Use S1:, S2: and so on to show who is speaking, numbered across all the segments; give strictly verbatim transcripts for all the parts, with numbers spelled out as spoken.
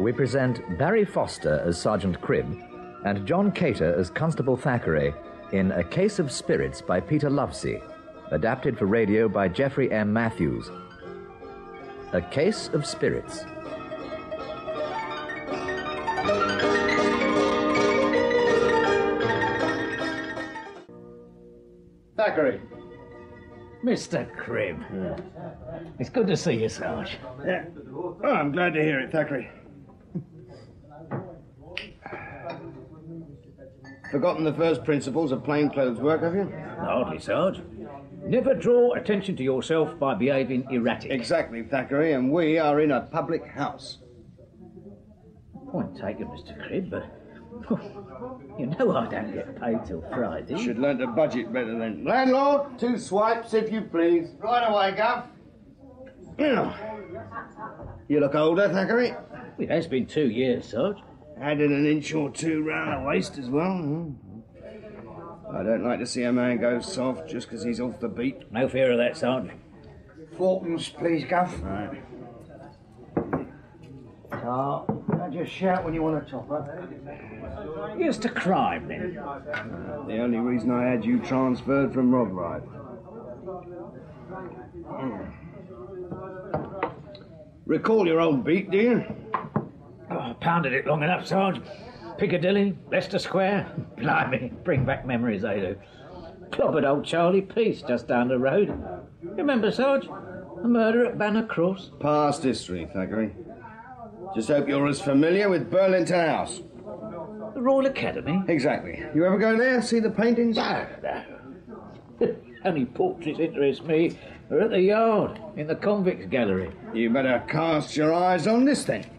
S1: we present Barry Foster as Sergeant Cribb and John Cater as Constable Thackeray in A Case of Spirits by Peter Lovesey, adapted for radio by Geoffrey M. Matthews. A Case of Spirits.
S2: Thackeray.
S3: Mister Cribb. Yeah. It's good to see you, Sarge.
S2: Yeah. Oh, I'm glad to hear it, Thackeray. Forgotten the first principles of plainclothes work, have you?
S3: Hardly, Sarge. Never draw attention to yourself by behaving erratic.
S2: Exactly, Thackeray, and we are in a public house.
S3: Point taken, Mister Cribb, but you know I don't get paid till Friday.
S2: Should learn to budget better then. Landlord, two swipes, if you please. Right away, Gov. You look older, Thackeray.
S3: It has been two years, Sarge.
S2: Added an inch or two round the waist as well. I don't like to see a man go soft just because he's off the beat.
S3: No fear of that, Sarge.
S2: Fourpence, please, Gov.
S3: Right.
S2: So, don't just shout when you want to top up.
S3: Here's to crime, then.
S2: The only reason I had you transferred from Rob Ride. Recall your old beat, do you?
S3: Oh, I pounded it long enough, Sarge. Piccadilly, Leicester Square. Blimey, bring back memories, they do. Clobbered old Charlie Peace just down the road. Remember, Sarge? The murder at Banner Cross.
S2: Past history, Thackeray. Just hope you're as familiar with Burlington House.
S3: The Royal Academy?
S2: Exactly. You ever go there, see the paintings?
S3: No, no. Only portraits interest me are at the Yard, in the Convicts Gallery.
S2: You better cast your eyes on this, then.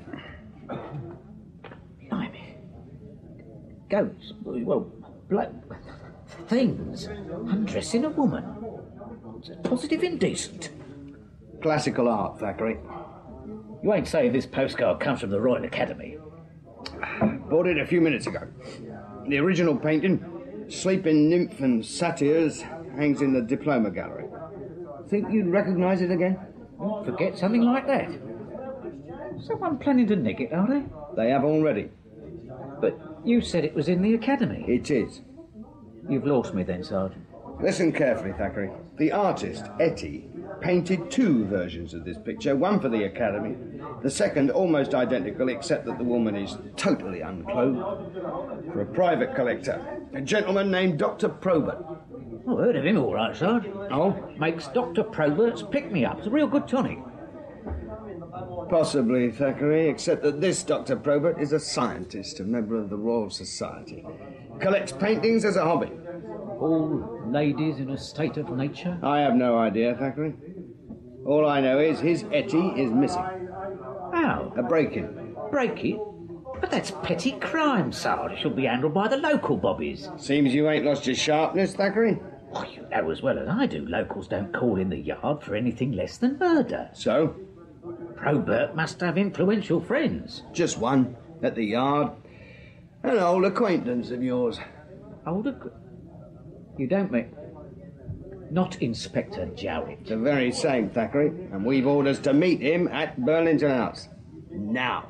S3: Blimey. Ghosts, well, black things undressing a woman. It's positive indecent.
S2: Classical art, Thackeray.
S3: You ain't saying this postcard comes from the Royal Academy?
S2: Bought it a few minutes ago. The original painting, Sleeping Nymph and Satyrs, hangs in the Diploma Gallery. Think you'd recognise it again?
S3: Forget something like that. Someone planning to nick it, are they?
S2: They have already.
S3: But you said it was in the Academy.
S2: It is.
S3: You've lost me then, Sergeant.
S2: Listen carefully, Thackeray. The artist, Etty, painted two versions of this picture, one for the Academy, the second almost identical except that the woman is totally unclothed, for a private collector, a gentleman named Doctor Probert.
S3: Oh, heard of him all right, Sarge.
S2: Oh?
S3: Makes Doctor Probert's pick-me-up. It's a real good tonic.
S2: Possibly, Thackeray, except that this Doctor Probert is a scientist, a member of the Royal Society. Collects paintings as a hobby.
S3: All ladies in a state of nature?
S2: I have no idea, Thackeray. All I know is his Etty is missing.
S3: How?
S2: A break-in.
S3: Break-in? But that's petty crime, Sarge. It should be handled by the local bobbies.
S2: Seems you ain't lost your sharpness, Thackeray.
S3: Oh, you know as well as I do, locals don't call in the Yard for anything less than murder.
S2: So?
S3: Probert must have influential friends.
S2: Just one, at the Yard. An old acquaintance of yours.
S3: Old acquaintance? You don't mean... Not Inspector Jowett.
S2: The very same, Thackeray. And we've orders to meet him at Burlington House. Now.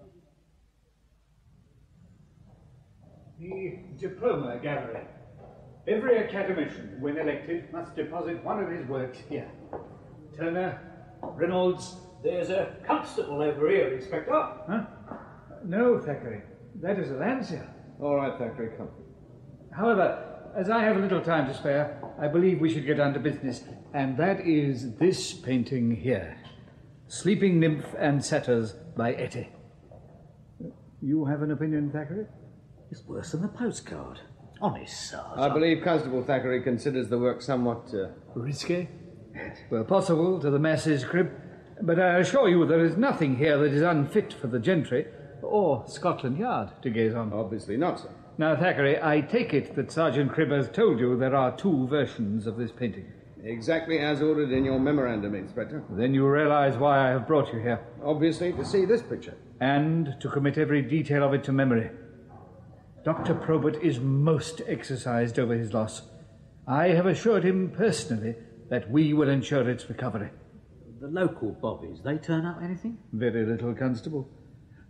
S4: The Diploma Gallery. Every academician, when elected, must deposit one of his works here. Turner, Reynolds... There's a constable over here, Inspector. Huh? No, Thackeray. That is a Lancia.
S2: All right, Thackeray, come.
S4: However, as I have a little time to spare, I believe we should get on to business. And that is this painting here. Sleeping Nymph and Satyrs by Etty. You have an opinion, Thackeray?
S3: It's worse than the postcard. Honest, Sarge.
S2: I believe Constable Thackeray considers the work somewhat... Uh...
S4: risky? Well, possible to the masses, Cribb. But I assure you there is nothing here that is unfit for the gentry or Scotland Yard to gaze on.
S2: Obviously not, sir.
S4: Now, Thackeray, I take it that Sergeant Cribb has told you there are two versions of this painting.
S2: Exactly as ordered in your memorandum, Inspector.
S4: Then you realize why I have brought you here.
S2: Obviously, to see this picture.
S4: And to commit every detail of it to memory. Doctor Probert is most exercised over his loss. I have assured him personally that we will ensure its recovery.
S3: The local bobbies, they turn up anything?
S4: Very little, Constable.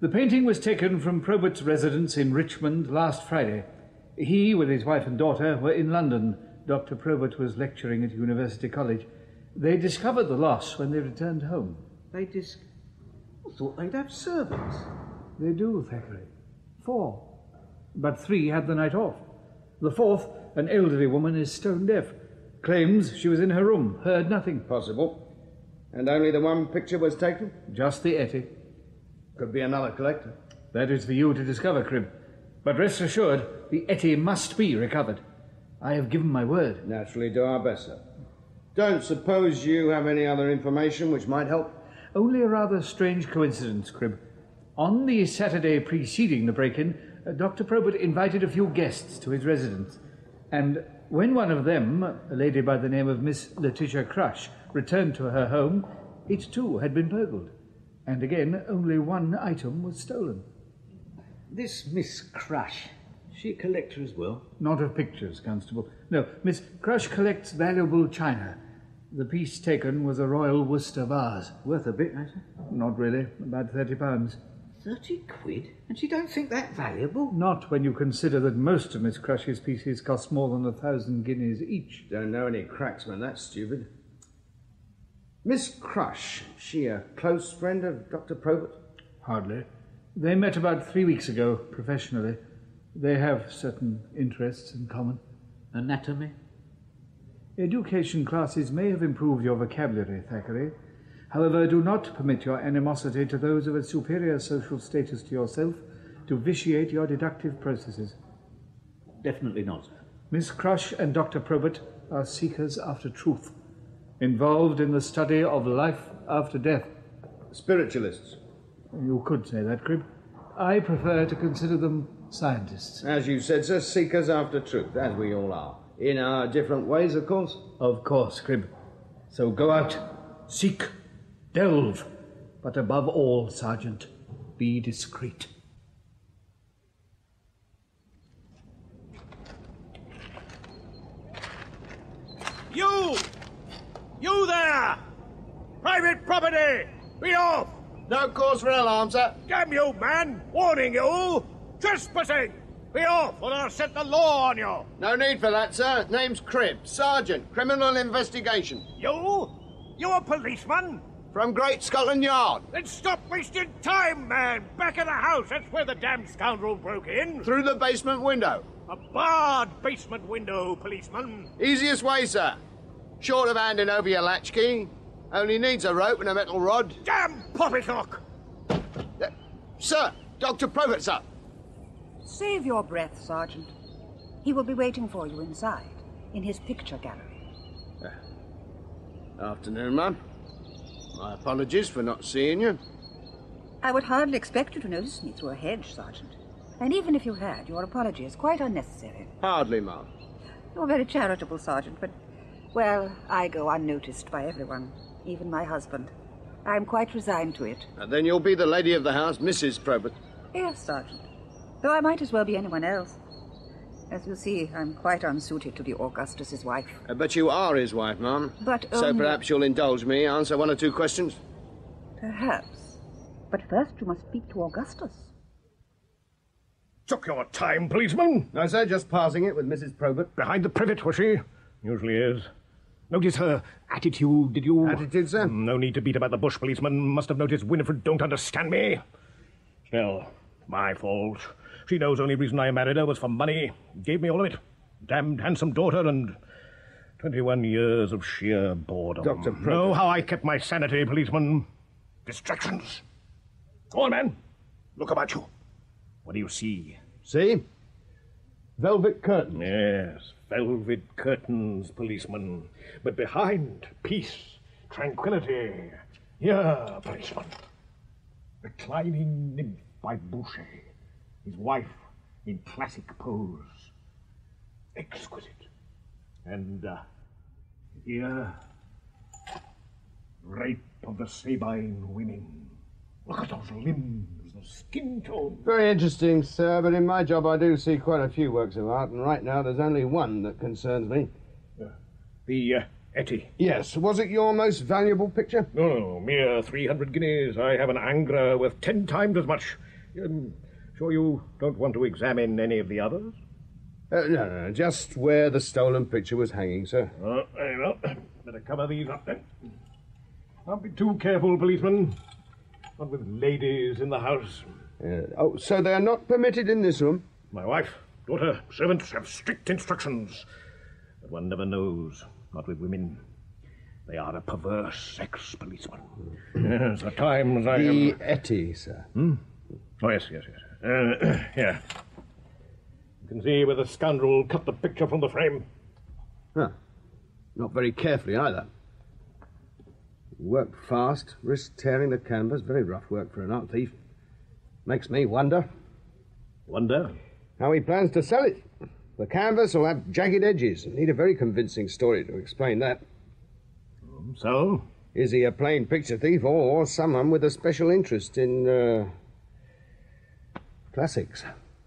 S4: The painting was taken from Probert's residence in Richmond last Friday. He, with his wife and daughter, were in London. Doctor Probert was lecturing at University College. They discovered the loss when they returned home.
S3: They dis... I thought they'd have servants.
S4: They do, Thackeray. Four. But three had the night off. The fourth, an elderly woman, is stone deaf. Claims she was in her room, heard nothing.
S2: Possible. And only the one picture was taken?
S4: Just the Etty.
S2: Could be another collector.
S4: That is for you to discover, Cribb. But rest assured, the Etty must be recovered. I have given my word.
S2: Naturally do our best, sir. Don't suppose you have any other information which might help?
S4: Only a rather strange coincidence, Cribb. On the Saturday preceding the break-in, uh, Doctor Probert invited a few guests to his residence. And when one of them, a lady by the name of Miss Letitia Crush, returned to her home, it too had been burgled. And again, only one item was stolen.
S3: This Miss Crush, she a collector as well?
S4: Not of pictures, Constable. No, Miss Crush collects valuable china. The piece taken was a Royal Worcester vase.
S3: Worth a bit, ain't it?
S4: Not really, about thirty pounds.
S3: Thirty quid? And she don't think that valuable?
S4: Not when you consider that most of Miss Crush's pieces cost more than a thousand guineas each.
S2: Don't know any cracksmen, that's stupid. Miss Crush, she a close friend of Doctor Probert?
S4: Hardly. They met about three weeks ago, professionally. They have certain interests in common.
S3: Anatomy?
S4: Education classes may have improved your vocabulary, Thackeray. However, do not permit your animosity to those of a superior social status to yourself to vitiate your deductive processes.
S3: Definitely not.
S4: Miss Crush and Doctor Probert are seekers after truth, involved in the study of life after death.
S2: Spiritualists.
S4: You could say that, Cribb. I prefer to consider them scientists.
S2: As you said, sir, seekers after truth, as we all are. In our different ways, of course.
S4: Of course, Cribb. So go out, seek, delve, but above all, Sergeant, be discreet.
S5: You! You there! Private property! Be off!
S2: No cause for alarm, sir.
S5: Damn you, man! Warning you! Trespassing! Be off, or I'll set the law on you!
S2: No need for that, sir. Name's Cribb, Sergeant, Criminal Investigation.
S5: You? You a policeman?
S2: From Great Scotland Yard.
S5: Then stop wasting time, man! Back in the house, that's where the damn scoundrel broke in!
S2: Through the basement window.
S5: A barred basement window, policeman!
S2: Easiest way, sir. Short of handing over your latchkey. Only needs a rope and a metal rod.
S5: Damn poppycock!
S2: Uh, sir, Doctor Probert, sir.
S6: Save your breath, Sergeant. He will be waiting for you inside, in his picture gallery.
S2: Uh, afternoon, ma'am. My apologies for not seeing you.
S6: I would hardly expect you to notice me through a hedge, Sergeant. And even if you had, your apology is quite unnecessary.
S2: Hardly, ma'am.
S6: You're very charitable, Sergeant, but, well, I go unnoticed by everyone, even my husband. I'm quite resigned to it.
S2: And then you'll be the lady of the house, Missus Probert.
S6: Yes, Sergeant. Though I might as well be anyone else. As you see, I'm quite unsuited to be Augustus's wife.
S2: Uh, but you are his wife, ma'am.
S6: But
S2: So
S6: only...
S2: perhaps you'll indulge me, answer one or two questions?
S6: Perhaps. But first you must speak to Augustus.
S5: Took your time, policeman!
S2: No, sir, just passing it with Missus Probert.
S5: Behind the privet, was she? Usually is. Notice her attitude, did you?
S2: Attitude, sir?
S5: No need to beat about the bush, policeman. Must have noticed Winifred don't understand me. Still, my fault. She knows only reason I married her was for money. Gave me all of it. Damned handsome daughter and twenty-one years of sheer boredom.
S2: Doctor Probert.
S5: Know how I kept my sanity, policeman? Distractions. Go on, man. Look about you. What do you see?
S2: See? Velvet curtain.
S5: Yes, velvet curtains, policeman. But behind, peace, tranquility. Here, policeman. Reclining nymph by Boucher. His wife in classic pose. Exquisite. And uh, here, rape of the Sabine women. Look at those limbs, the skin tone.
S2: Very interesting, sir, but in my job I do see quite a few works of art, and right now there's only one that concerns me.
S5: Uh, the uh, Etty.
S2: Yes. Was it your most valuable picture?
S5: No, no, mere three hundred guineas. I have an Angre worth ten times as much. Um, sure you don't want to examine any of the others?
S2: Uh, no, no, no, just where the stolen picture was hanging, sir.
S5: Oh, very well. Better cover these up, then. Don't be too careful, policeman. Not with ladies in the house.
S2: Uh, oh, so they are not permitted in this room?
S5: My wife, daughter, servants have strict instructions. But one never knows. Not with women. They are a perverse sex policeman. Yes, at times I
S2: The
S5: am...
S2: Etty, sir.
S5: Hmm? Oh, yes, yes, yes. Uh, here. You can see where the scoundrel cut the picture from the frame.
S2: Huh. Not very carefully, either. Worked fast, risked tearing the canvas. Very rough work for an art thief. Makes me wonder.
S5: Wonder?
S2: How he plans to sell it. The canvas will have jagged edges. Need a very convincing story to explain that.
S5: So?
S2: Is he a plain picture thief or someone with a special interest in, uh, classics?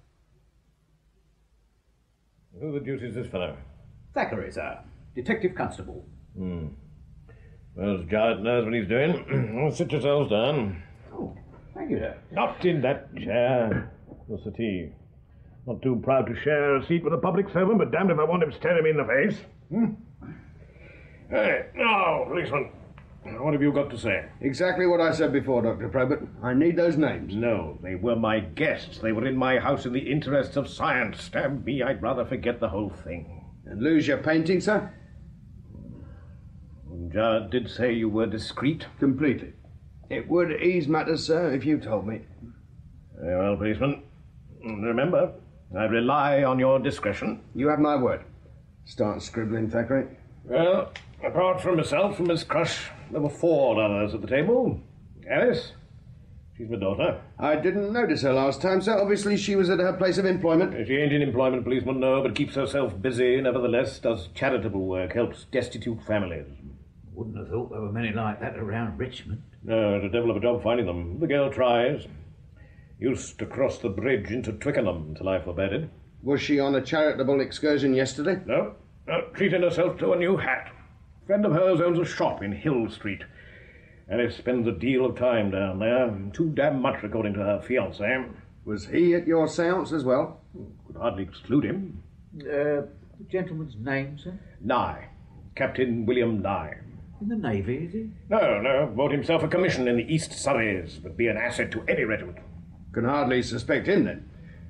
S5: Who the deuce is this fellow?
S3: Thackeray, sir. Detective Constable.
S5: Hmm. Well, Jarrett knows what he's doing. Sit yourselves down.
S3: Oh, thank you, sir.
S5: Not in that chair. The settee. Not too proud to share a seat with a public servant, but damned if I want him to stare him in the face. Hmm? Hey, now, policeman, what have you got to say?
S2: Exactly what I said before, Doctor Probert. I need those names.
S5: No, they were my guests. They were in my house in the interests of science. Damn me, I'd rather forget the whole thing.
S2: And lose your painting, sir?
S5: Jarrett did say you were discreet.
S2: Completely. It would ease matters, sir, if you told me.
S5: Very well, policeman. Remember, I rely on your discretion.
S2: You have my word. Start scribbling, Thackeray.
S5: Well, apart from myself and Miss Crush, there were four others at the table. Alice, she's my daughter.
S2: I didn't notice her last time, sir. Obviously she was at her place of employment.
S5: She ain't in employment, policeman, no, but keeps herself busy, nevertheless, does charitable work, helps destitute families.
S3: Wouldn't have thought there were many like that around Richmond.
S5: No, it's a devil of a job finding them. The girl tries. Used to cross the bridge into Twickenham till I forbade it.
S2: Was she on a charitable excursion yesterday?
S5: No, no, treating herself to a new hat. Friend of hers owns a shop in Hill Street. Alice spends a deal of time down there. Too damn much, according to her fiancé.
S2: Was he at your séance as well?
S5: Could hardly exclude him.
S3: Uh, the gentleman's name, sir?
S5: Nye. Captain William Nye.
S3: In the Navy, is he?
S5: No, no. Bought himself a commission in the East Surreys. Would be an asset to any regiment.
S2: Can hardly suspect him, then.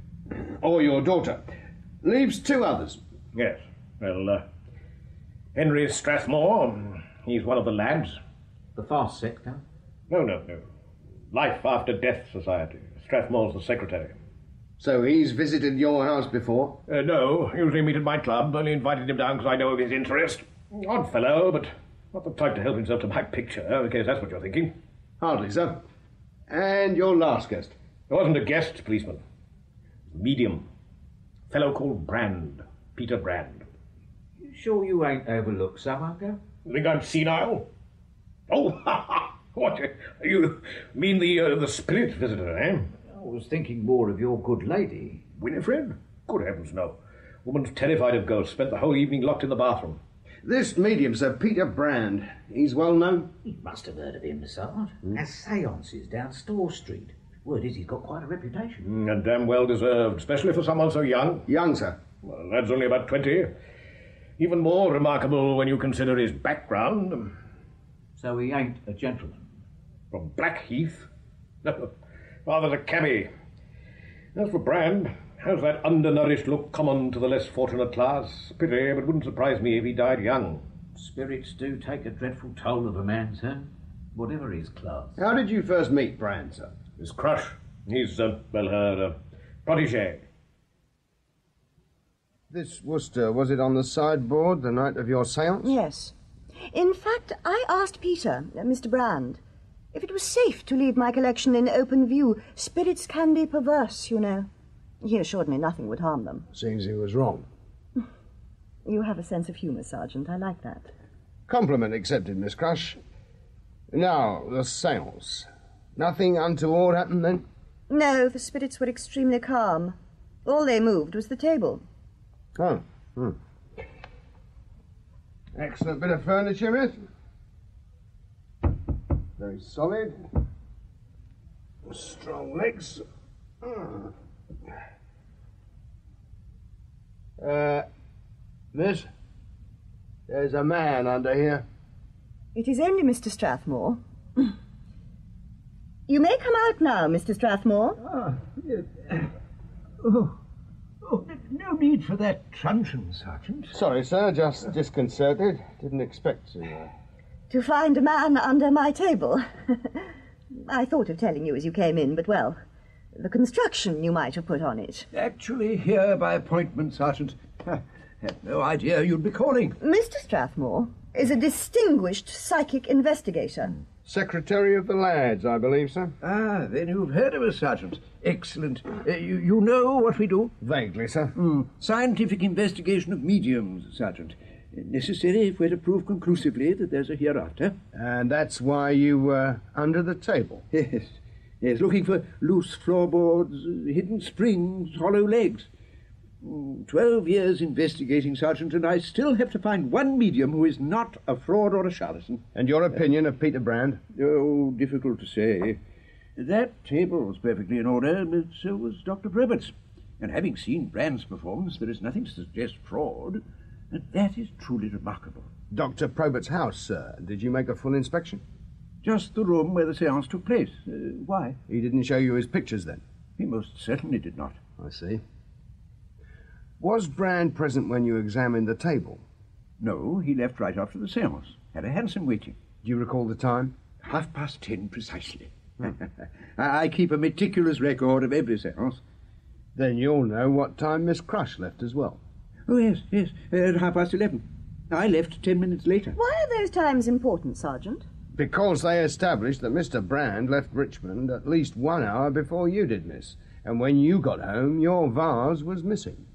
S2: Or your daughter. Leaves two others.
S5: Yes. Well, uh, Henry Strathmore. He's one of the lads.
S3: The fast sector?
S5: No, no, no. Life After Death Society. Strathmore's the secretary.
S2: So he's visited your house before?
S5: Uh, no, usually meet at my club. Only invited him down because I know of his interest. Odd fellow, but not the type to help himself to my picture, in case that's what you're thinking.
S2: Hardly, sir. And your last guest?
S5: It wasn't a guest, policeman. Medium. Fellow called Brand. Peter Brand.
S3: You sure you ain't overlooked someone, girl?
S5: You think I'm senile? Oh, ha ha! What? You mean the uh, the spirit visitor, eh?
S3: I was thinking more of your good lady.
S5: Winifred? Good heavens, no. Woman's terrified of ghosts. Spent the whole evening locked in the bathroom.
S2: This medium, Sir Peter Brand. He's well known?
S3: You must have heard of him, Sarge. Mm. Has seances down Store Street. Word is he's got quite a reputation.
S5: Mm, and damn well deserved, especially for someone so young.
S2: Young, sir?
S5: Well, lad's only about twenty. Even more remarkable when you consider his background.
S3: So he ain't a gentleman?
S5: From Blackheath? No, father's a cabby. As for Brand, has that undernourished look common to the less fortunate class. Pity, but wouldn't surprise me if he died young.
S3: Spirits do take a dreadful toll of a man, sir, whatever his class.
S2: How did you first meet Brand, sir?
S5: Miss Crush. He's, uh, well, her uh, protégé.
S2: This Worcester, was it on the sideboard the night of your séance?
S7: Yes. In fact, I asked Peter, uh, Mister Brand, if it was safe to leave my collection in open view. Spirits can be perverse, you know. He assured me nothing would harm them.
S2: Seems he was wrong.
S7: You have a sense of humour, Sergeant. I like that.
S2: Compliment accepted, Miss Crush. Now, the séance. Nothing untoward happened, then?
S7: No, the spirits were extremely calm. All they moved was the table.
S2: Oh, hmm. Excellent bit of furniture, miss. Very solid. Strong legs. Uh, miss, there's a man under here.
S7: It is only Mister Strathmore. You may come out now, Mister Strathmore.
S5: Ah, yes. Oh, oh, no need for that truncheon, Sergeant.
S2: Sorry, sir, just disconcerted. Didn't expect to. Uh...
S7: To find a man under my table. I thought of telling you as you came in, but well, the construction you might have put on it.
S5: Actually here by appointment, Sergeant. Had no idea you'd be calling.
S7: Mister Strathmore is a distinguished psychic investigator.
S2: Secretary of the Lads, I believe, sir.
S5: Ah, then you've heard of us, Sergeant. Excellent. Uh, you, you know what we do?
S2: Vaguely, sir.
S5: Mm. Scientific investigation of mediums, Sergeant. Necessary if we're to prove conclusively that there's a hereafter.
S2: And that's why you were under the table?
S5: Yes. Yes, looking for loose floorboards, hidden springs, hollow legs. Twelve years investigating, Sergeant, and I still have to find one medium who is not a fraud or a charlatan.
S2: And your opinion uh, of Peter Brand?
S5: Oh, difficult to say. That table was perfectly in order, but so was Doctor Probert's. And having seen Brand's performance, there is nothing to suggest fraud. And that is truly remarkable.
S2: Doctor Probert's house, sir. Did you make a full inspection?
S5: Just the room where the séance took place. Uh, why?
S2: He didn't show you his pictures, then?
S5: He most certainly did not.
S2: I see. Was Brand present when you examined the table?
S5: No, he left right after the séance. Had a hansom waiting.
S2: Do you recall the time?
S5: Half past ten precisely. I keep a meticulous record of every séance.
S2: Then you'll know what time Miss Crush left as well.
S5: Oh, yes, yes, at half past eleven. I left ten minutes later.
S7: Why are those times important, Sergeant?
S2: Because they established that Mister Brand left Richmond at least one hour before you did, miss. And when you got home, your vase was missing.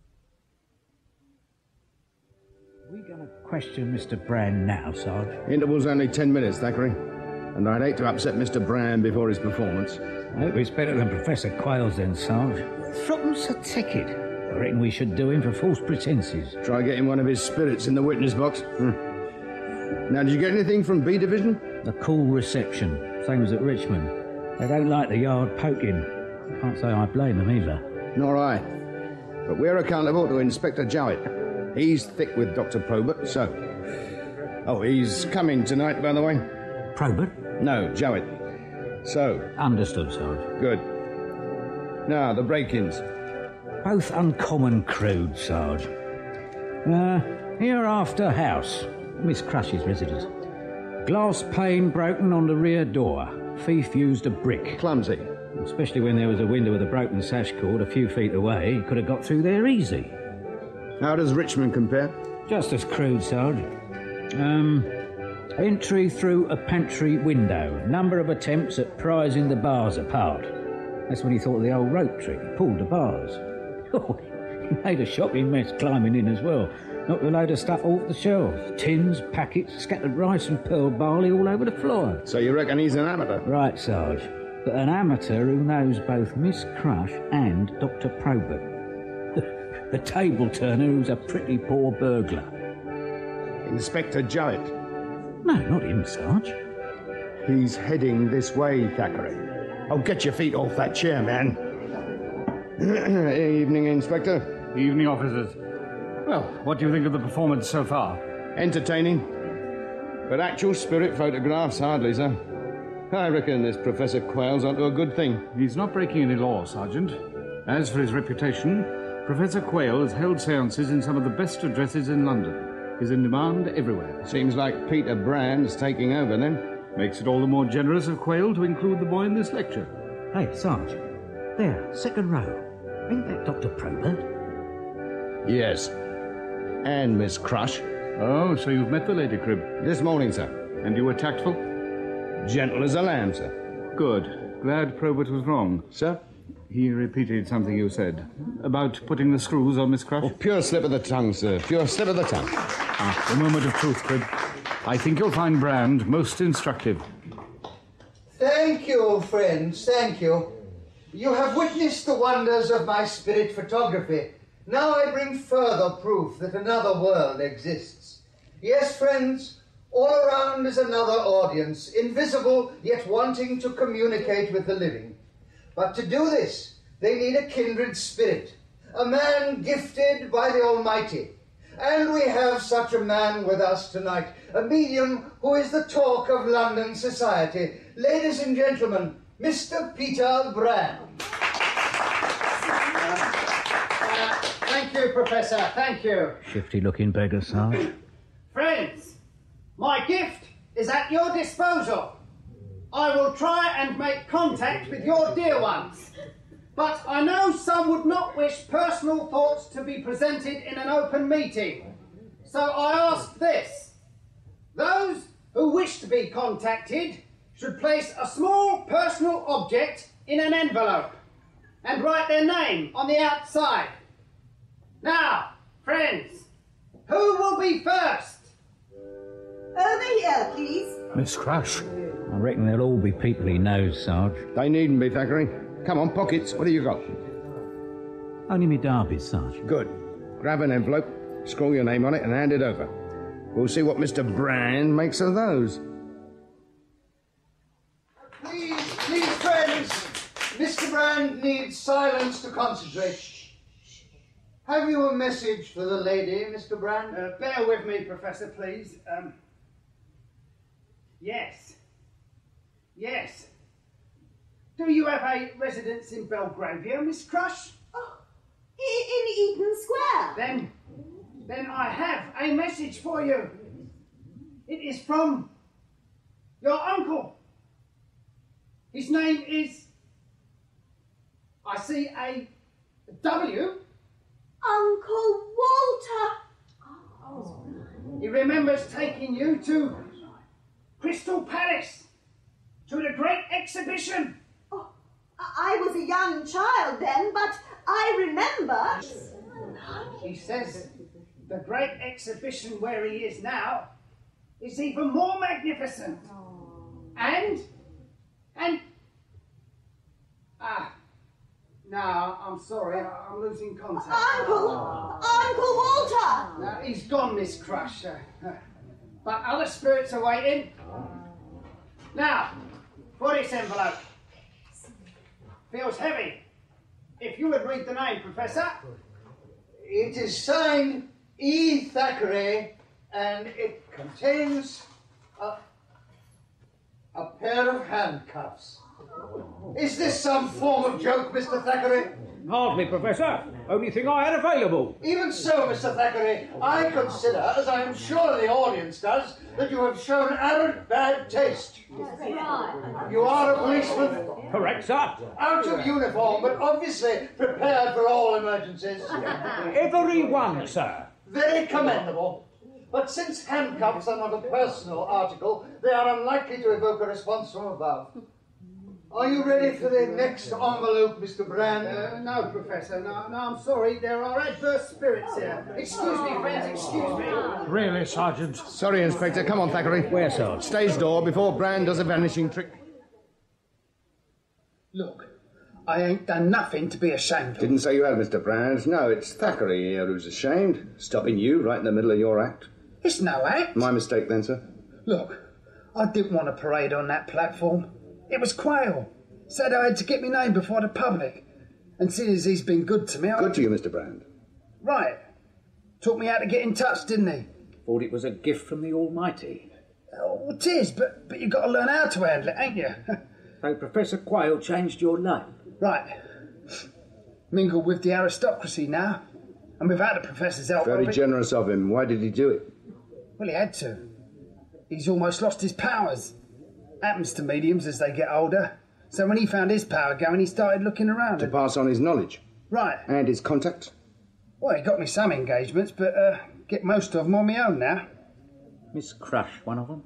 S3: We're going to question Mister Brand now, Sarge.
S2: Interval's only ten minutes, Thackeray. And I'd hate to upset Mister Brand before his performance.
S3: I hope he's better than Professor Quayles then, Sarge. Throttle's a ticket. I reckon we should do him for false pretences.
S2: Try getting one of his spirits in the witness box. Hmm. Now, did you get anything from B Division?
S3: A cool reception, same as at Richmond. They don't like the yard poking. I can't say I blame them either.
S2: Nor I. But we're accountable to Inspector Jowett. He's thick with Doctor Probert, so... Oh, he's coming tonight, by the way.
S3: Probert?
S2: No, Jowett. So...
S3: Understood, Sarge.
S2: Good. Now, the break-ins.
S3: Both uncommon crude, Sarge. Uh, Hereafter House, Miss Crush's residence. Glass pane broken on the rear door. Thief used a brick.
S2: Clumsy.
S3: Especially when there was a window with a broken sash cord a few feet away. He could have got through there easy.
S2: How does Richmond compare?
S3: Just as crude, Sarge. Um, entry through a pantry window. Number of attempts at prizing the bars apart. That's when he thought of the old rope trick. He pulled the bars. Oh, he made a shocking mess climbing in as well. Knocked a load of stuff off the shelves. Tins, packets, scattered rice and pearl barley all over the floor.
S2: So you reckon he's an amateur?
S3: Right, Sarge. But an amateur who knows both Miss Crush and Doctor Probert. The table turner who's a pretty poor burglar.
S2: Inspector Jowett.
S3: No, not him, Sarge.
S2: He's heading this way, Thackeray. Oh, get your feet off that chair, man. Evening, Inspector.
S4: Evening, officers. Well, what do you think of the performance so far?
S2: Entertaining. But actual spirit photographs, hardly, sir. I reckon this Professor Quayles onto a good thing.
S4: He's not breaking any law, Sergeant. As for his reputation, Professor Quayles held seances in some of the best addresses in London. He's in demand everywhere.
S2: Seems like Peter Brand's taking over, then.
S4: Makes it all the more generous of Quayle to include the boy in this lecture.
S3: Hey, Sarge. There, second row. Ain't that Doctor Probert?
S2: Yes. And Miss Crush.
S4: Oh, so you've met the lady, Crib.
S2: This morning, sir.
S4: And you were tactful?
S2: Gentle as a lamb, sir.
S4: Good. Glad Probert was wrong.
S2: Sir?
S4: He repeated something you said. About putting the screws on Miss Crush?
S2: Oh, pure slip of the tongue, sir. Pure slip of the tongue.
S4: Ah, a moment of truth, Crib. I think you'll find Brand most instructive.
S8: Thank you, friends, thank you. You have witnessed the wonders of my spirit photography. Now I bring further proof that another world exists. Yes, friends, all around is another audience, invisible yet wanting to communicate with the living. But to do this, They need a kindred spirit, a man gifted by the Almighty. And we have such a man with us tonight, a medium who is the talk of London society. Ladies and gentlemen, Mister Peter Brand.
S9: Uh, thank you, Professor, thank you.
S3: Shifty-looking beggar, Sarge.
S9: Friends, my gift is at your disposal. I will try and make contact with your dear ones. But I know some would not wish personal thoughts to be presented in an open meeting. So I ask this. Those who wish to be contacted should place a small personal object in an envelope and write their name on the outside. Now, friends, who will be first?
S7: Over here, please.
S3: Miss Crush. I reckon they'll all be people he knows, Sarge.
S2: They needn't be, Thackeray. Come on, pockets. What have you got?
S3: Only me Derby, Sarge.
S2: Good. Grab an envelope, scrawl your name on it, and hand it over. We'll see what Mister Brand makes of those.
S8: Please, please, friends. Mister Brand needs silence to concentrate. Have you a message for the lady, Mister Brand?
S9: Uh, bear with me, Professor, please. Um, yes. Yes. Do you have a residence in Belgravia, Miss Crush?
S7: Oh, in Eaton Square.
S9: Then, then I have a message for you. It is from your uncle. His name is... I see a W.
S7: Uncle Walter.
S9: Oh. He remembers taking you to Crystal Palace, to the Great Exhibition.
S7: Oh, I was a young child then, but I remember.
S9: He says the Great Exhibition where he is now is even more magnificent. And, and, ah, no, I'm sorry, I'm losing contact.
S7: Uncle, Uncle Walter.
S9: No, he's gone, Miss Crush. Uh, uh, but other spirits are waiting. Now, for this envelope. Feels heavy. If you would read the name, Professor.
S8: It is signed E. Thackeray, and it contains a, a pair of handcuffs. Is this some form of joke, Mister Thackeray?
S3: Hardly, Professor. Only thing I had available.
S8: Even so, Mister Thackeray, I consider, as I am sure the audience does, that you have shown arrant bad taste. You are a policeman.
S3: Correct, sir.
S8: Out of uniform, but obviously prepared for all emergencies.
S3: Every one, sir.
S8: Very commendable. But since handcuffs are not a personal article, they are unlikely to evoke a response from above. Are you ready for the next envelope, Mister Brand?
S9: Uh, no, Professor, no, no, I'm sorry. There are adverse spirits here. Excuse me, friends, excuse me.
S3: Really, Sergeant?
S2: Sorry, Inspector. Come on, Thackeray.
S3: Where, Sarge?
S2: Stage door before Brand does a vanishing trick.
S9: Look, I ain't done nothing to be ashamed of.
S2: Didn't say you had, Mister Brand. No, it's Thackeray here who's ashamed. Stopping you right in the middle of your act.
S9: It's no act.
S2: My mistake then, sir.
S9: Look, I didn't want to parade on that platform. It was Quayle. Said I had to get my name before the public. And seeing as he's been good to me, I...
S2: Good to you, Mister Brand.
S9: Right. Taught me how to get in touch, didn't he?
S3: Thought it was a gift from the Almighty.
S9: Oh, it is, but, but you've got to learn how to handle it, ain't you?
S3: So Professor Quayle changed your life?
S9: Right. Mingled with the aristocracy now. And without the Professor's help...
S2: Very generous of him. Why did he do it?
S9: Well, he had to. He's almost lost his powers. Happens to mediums as they get older. So when he found his power going, he started looking around.
S2: To
S9: and...
S2: pass on his knowledge.
S9: Right.
S2: And his contacts.
S9: Well, he got me some engagements, but uh, get most of them on my own now.
S3: Miss Crush, one of them?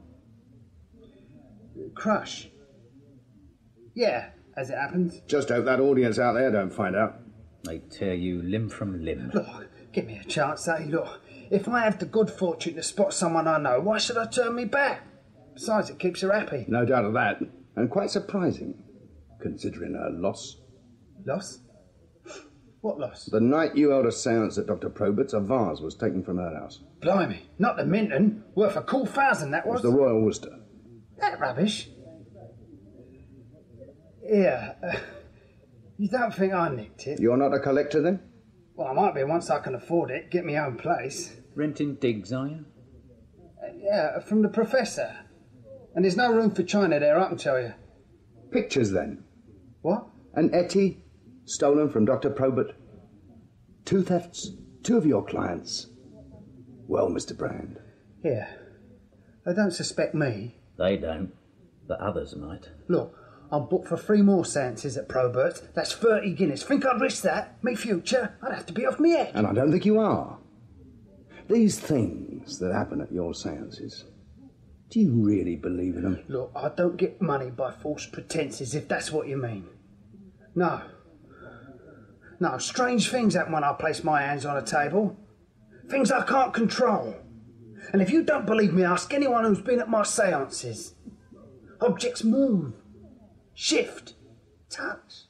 S9: Crush? Yeah, as it happens.
S2: Just hope that audience out there don't find out.
S3: They tear you limb from limb.
S9: Look, give me a chance, eh? Look, if I have the good fortune to spot someone I know, why should I turn me back? Besides, it keeps her happy.
S2: No doubt of that. And quite surprising, considering her loss.
S9: Loss? What loss?
S2: The night you held a séance at Doctor Probert's, a vase was taken from her house.
S9: Blimey, not the Minton. Worth a cool thousand, that was.
S2: It was the Royal Worcester.
S9: That rubbish. Yeah. Uh, You don't think I nicked it?
S2: You're not a collector, then?
S9: Well, I might be once I can afford it, get my own place.
S3: Renting digs, are you?
S9: Uh, yeah, from the Professor. And there's no room for China there, I can tell you.
S2: Pictures, then?
S9: What?
S2: An Etty, stolen from Doctor Probert. Two thefts, two of your clients. Well, Mister Brand.
S9: Yeah. They don't suspect me.
S3: They don't, but others might.
S9: Look, I'm booked for three more seances at Probert's. That's thirty guineas. Think I'd risk that? Me future? I'd have to be off me head.
S2: And I don't think you are. These things that happen at your seances, do you really believe in them?
S9: Look, I don't get money by false pretences, if that's what you mean. No. No, strange things happen when I place my hands on a table. Things I can't control. And if you don't believe me, ask anyone who's been at my seances. Objects move, shift, touch.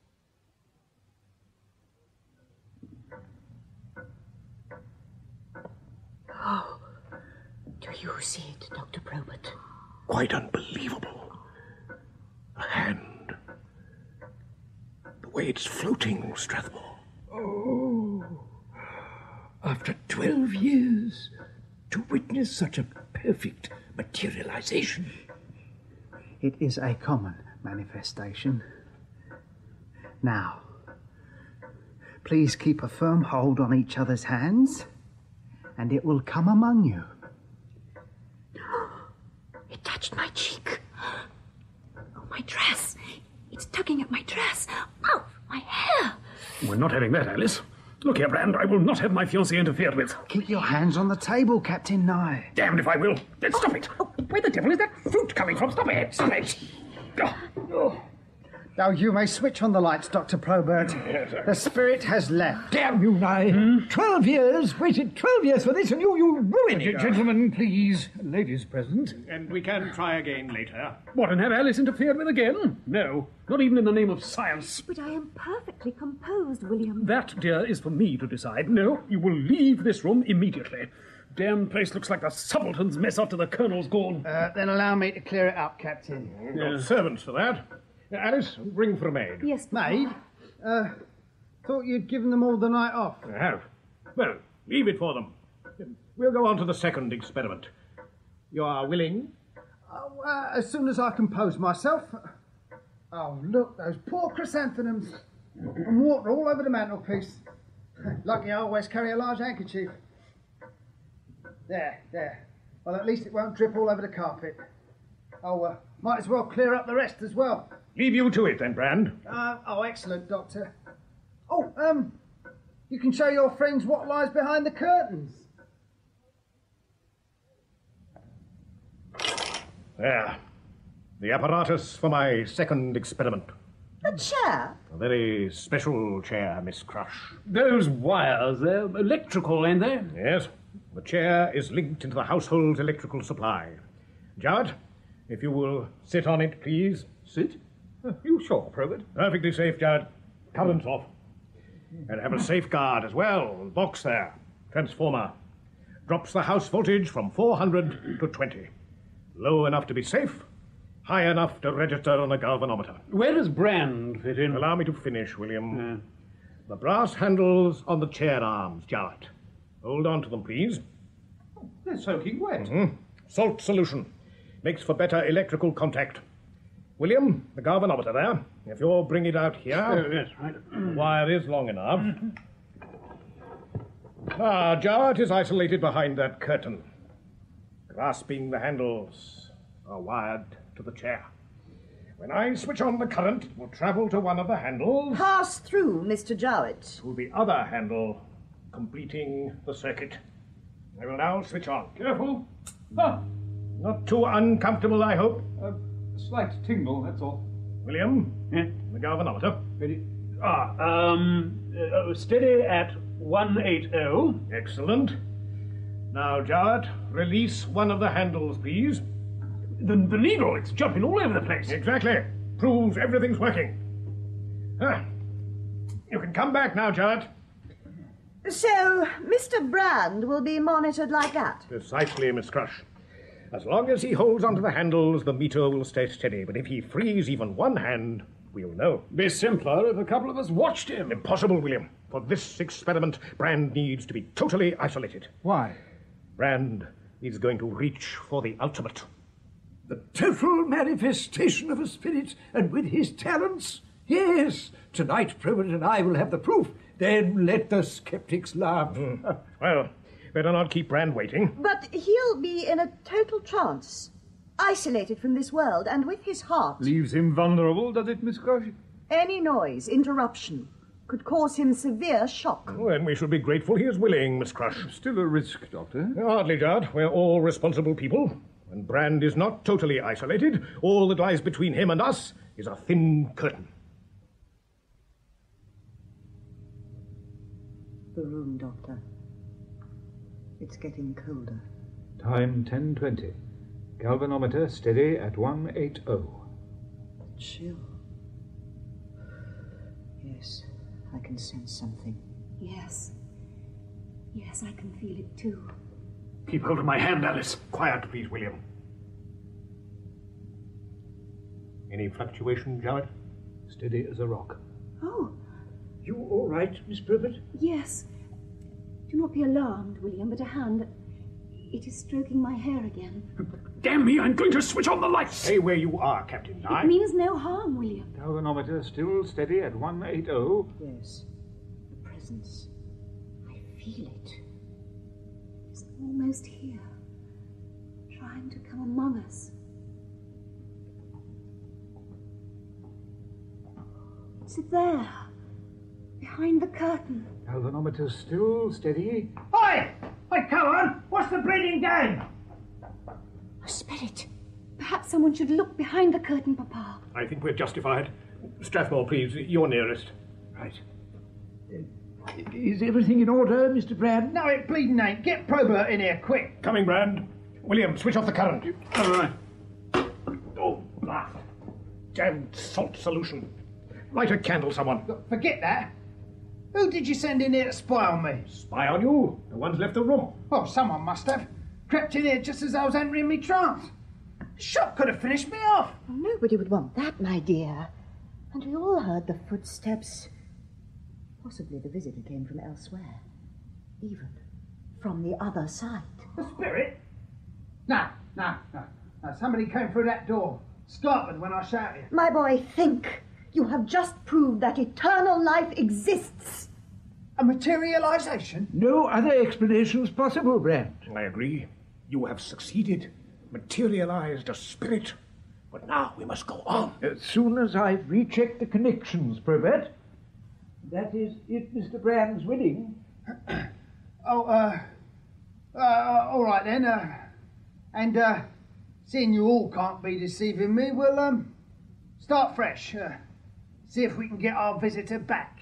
S7: Oh, do you see it, Doctor Probert?
S5: Quite unbelievable. A hand. The way it's floating, Strathmore.
S10: Oh, after twelve years, to witness such a perfect materialization.
S11: It is a common manifestation. Now, please keep a firm hold on each other's hands, and it will come among you.
S6: It touched my cheek. Oh, my dress. It's tugging at my dress. Oh, my hair.
S5: We're not having that, Alice. Look here, Brand, I will not have my fiancée interfered with.
S11: Keep your hands on the table, Captain Nye.
S5: Damned if I will. Then stop it. Oh, where the devil is that fruit coming from? Stop it. Stop it. Oh. Oh.
S11: Now you may switch on the lights, Doctor Probert.
S5: Yes, sir.
S11: The spirit has left.
S10: Damn you, Nye. Hmm? Twelve years, waited twelve years for this, and you, you ruined it.
S5: Gentlemen, please. Ladies present. And we can try again later. What, and have Alice interfered with again? No, not even in the name of science.
S6: But I am perfectly composed, William.
S5: That, dear, is for me to decide. No, you will leave this room immediately. Damn place looks like the subaltern's mess after the colonel's gone.
S11: Uh, then allow me to clear it up, Captain.
S5: We've got servants for that. Uh, Alice, ring for a maid.
S6: Yes,
S11: Maid? Uh, thought you'd given them all the night off.
S5: I have. Well, leave it for them. We'll go on to the second experiment. You are willing?
S11: Oh, uh, as soon as I compose myself. Oh, look, those poor chrysanthemums. And water all over the mantelpiece. Lucky I always carry a large handkerchief. There, there. Well, at least it won't drip all over the carpet. Oh, uh, might as well clear up the rest as well.
S5: Leave you to it then, Brand.
S11: Uh, oh, excellent, Doctor. Oh, um, you can show your friends what lies behind the curtains.
S5: There. The apparatus for my second experiment.
S7: A chair?
S5: A very special chair, Miss Crush.
S12: Those wires, they're electrical, ain't they?
S5: Yes. The chair is linked into the household's electrical supply. Judge, if you will sit on it, please.
S12: Sit? Uh, you sure, Probert?
S5: Perfectly safe, Judge. Current's off. And have a safeguard as well. Box there. Transformer. Drops the house voltage from four hundred to twenty. Low enough to be safe, high enough to register on a galvanometer.
S12: Where does Brand fit in?
S5: Allow me to finish, William. Yeah. The brass handles on the chair arms, Jarrett. Hold on to them, please.
S12: Oh, they're soaking wet.
S5: Mm-hmm. Salt solution. Makes for better electrical contact. William, the galvanometer there. If you'll bring it out here.
S12: Oh, yes, right.
S5: The wire is long enough. Mm-hmm. Ah, Jarrett is isolated behind that curtain. Grasping the handles are wired to the chair. When I switch on the current, it will travel to one of the handles.
S7: Pass through, Mister Jowett.
S5: To the other handle, completing the circuit. I will now switch on. Careful. Ah, not too uncomfortable, I hope.
S12: A slight tingle, that's all.
S5: William,
S12: yeah?
S5: The galvanometer.
S12: Ready? Ah, um, uh, steady at one eighty.
S5: Excellent. Now, Jarrett, release one of the handles, please.
S12: The, the needle, it's jumping all over the place.
S5: Exactly. Proves everything's working. Ah. You can come back now, Jarrett.
S7: So, Mister Brand will be monitored like that?
S5: Precisely, Miss Crush. As long as he holds onto the handles, the meter will stay steady. But if he frees even one hand, we'll know.
S12: Be simpler if a couple of us watched him.
S5: Impossible, William. For this experiment, Brand needs to be totally isolated.
S10: Why?
S5: Brand is going to reach for the ultimate.
S10: The total manifestation of a spirit, and with his talents? Yes. Tonight, Probert and I will have the proof. Then let the skeptics laugh.
S5: Mm. Well, better not keep Brand waiting.
S7: But he'll be in a total trance, isolated from this world, and with his heart.
S12: Leaves him vulnerable, does it, Miss Crush?
S7: Any noise, interruption, could cause him severe shock.
S5: Then we should be grateful he is willing, Miss Crush.
S12: Still a risk, Doctor.
S5: Hardly, Judd. We're all responsible people. When Brand is not totally isolated, all that lies between him and us is a thin curtain.
S7: The room, Doctor. It's getting colder.
S12: Time ten twenty. Galvanometer steady at one eighty.
S7: Chill. Yes, I can sense something.
S13: Yes. Yes, I can feel it too.
S5: Keep hold of my hand, Alice. Quiet, please, William. Any fluctuation, Jarrett?
S12: Steady as a rock.
S13: Oh.
S10: You all right, Miss Probert?
S13: Yes. Do not be alarmed, William, but a hand... It is stroking my hair again.
S5: Damn me, I'm going to switch on the lights. Stay where you are, Captain Nye.
S13: It means no harm, William.
S12: Galvanometer still steady at one eighty.
S7: Yes. The presence.
S13: I feel it. It's almost here. Trying to come among us. Is it there? Behind the curtain.
S12: Galvanometer still steady.
S9: Oi! Oi, come on! What's the bleeding game?
S13: A spirit. Perhaps someone should look behind the curtain, Papa.
S5: I think we're justified. Strathmore, please, you're nearest.
S10: Right. Uh, is everything in order, Mister Brand?
S9: No, it bleeding ain't. Get Probert in here, quick.
S5: Coming, Brand. William, switch off the current.
S12: All right.
S5: Oh, blast. Damned salt solution. Light a candle, someone.
S9: Look, forget that. Who did you send in here to spy on me?
S5: Spy on you? No one's left the room.
S9: Oh, someone must have. Crept in here just as I was entering me trance. The shot could have finished me off.
S7: Nobody would want that, my dear. And we all heard the footsteps. Possibly the visitor came from elsewhere. Even from the other side.
S9: The spirit? No, no, no. no somebody came through that door. Startled when I shouted.
S7: My boy, think. You have just proved that eternal life exists.
S9: A materialization?
S10: No other explanations possible, Brand.
S5: I agree. You have succeeded. Materialized a spirit. But now we must go on.
S10: As soon as I've rechecked the connections, Probert. That is, if Mister Brand's willing.
S9: oh, uh, uh, all right then. Uh, and, uh, seeing you all can't be deceiving me, we'll, um, start fresh. Uh, see if we can get our visitor back.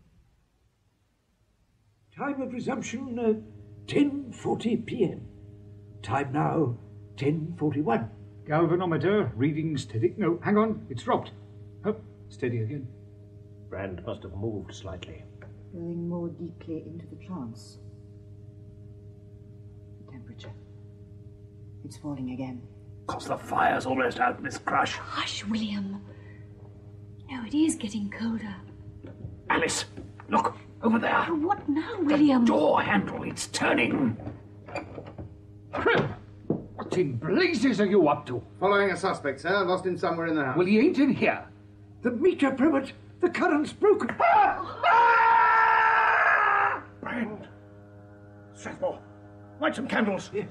S10: Time of resumption, uh, ten forty p.m. Time now, ten forty-one.
S12: Galvanometer, reading steady. No, hang on, it's dropped. Oh, steady again.
S5: Brand must have moved slightly.
S7: Going more deeply into the trance. The temperature. It's falling again.
S5: Cause the fire's almost out, Miss Crush.
S13: Hush, William. No, it is getting colder.
S5: Alice, look, over there.
S13: Oh, what now, William?
S5: The door handle, it's turning.
S10: What in blazes are you up to?
S2: Following a suspect, sir. Lost him somewhere in the house.
S10: Well, he ain't in here. The meter, Probert. The current's broken.
S5: Brand. Strathmore, light some candles. Yeah.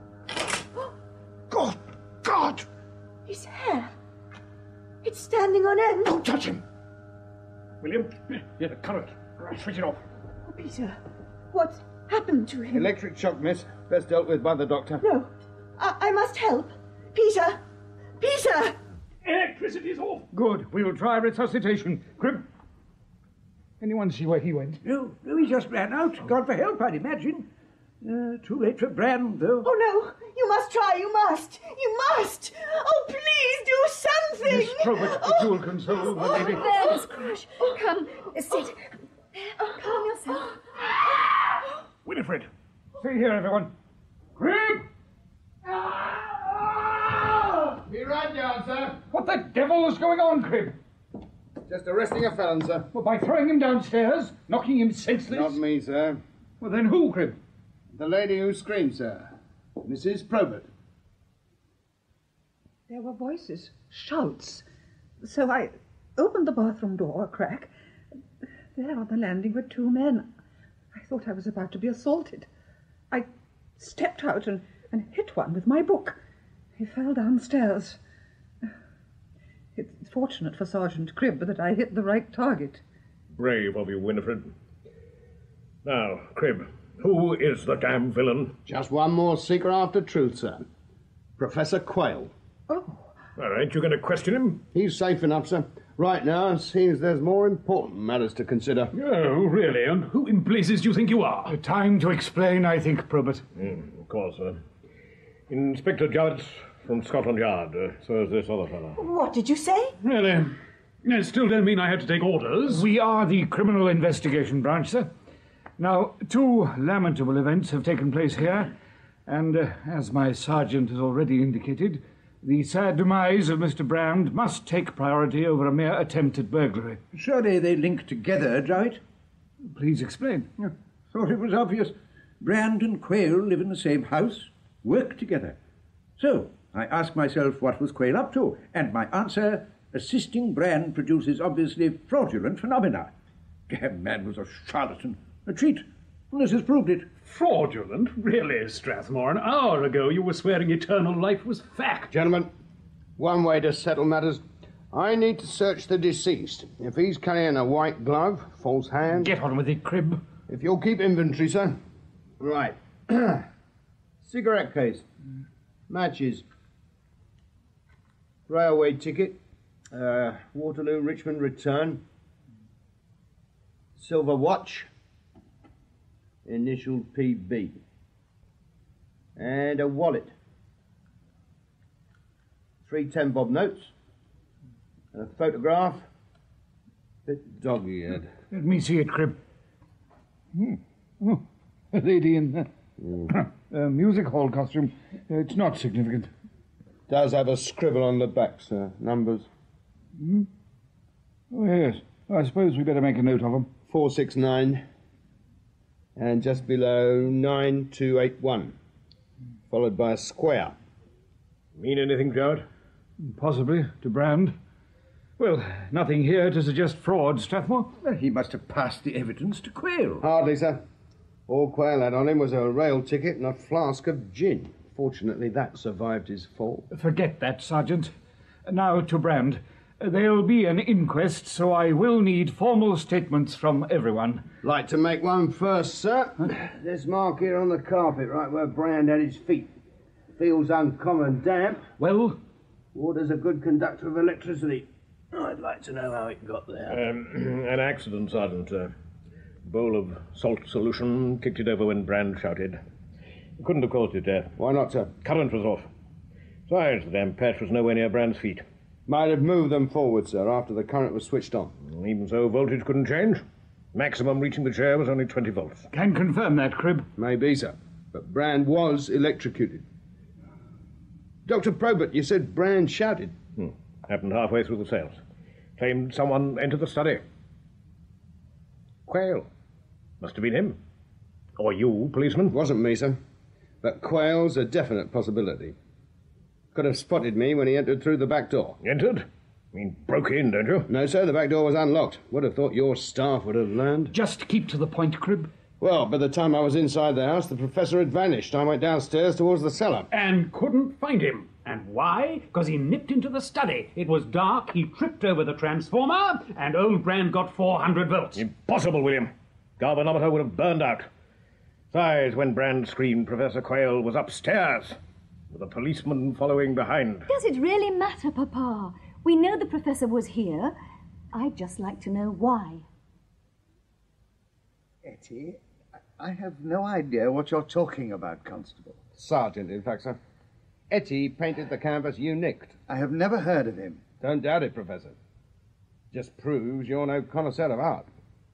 S5: God! God!
S7: His hair. It's standing on end.
S5: Don't touch him. William, yeah, the current. Switch it off.
S7: Oh, Peter, what happened to him?
S2: Electric shock, miss. Best dealt with by the doctor.
S7: No, I, I must help. Peter! Peter!
S5: Electricity's off.
S12: Good. We will try resuscitation. Crib. Anyone see where he went?
S10: No, no, he just ran out. Gone for help, I'd imagine. Uh, too late for Brand, though.
S7: Oh, no. You must try. You must. You must. Oh, please do something.
S12: Miss Probert,
S7: oh.
S12: if you will console the lady.
S13: There, Miss Crush. Come, sit. Calm yourself.
S5: Winifred.
S12: Stay here, everyone. Crib!
S2: Be right down, sir.
S12: What the devil is going on, Crib?
S2: Just arresting a felon, sir.
S10: Well, by throwing him downstairs, knocking him senseless?
S2: Not me, sir.
S10: Well, then who, Crib?
S2: The lady who screamed, sir. Missus Probert.
S6: There were voices, shouts. So I opened the bathroom door a crack. There on the landing were two men. I thought I was about to be assaulted. I stepped out and, and hit one with my book. He fell downstairs. It's fortunate for Sergeant Cribb that I hit the right target.
S5: Brave of you, Winifred. Now, Cribb, who is the damn villain?
S2: Just one more seeker after truth, sir. Professor Quayle.
S6: Oh.
S5: Well, ain't you going to question him?
S2: He's safe enough, sir. Right now, it seems there's more important matters to consider.
S12: Oh, really? And who in blazes do you think you are?
S10: Time to explain, I think, Probert.
S5: Mm, of course, sir. Inspector Jowett from Scotland Yard. Uh, so is this other fellow.
S7: What did you say?
S12: Really? It still don't mean I have to take orders.
S10: We are the Criminal Investigation Branch, sir. Now, two lamentable events have taken place here, and uh, as my sergeant has already indicated, the sad demise of Mister Brand must take priority over a mere attempt at burglary.
S14: Surely they link together, Jowett?
S10: Please explain.
S14: Yeah, thought it was obvious. Brand and Quayle live in the same house, work together. So, I asked myself what was Quayle up to, and my answer, assisting Brand produces obviously fraudulent phenomena. Damn man was a charlatan, a cheat. This has proved it.
S12: Fraudulent? Really, Strathmore? An hour ago you were swearing eternal life was fact.
S2: Gentlemen, one way to settle matters. I need to search the deceased. If he's carrying a white glove, false hand...
S10: Get on with it, Cribb.
S2: If you'll keep inventory, sir.
S14: Right. Cigarette case. Matches. Railway ticket. Uh, Waterloo Richmond return. Silver watch. Initial P B. And a wallet. Three ten bob notes. A photograph. Bit dog-eared.
S10: Let me see it, Cribb. Hmm. Oh, a lady in a mm. uh, music hall costume. Uh, it's not significant.
S2: Does have a scribble on the back, sir. Numbers.
S10: Hmm? Oh, yes. I suppose we better make a note of them.
S2: four six nine. And just below nine two eight one. Followed by a square.
S5: Mean anything, Jowett?
S10: Possibly, to Brand. Well, nothing here to suggest fraud, Strathmore.
S14: Well, he must have passed the evidence to Quayle.
S2: Hardly, sir. All Quayle had on him was a rail ticket and a flask of gin. Fortunately, that survived his fall.
S10: Forget that, Sergeant. Now to Brand. There'll be an inquest, so I will need formal statements from everyone.
S2: Like to make one first, sir? Huh? This mark here on the carpet, right where Brand had his feet. Feels uncommon damp.
S10: Well?
S2: Water's a good conductor of electricity. I'd like to know how it got there.
S5: Um, an accident, Sergeant. A bowl of salt solution kicked it over when Brand shouted. Couldn't have caused it death.
S2: Why not, sir?
S5: Current was off. Besides, the damn patch was nowhere near Brand's feet.
S2: Might have moved them forward, sir, after the current was switched on.
S5: Even so, voltage couldn't change. Maximum reaching the chair was only twenty volts.
S10: Can confirm that, Cribb.
S2: Maybe, sir. But Brand was electrocuted. Doctor Probert, you said Brand shouted.
S5: Hmm. Happened halfway through the seance. Claimed someone entered the study. Quayle. Must have been him. Or you, policeman.
S2: Wasn't me, sir. But Quayle's a definite possibility. Could have spotted me when he entered through the back door.
S5: Entered? I mean, broke in, don't you?
S2: No, sir, the back door was unlocked. Would have thought your staff would have learned.
S10: Just keep to the point, Cribb.
S2: Well, by the time I was inside the house, the professor had vanished. I went downstairs towards the cellar.
S12: And couldn't find him. And why? Because he nipped into the study. It was dark, he tripped over the transformer, and old Brand got four hundred volts.
S5: Impossible, William. Galvanometer would have burned out. Besides, when Brand screamed, Professor Quayle was upstairs, with a policeman following behind.
S13: Does it really matter, Papa? We know the professor was here. I'd just like to know why.
S14: Etty, I have no idea what you're talking about, Constable.
S2: Sergeant, in fact, sir. Etty painted the canvas you nicked.
S14: I have never heard of him.
S2: Don't doubt it, Professor. Just proves you're no connoisseur of art.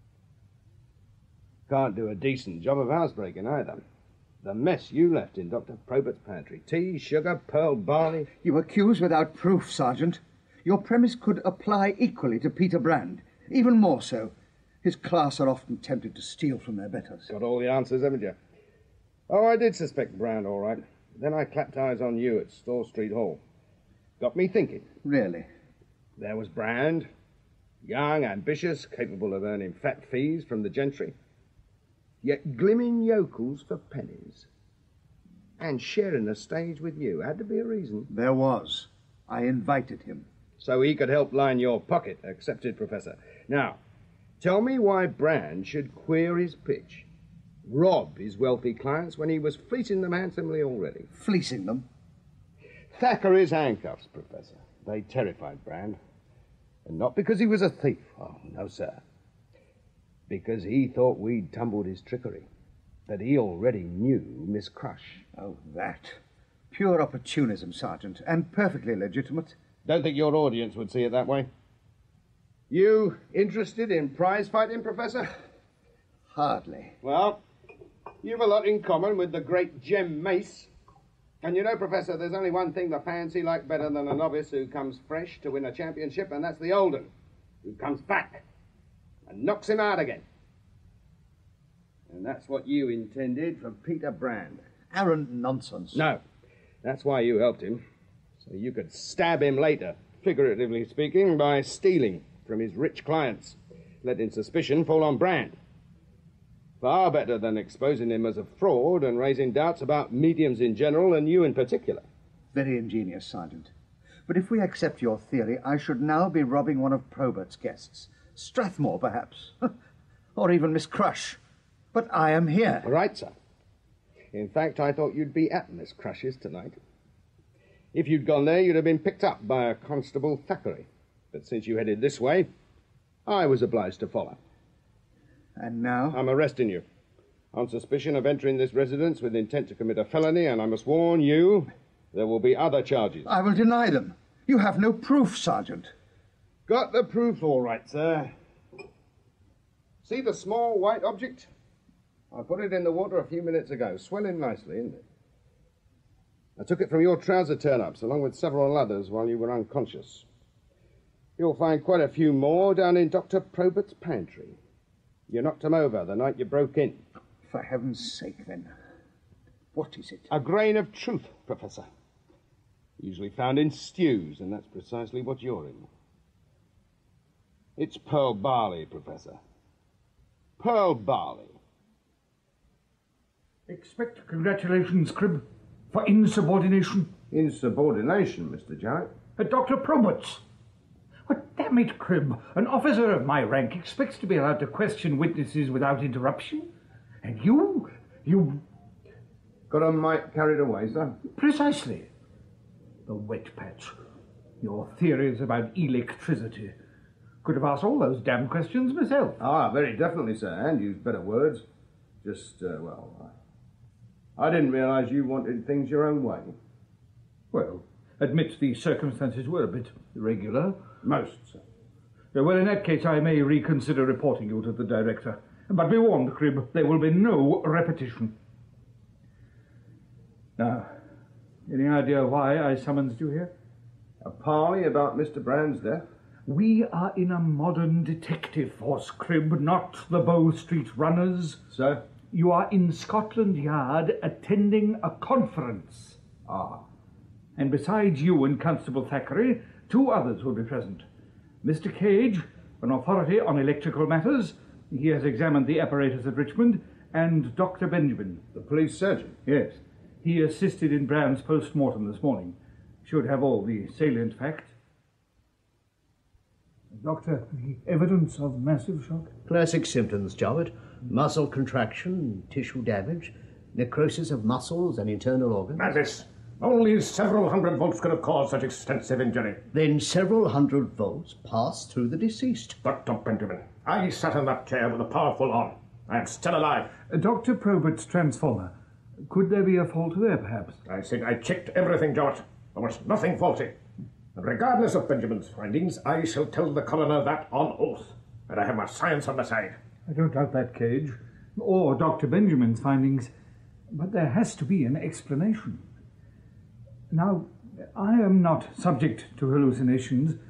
S2: Can't do a decent job of housebreaking either. The mess you left in Doctor Probert's pantry. Tea, sugar, pearl barley.
S14: You accuse without proof, Sergeant.
S8: Your premise could apply equally to Peter Brand, even more so. His class are often tempted to steal from their betters.
S2: Got all the answers, haven't you? Oh, I did suspect Brand, all right. Then I clapped eyes on you at Store Street Hall. Got me thinking.
S8: Really?
S2: There was Brand, young, ambitious, capable of earning fat fees from the gentry, yet glimmering yokels for pennies. And sharing the stage with you. Had to be a reason.
S8: There was. I invited him.
S2: So he could help line your pocket. Accepted, Professor. Now, tell me why Brand should queer his pitch. Rob his wealthy clients when he was fleecing them handsomely already.
S8: Fleecing them?
S2: Thackeray's handcuffs, Professor. They terrified Brand. And not because he was a thief. Oh, no, sir. Because he thought we'd tumbled his trickery. That he already knew Miss Crush.
S8: Oh, that. Pure opportunism, Sergeant, and perfectly legitimate.
S2: Don't think your audience would see it that way. You interested in prize fighting, Professor?
S8: Hardly.
S2: Well, you've a lot in common with the great Jem Mace. And you know, Professor, there's only one thing the fancy like better than a novice who comes fresh to win a championship, and that's the old un, who comes back and knocks him out again. And that's what you intended for Peter Brand.
S8: Arrant nonsense.
S2: No. That's why you helped him. So you could stab him later, figuratively speaking, by stealing from his rich clients, letting suspicion fall on Brand. Far better than exposing him as a fraud and raising doubts about mediums in general and you in particular.
S8: Very ingenious, Sergeant. But if we accept your theory, I should now be robbing one of Probert's guests. Strathmore, perhaps. Or even Miss Crush. But I am here.
S2: Right, sir. In fact, I thought you'd be at Miss Crush's tonight. If you'd gone there, you'd have been picked up by a Constable Thackeray. But since you headed this way, I was obliged to follow.
S8: And now?
S2: I'm arresting you on suspicion of entering this residence with intent to commit a felony, and I must warn you, there will be other charges.
S8: I will deny them. You have no proof, Sergeant.
S2: Got the proof all right, sir. See the small white object? I put it in the water a few minutes ago. Swelling nicely, isn't it? I took it from your trouser turn-ups, along with several others, while you were unconscious. You'll find quite a few more down in Doctor Probert's pantry. You knocked them over the night you broke in.
S8: For heaven's sake, then. What is it?
S2: A grain of truth, Professor. Usually found in stews, and that's precisely what you're in. It's pearl barley, Professor. Pearl barley.
S10: Expect congratulations, Cribb, for insubordination.
S2: Insubordination, Mister Jarrett?
S10: At Doctor Probert's. But damn it, Cribb, an officer of my rank expects to be allowed to question witnesses without interruption. And you, you...
S2: Got a mite carried away, sir?
S10: Precisely. The wet patch. Your theories about electricity. Could have asked all those damn questions myself.
S2: Ah, very definitely, sir, and used better words. Just, uh, well, I didn't realise you wanted things your own way.
S10: Well, admit the circumstances were a bit irregular.
S2: Most, sir.
S10: Well, in that case, I may reconsider reporting you to the director. But be warned, Cribb, there will be no repetition. Now, any idea why I summoned you here?
S2: A parley about Mister Brand's death?
S10: We are in a modern detective force, Cribb, not the Bow Street runners.
S2: Sir?
S10: You are in Scotland Yard attending a conference.
S2: Ah.
S10: And besides you and Constable Thackeray, two others will be present. Mister Cage, an authority on electrical matters. He has examined the apparatus at Richmond. And Doctor Benjamin.
S2: The police surgeon?
S10: Yes. He assisted in Brand's post-mortem this morning. Should have all the salient facts. Doctor, the evidence of massive shock?
S15: Classic symptoms, Jarrett. Muscle contraction, tissue damage, necrosis of muscles and internal organs.
S5: Madness! Only several hundred volts could have caused such extensive injury.
S15: Then several hundred volts passed through the deceased.
S5: Doctor Benjamin, I sat in that chair with the power full on. I am still alive.
S10: Uh, Doctor Probert's transformer. Could there be a fault there, perhaps?
S5: I think I checked everything, Jarrett. There was nothing faulty. And regardless of Benjamin's findings, I shall tell the coroner that on oath. And I have my science on my side.
S10: I don't doubt that, Cage. Or Doctor Benjamin's findings. But there has to be an explanation. Now, I am not subject to hallucinations,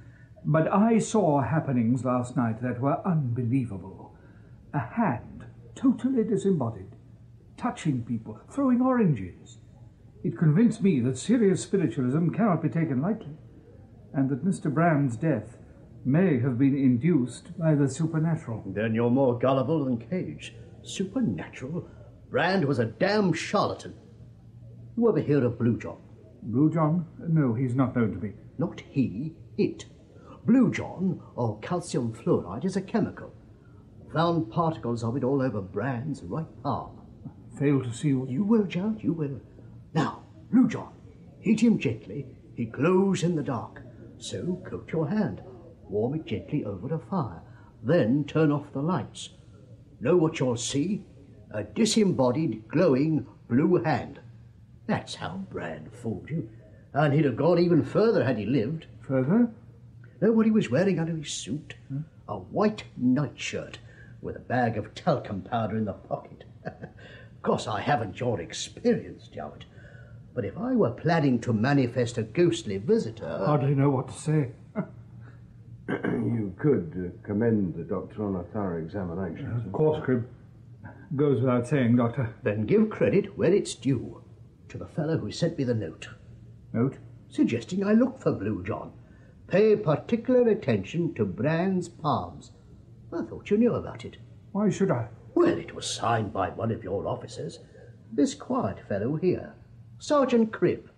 S10: But I saw happenings last night that were unbelievable. A hand, totally disembodied, touching people, throwing oranges. It convinced me that serious spiritualism cannot be taken lightly, and that Mister Brand's death may have been induced by the supernatural.
S15: Then you're more gullible than Cage. Supernatural? Brand was a damn charlatan. You ever hear of Blue John?
S10: Blue John? No, he's not known to me.
S15: Not he, it. Blue John, or calcium fluoride, is a chemical. Found particles of it all over Brand's right palm.
S10: Fail to see what...
S15: You will, Judd, you will. Now, Blue John, heat him gently. He glows in the dark. So coat your hand. Warm it gently over a fire. Then turn off the lights. Know what you'll see? A disembodied, glowing blue hand. That's how Brand fooled you. And he'd have gone even further had he lived.
S10: Further?
S15: Know what he was wearing under his suit? Hmm? A white nightshirt with a bag of talcum powder in the pocket. Of course, I haven't your experience, Jowett. But if I were planning to manifest a ghostly visitor...
S10: Hardly know what to say.
S2: You could uh, commend the doctor on a thorough examination.
S10: Of course, Crib. Goes without saying, Doctor.
S15: Then give credit where it's due. To the fellow who sent me the note.
S10: Note?
S15: Suggesting I look for Blue John. Pay particular attention to Brand's palms. I thought you knew about it.
S10: Why should I?
S15: Well, it was signed by one of your officers. This quiet fellow here. Sergeant Cribb.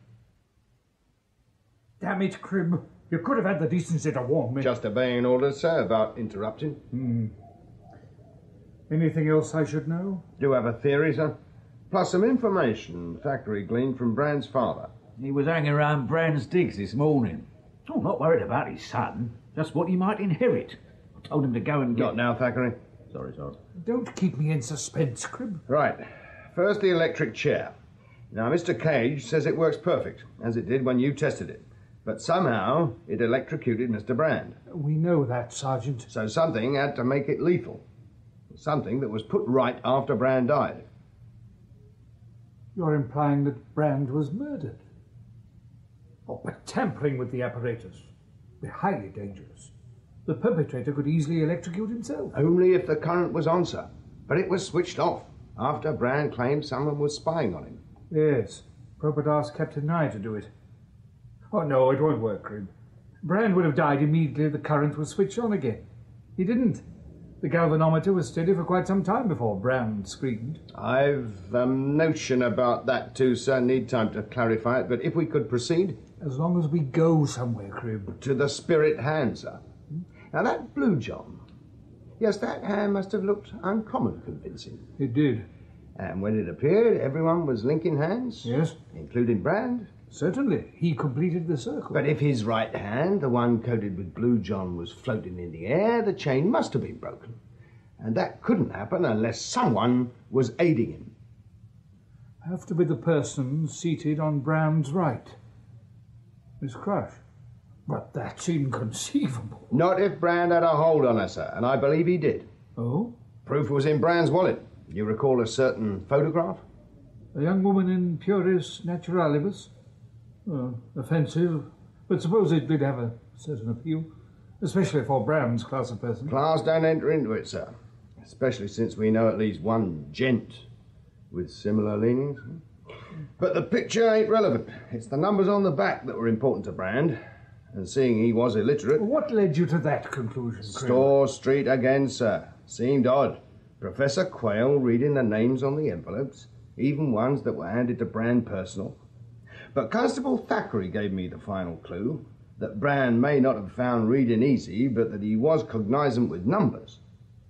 S10: Damn it, Cribb. You could have had the decency to warn me.
S2: Just obeying orders, sir, about interrupting.
S10: Hmm. Anything else I should know?
S2: Do have a theory, sir? Plus some information Thackeray gleaned from Brand's father.
S3: He was hanging around Brand's digs this morning. Oh, not worried about his son, just what he might inherit. I told him to go and get...
S2: Not now, Thackeray.
S3: Sorry, sorry.
S10: Don't keep me in suspense, Cribb.
S2: Right. First, the electric chair. Now, Mister Cage says it works perfect, as it did when you tested it. But somehow, it electrocuted Mister Brand.
S10: We know that, Sergeant.
S2: So something had to make it lethal. Something that was put right after Brand died.
S10: You're implying that Brand was murdered? Oh, but tampering with the apparatus would be highly dangerous. The perpetrator could easily electrocute himself.
S2: Only if the current was on, sir. But it was switched off after Brand claimed someone was spying on him.
S10: Yes. Probert asked Captain Nye to do it. Oh, no, it won't work, Cribb. Brand would have died immediately the current was switched on again. He didn't. The galvanometer was steady for quite some time before Brand screamed.
S2: I've a notion about that too, sir. Need time to clarify it, but if we could proceed...
S10: As long as we go somewhere, Cribb.
S2: To the spirit hand, sir. Now, that Blue John... Yes, that hand must have looked uncommon convincing.
S10: It did.
S2: And when it appeared, everyone was linking hands?
S10: Yes.
S2: Including Brand?
S10: Certainly. He completed the circle.
S2: But if his right hand, the one coated with Blue John, was floating in the air, the chain must have been broken. And that couldn't happen unless someone was aiding him.
S10: Have to be the person seated on Brand's right. Miss Crush. But that's inconceivable.
S2: Not if Brand had a hold on her, sir, and I believe he did.
S10: Oh?
S2: Proof was in Brand's wallet. You recall a certain photograph?
S10: A young woman in puris naturalibus. Uh, offensive, but suppose it did have a certain appeal, especially for Brand's class of person.
S2: Class don't enter into it, sir. Especially since we know at least one gent with similar leanings. But the picture ain't relevant. It's the numbers on the back that were important to Brand. And seeing he was illiterate...
S10: What led you to that conclusion,
S2: Store Street again, sir. Seemed odd. Professor Quayle reading the names on the envelopes, even ones that were handed to Brand personal. But Constable Thackeray gave me the final clue, that Brand may not have found reading easy, but that he was cognizant with numbers.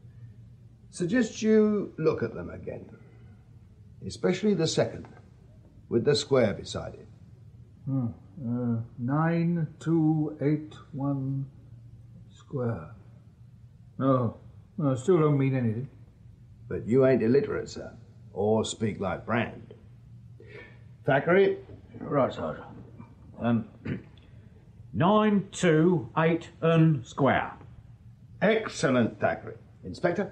S2: Suggest you look at them again. Especially the second, with the square beside it.
S10: Hmm. Uh, nine, two, eight, one, square. No, no, still don't mean anything.
S2: But you ain't illiterate, sir, or speak like Brand. Thackeray?
S3: Right, Sergeant. Um, nine, two, eight, and square.
S2: Excellent, Thackeray. Inspector?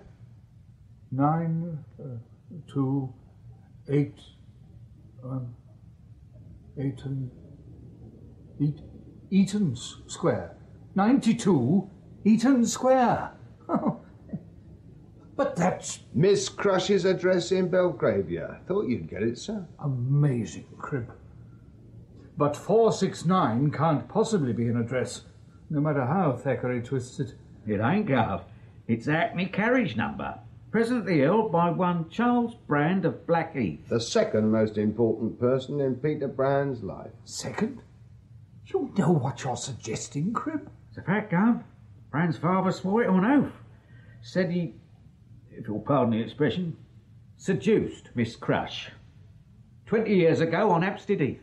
S10: Nine, uh, two, eight, um, eight and... Eat, Eaton's Square. ninety-two Eaton Square. But that's...
S2: Miss Crush's address in Belgravia. Thought you'd get it, sir.
S10: Amazing, Crib. But four six nine can't possibly be an address, no matter how Thackeray twists it.
S3: It ain't, Gov. It's Hackney carriage number, presently held by one Charles Brand of Blackheath.
S2: The second most important person in Peter Brand's life.
S10: Second? You know what you're suggesting, Crib?
S3: It's a fact, Gov. Brand's father swore it on oath. Said he, if you'll pardon the expression, seduced Miss Crush. Twenty years ago on Hampstead Heath.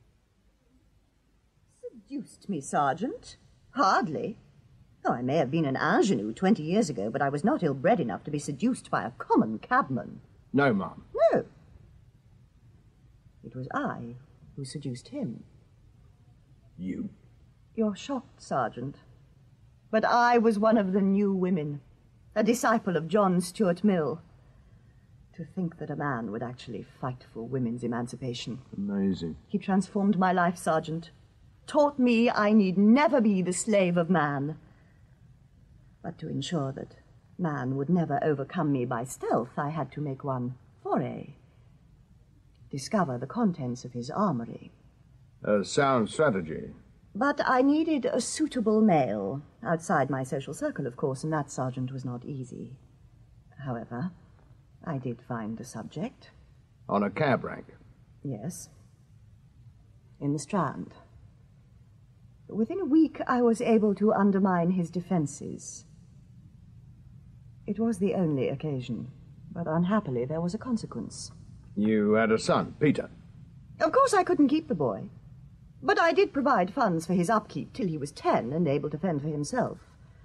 S7: Seduced me, Sergeant? Hardly. Though I may have been an ingenue twenty years ago, but I was not ill-bred enough to be seduced by a common cabman.
S2: No, ma'am.
S7: No. It was I who seduced him.
S2: You?
S7: You're shocked, Sergeant. But I was one of the new women, a disciple of John Stuart Mill. To think that a man would actually fight for women's emancipation.
S2: Amazing.
S7: He transformed my life, Sergeant. Taught me I need never be the slave of man. But to ensure that man would never overcome me by stealth, I had to make one foray. Discover the contents of his armory.
S2: A sound strategy.
S7: But I needed a suitable male, outside my social circle, of course, and that, Sergeant, was not easy. However, I did find a subject.
S2: On a cab rank?
S7: Yes. In the Strand. Within a week, I was able to undermine his defences. It was the only occasion, but unhappily there was a consequence.
S2: You had a son, Peter.
S7: Of course I couldn't keep the boy, but I did provide funds for his upkeep till he was ten and able to fend for himself.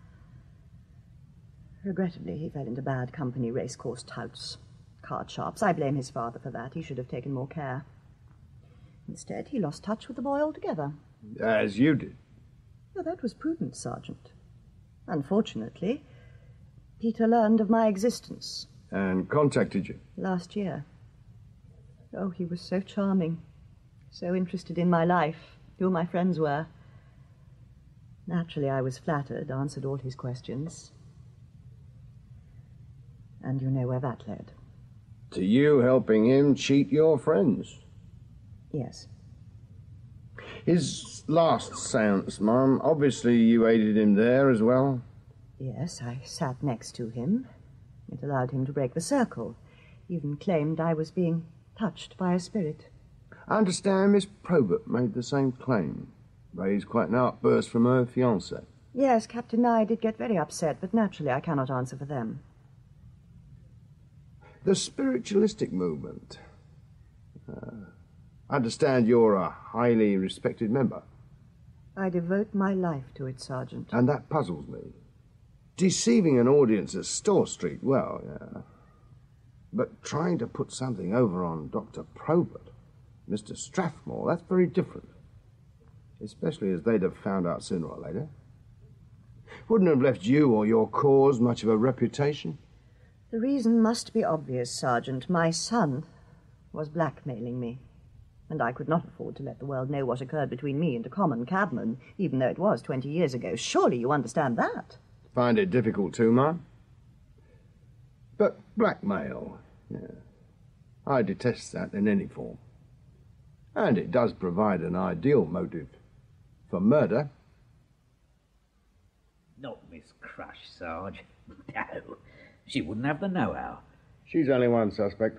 S7: Regrettably, he fell into bad company, racecourse touts, card sharps. I blame his father for that. He should have taken more care. Instead, he lost touch with the boy altogether.
S2: As you did.
S7: Well, that was prudent, Sergeant. Unfortunately, Peter learned of my existence.
S2: And contacted you?
S7: Last year. Oh, he was so charming. So interested in my life, who my friends were. Naturally, I was flattered, answered all his questions. And you know where that led.
S2: To you helping him cheat your friends?
S7: Yes.
S2: His last seance, Mum, obviously you aided him there as well?
S7: Yes, I sat next to him. It allowed him to break the circle. Even claimed I was being touched by a spirit.
S2: I understand Miss Probert made the same claim. Raised quite an outburst from her fiancé.
S7: Yes, Captain Nye did get very upset, but naturally I cannot answer for them.
S2: The spiritualistic movement. Uh, I understand you're a highly respected member.
S7: I devote my life to it, Sergeant.
S2: And that puzzles me. Deceiving an audience at Store Street, well, yeah. But trying to put something over on Doctor Probert, Mister Strathmore, that's very different. Especially as they'd have found out sooner or later. Wouldn't have left you or your cause much of a reputation.
S7: The reason must be obvious, Sergeant. My son was blackmailing me. And I could not afford to let the world know what occurred between me and a common cabman, even though it was twenty years ago. Surely you understand that?
S2: Find it difficult too, Mum? But blackmail, yeah. I detest that in any form. And it does provide an ideal motive for murder.
S3: Not Miss Crush, Sarge. No. She wouldn't have the know-how.
S2: She's only one suspect.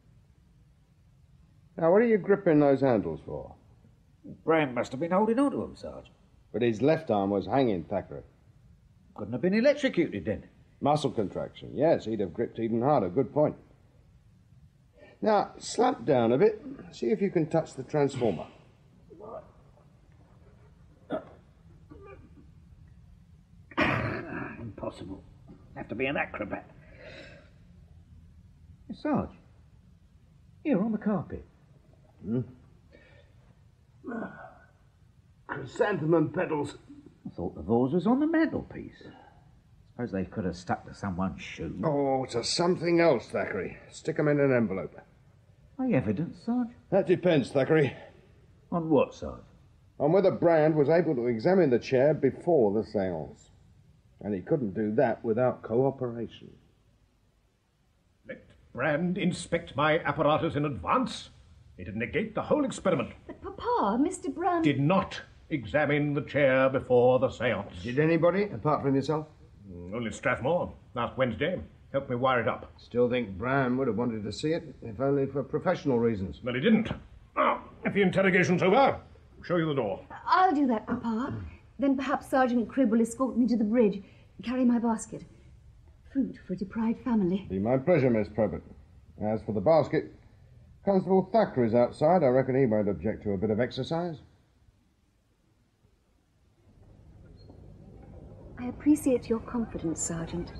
S2: Now, what are you gripping those handles for?
S3: Brand must have been holding on to them, Sarge.
S2: But his left arm was hanging, Thackeray.
S3: Couldn't have been electrocuted, then.
S2: Muscle contraction. Yes, he'd have gripped even harder. Good point. Now, slump down a bit. See if you can touch the transformer.
S3: Impossible. Have to be an acrobat. Sarge, here on the carpet.
S2: Hmm?
S5: Chrysanthemum petals.
S3: I thought the vase was on the mantelpiece. Suppose they could have stuck to someone's shoe.
S2: Oh, to something else, Thackeray. Stick 'em in an envelope.
S3: My evidence, Sarge?
S2: That depends, Thackeray.
S3: On what, Sarge?
S2: on whether Brand was able to examine the chair before the seance. And he couldn't do that without cooperation.
S5: Let Brand inspect my apparatus in advance. It'd negate the whole experiment.
S13: But, Papa, Mister Brand...
S5: Did not examine the chair before the seance.
S2: Did anybody, apart from yourself?
S5: Mm, only Strathmore, last Wednesday. Helped me wire it up.
S2: Still think Brand would have wanted to see it, if only for professional reasons.
S5: Well, he didn't. Now, if the interrogation's over, I'll show you the door.
S13: I'll do that, Papa. Then perhaps Sergeant Cribb will escort me to the bridge, carry my basket. Food for a deprived family.
S2: Be my pleasure, Miss Probert. As for the basket, Constable Thackeray's outside. I reckon he won't object to a bit of exercise.
S13: I appreciate your confidence, Sergeant.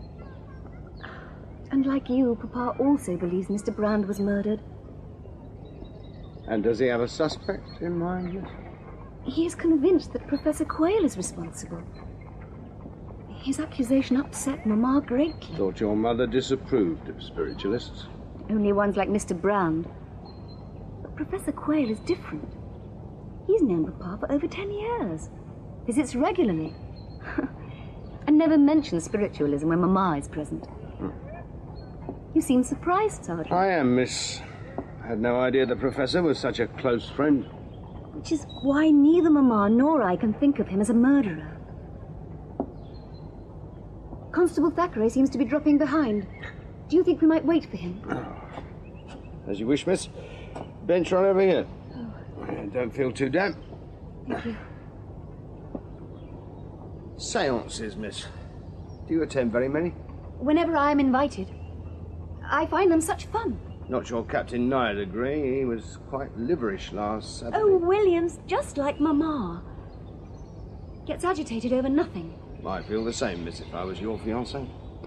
S13: And like you, Papa also believes Mister Brand was murdered.
S2: And does he have a suspect in mind, Miss?
S13: He is convinced that Professor Quayle is responsible. His accusation upset Mamma greatly.
S2: Thought your mother disapproved of spiritualists.
S13: Only ones like Mister Brand. But Professor Quayle is different. He's known Papa for over ten years. Visits regularly. And never mentions spiritualism when Mamma is present. Hmm. You seem surprised, Sergeant.
S2: I am, Miss. I had no idea the Professor was such a close friend.
S13: Which is why neither Mamma nor I can think of him as a murderer. Constable Thackeray seems to be dropping behind. Do you think we might wait for him?
S2: As you wish, Miss. Bench right over here. Oh. Don't feel too damp.
S13: Thank you.
S2: Seances, Miss. Do you attend very many?
S13: Whenever I am invited. I find them such fun.
S2: Not sure Captain Nya'd agree. He was quite liverish last Saturday.
S13: Oh, William's just like Mamma. Gets agitated over nothing.
S2: I feel the same, Miss, if I was your fiancé.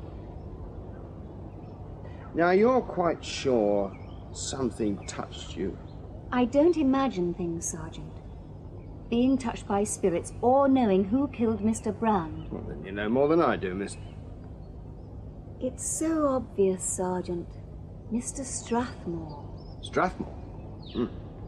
S2: Now, you're quite sure something touched you?
S13: I don't imagine things, Sergeant. Being touched by spirits or knowing who killed Mister Brand.
S2: Well, then you know more than I do, Miss.
S13: It's so obvious, Sergeant. Mister Strathmore.
S2: Strathmore? Hmm.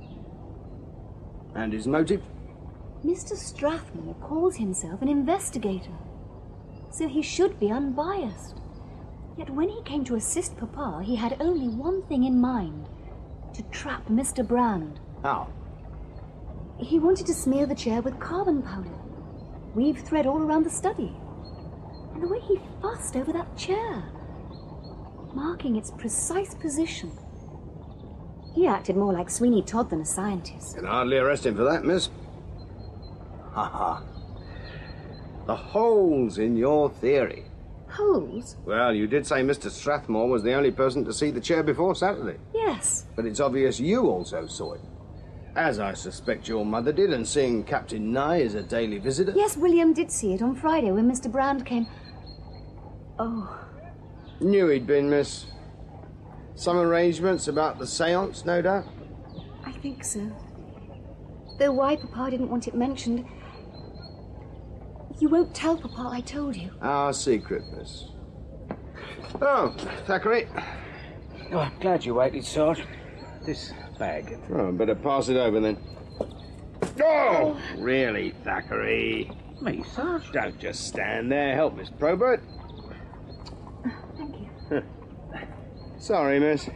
S2: And his motive?
S13: Mister Strathmore calls himself an investigator, so he should be unbiased. Yet when he came to assist Papa, he had only one thing in mind: to trap Mister Brand.
S2: How?
S13: He wanted to smear the chair with carbon powder, weave thread all around the study. And the way he fussed over that chair, marking its precise position. He acted more like Sweeney Todd than a scientist.
S2: Can hardly arrest him for that, Miss. Ha ha. The holes in your theory.
S13: Holes?
S2: Well, you did say Mister Strathmore was the only person to see the chair before Saturday.
S13: Yes.
S2: But it's obvious you also saw it. As I suspect your mother did, and seeing Captain Nye as a daily visitor.
S13: Yes, William did see it on Friday when Mister Brand came. Oh.
S2: Knew he'd been, Miss. Some arrangements about the seance, no doubt?
S13: I think so. Though why Papa didn't want it mentioned... You won't tell Papa I told you.
S2: Our secret, Miss. Oh, Thackeray.
S3: Oh, I'm glad you waited, Sarge. This bag.
S2: Oh, better pass it over then. Oh! Really, Thackeray?
S3: Me, Sarge?
S2: Don't just stand there. Help Miss Probert.
S13: Thank you.
S2: Sorry, Miss.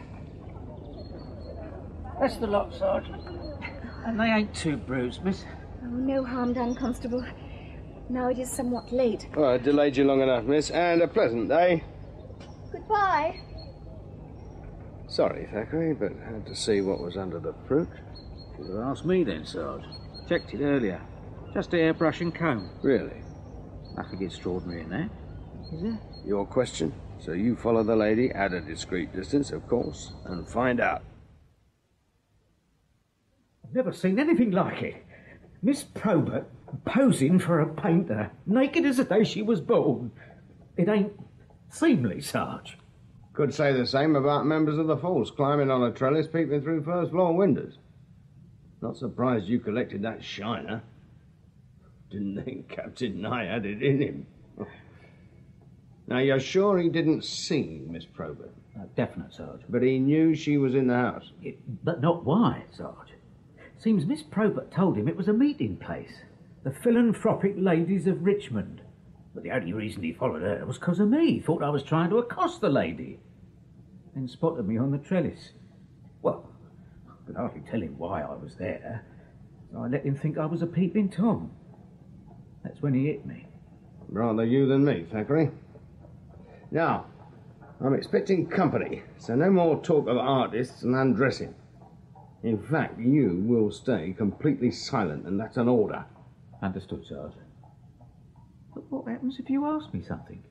S3: That's the lot, Sarge. And they ain't too bruised, Miss.
S13: Oh, no harm done, Constable. Now it is somewhat late.
S2: Well, I delayed you long enough, Miss, and a pleasant day.
S13: Goodbye.
S2: Sorry, Thackeray, but had to see what was under the fruit.
S3: Should have asked me then, Sarge. Checked it earlier. Just a hairbrush and comb.
S2: Really?
S3: Nothing extraordinary in that, is there?
S2: Your question. So you follow the lady at a discreet distance, of course, and find out.
S3: I've never seen anything like it. Miss Probert posing for a painter, naked as the day she was born. It ain't seemly, Sarge.
S2: Could say the same about members of the force climbing on a trellis, peeping through first-floor windows. Not surprised you collected that shiner. Didn't think Captain Nye had it in him. Now, you're sure he didn't see Miss Probert?
S3: Uh, definite, Sarge.
S2: But he knew she was in the house?
S3: It, but not why, Sarge. Seems Miss Probert told him it was a meeting place. The Philanthropic Ladies of Richmond. But the only reason he followed her was because of me. He thought I was trying to accost the lady. Then spotted me on the trellis. Well, I could hardly tell him why I was there. So I let him think I was a peeping Tom. That's when he hit me.
S2: Rather you than me, Thackeray. Now, I'm expecting company, so no more talk of artists and undressing. In fact, you will stay completely silent, and that's an order.
S3: Understood, Sergeant. But what happens if you ask me something?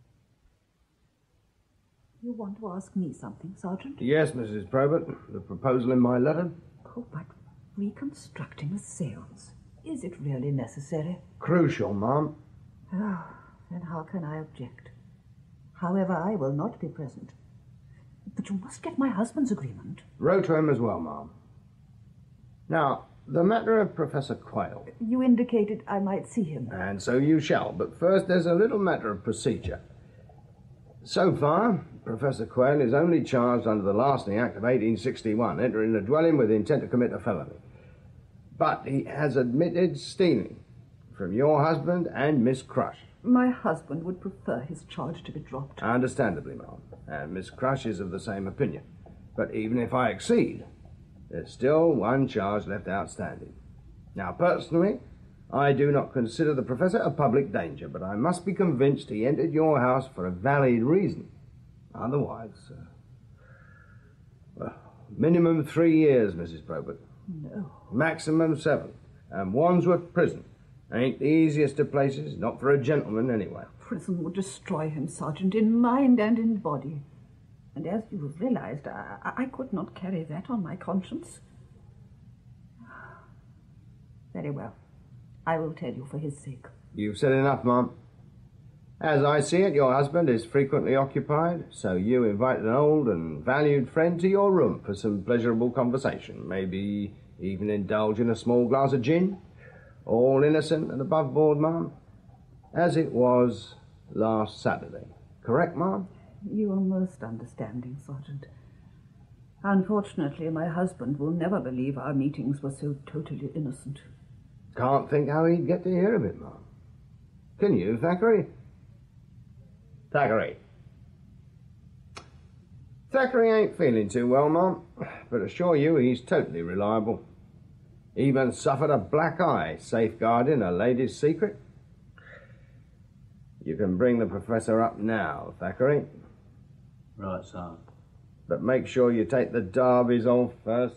S6: You want to ask me something, Sergeant?
S2: Yes, Missus Probert. The proposal in my letter?
S6: Oh, but reconstructing a seance. Is it really necessary?
S2: Crucial, Ma'am.
S6: Oh, then how can I object? However, I will not be present. But you must get my husband's agreement.
S2: Wrote to him as well, Ma'am. Now, the matter of Professor Quayle.
S6: You indicated I might see him.
S2: And so you shall, but first there's a little matter of procedure. So far, Professor Quayle is only charged under the Larceny Act of eighteen sixty-one, entering a dwelling with intent to commit a felony. But he has admitted stealing from your husband and Miss Crush.
S6: My husband would prefer his charge to be dropped.
S2: Understandably, Ma'am. And Miss Crush is of the same opinion. But even if I exceed, there's still one charge left outstanding. Now, personally, I do not consider the Professor a public danger, but I must be convinced he entered your house for a valid reason. Otherwise, uh, well, minimum three years, Missus Probert.
S6: No.
S2: Maximum seven. And Wandsworth Prison. Ain't the easiest of places, not for a gentleman anyway.
S6: Prison would destroy him, Sergeant, in mind and in body. And as you have realized, I, I could not carry that on my conscience. Very well. I will tell you for his sake.
S2: You've said enough, Ma'am. As I see it, your husband is frequently occupied, so you invited an old and valued friend to your room for some pleasurable conversation, maybe even indulge in a small glass of gin. All innocent and above board, Ma'am, as it was last Saturday. Correct, Ma'am?
S6: You are most understanding, Sergeant. Unfortunately, my husband will never believe our meetings were so totally innocent.
S2: Can't think how he'd get to hear of it, Ma'am. Can you, Thackeray? Thackeray. Thackeray ain't feeling too well, Ma'am, but assure you he's totally reliable. Even suffered a black eye safeguarding a lady's secret. You can bring the Professor up now, Thackeray.
S3: Right, sir.
S2: But make sure you take the derbies off first.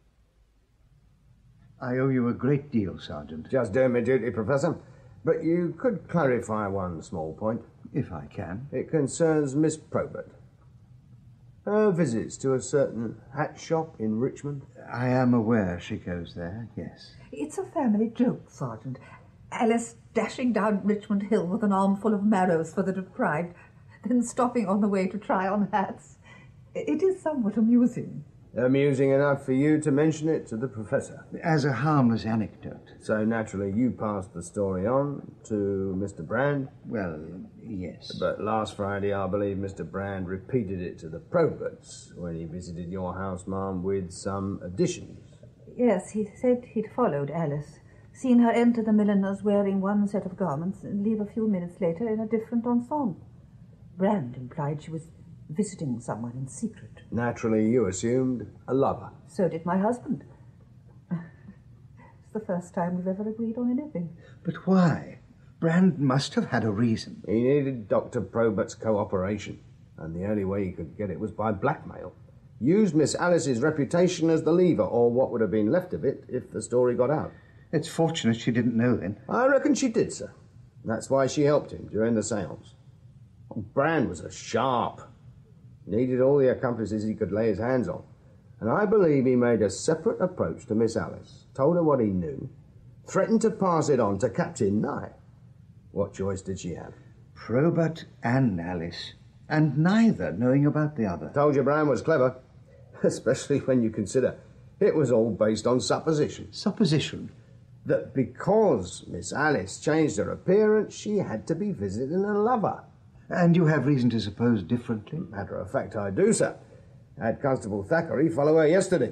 S11: I owe you a great deal, Sergeant.
S2: Just doing my duty, Professor. But you could clarify one small point.
S11: If I can.
S2: It concerns Miss Probert. Her visits to a certain hat shop in Richmond.
S11: I am aware she goes there, yes.
S6: It's a family joke, Sergeant. Alice dashing down Richmond Hill with an armful of marrows for the deprived, then stopping on the way to try on hats. It is somewhat amusing.
S2: Amusing enough for you to mention it to the Professor.
S11: As a harmless anecdote.
S2: So naturally you passed the story on to Mister Brand?
S11: Well, yes.
S2: But last Friday I believe Mister Brand repeated it to the Proberts when he visited your house, Ma'am, with some additions.
S6: Yes, he said he'd followed Alice, seen her enter the milliner's wearing one set of garments and leave a few minutes later in a different ensemble. Brand implied she was visiting someone in secret.
S2: Naturally, you assumed a lover.
S6: So did my husband. It's the first time we've ever agreed on anything.
S11: But why? Brand must have had a reason.
S2: He needed Doctor Probert's cooperation, and the only way he could get it was by blackmail. Used Miss Alice's reputation as the lever, or what would have been left of it if the story got out.
S11: It's fortunate she didn't know then.
S2: I reckon she did, sir. That's why she helped him during the séance. Brand was a sharp. Needed all the accomplices he could lay his hands on. And I believe he made a separate approach to Miss Alice, told her what he knew, threatened to pass it on to Captain Nye. What choice did she have?
S11: Probert and Alice, and neither knowing about the other.
S2: Told you Brand was clever, especially when you consider it was all based on supposition.
S11: Supposition?
S2: That because Miss Alice changed her appearance, she had to be visiting a lover.
S11: And you have reason to suppose differently?
S2: Matter of fact, I do, sir. Had Constable Thackeray follow her yesterday.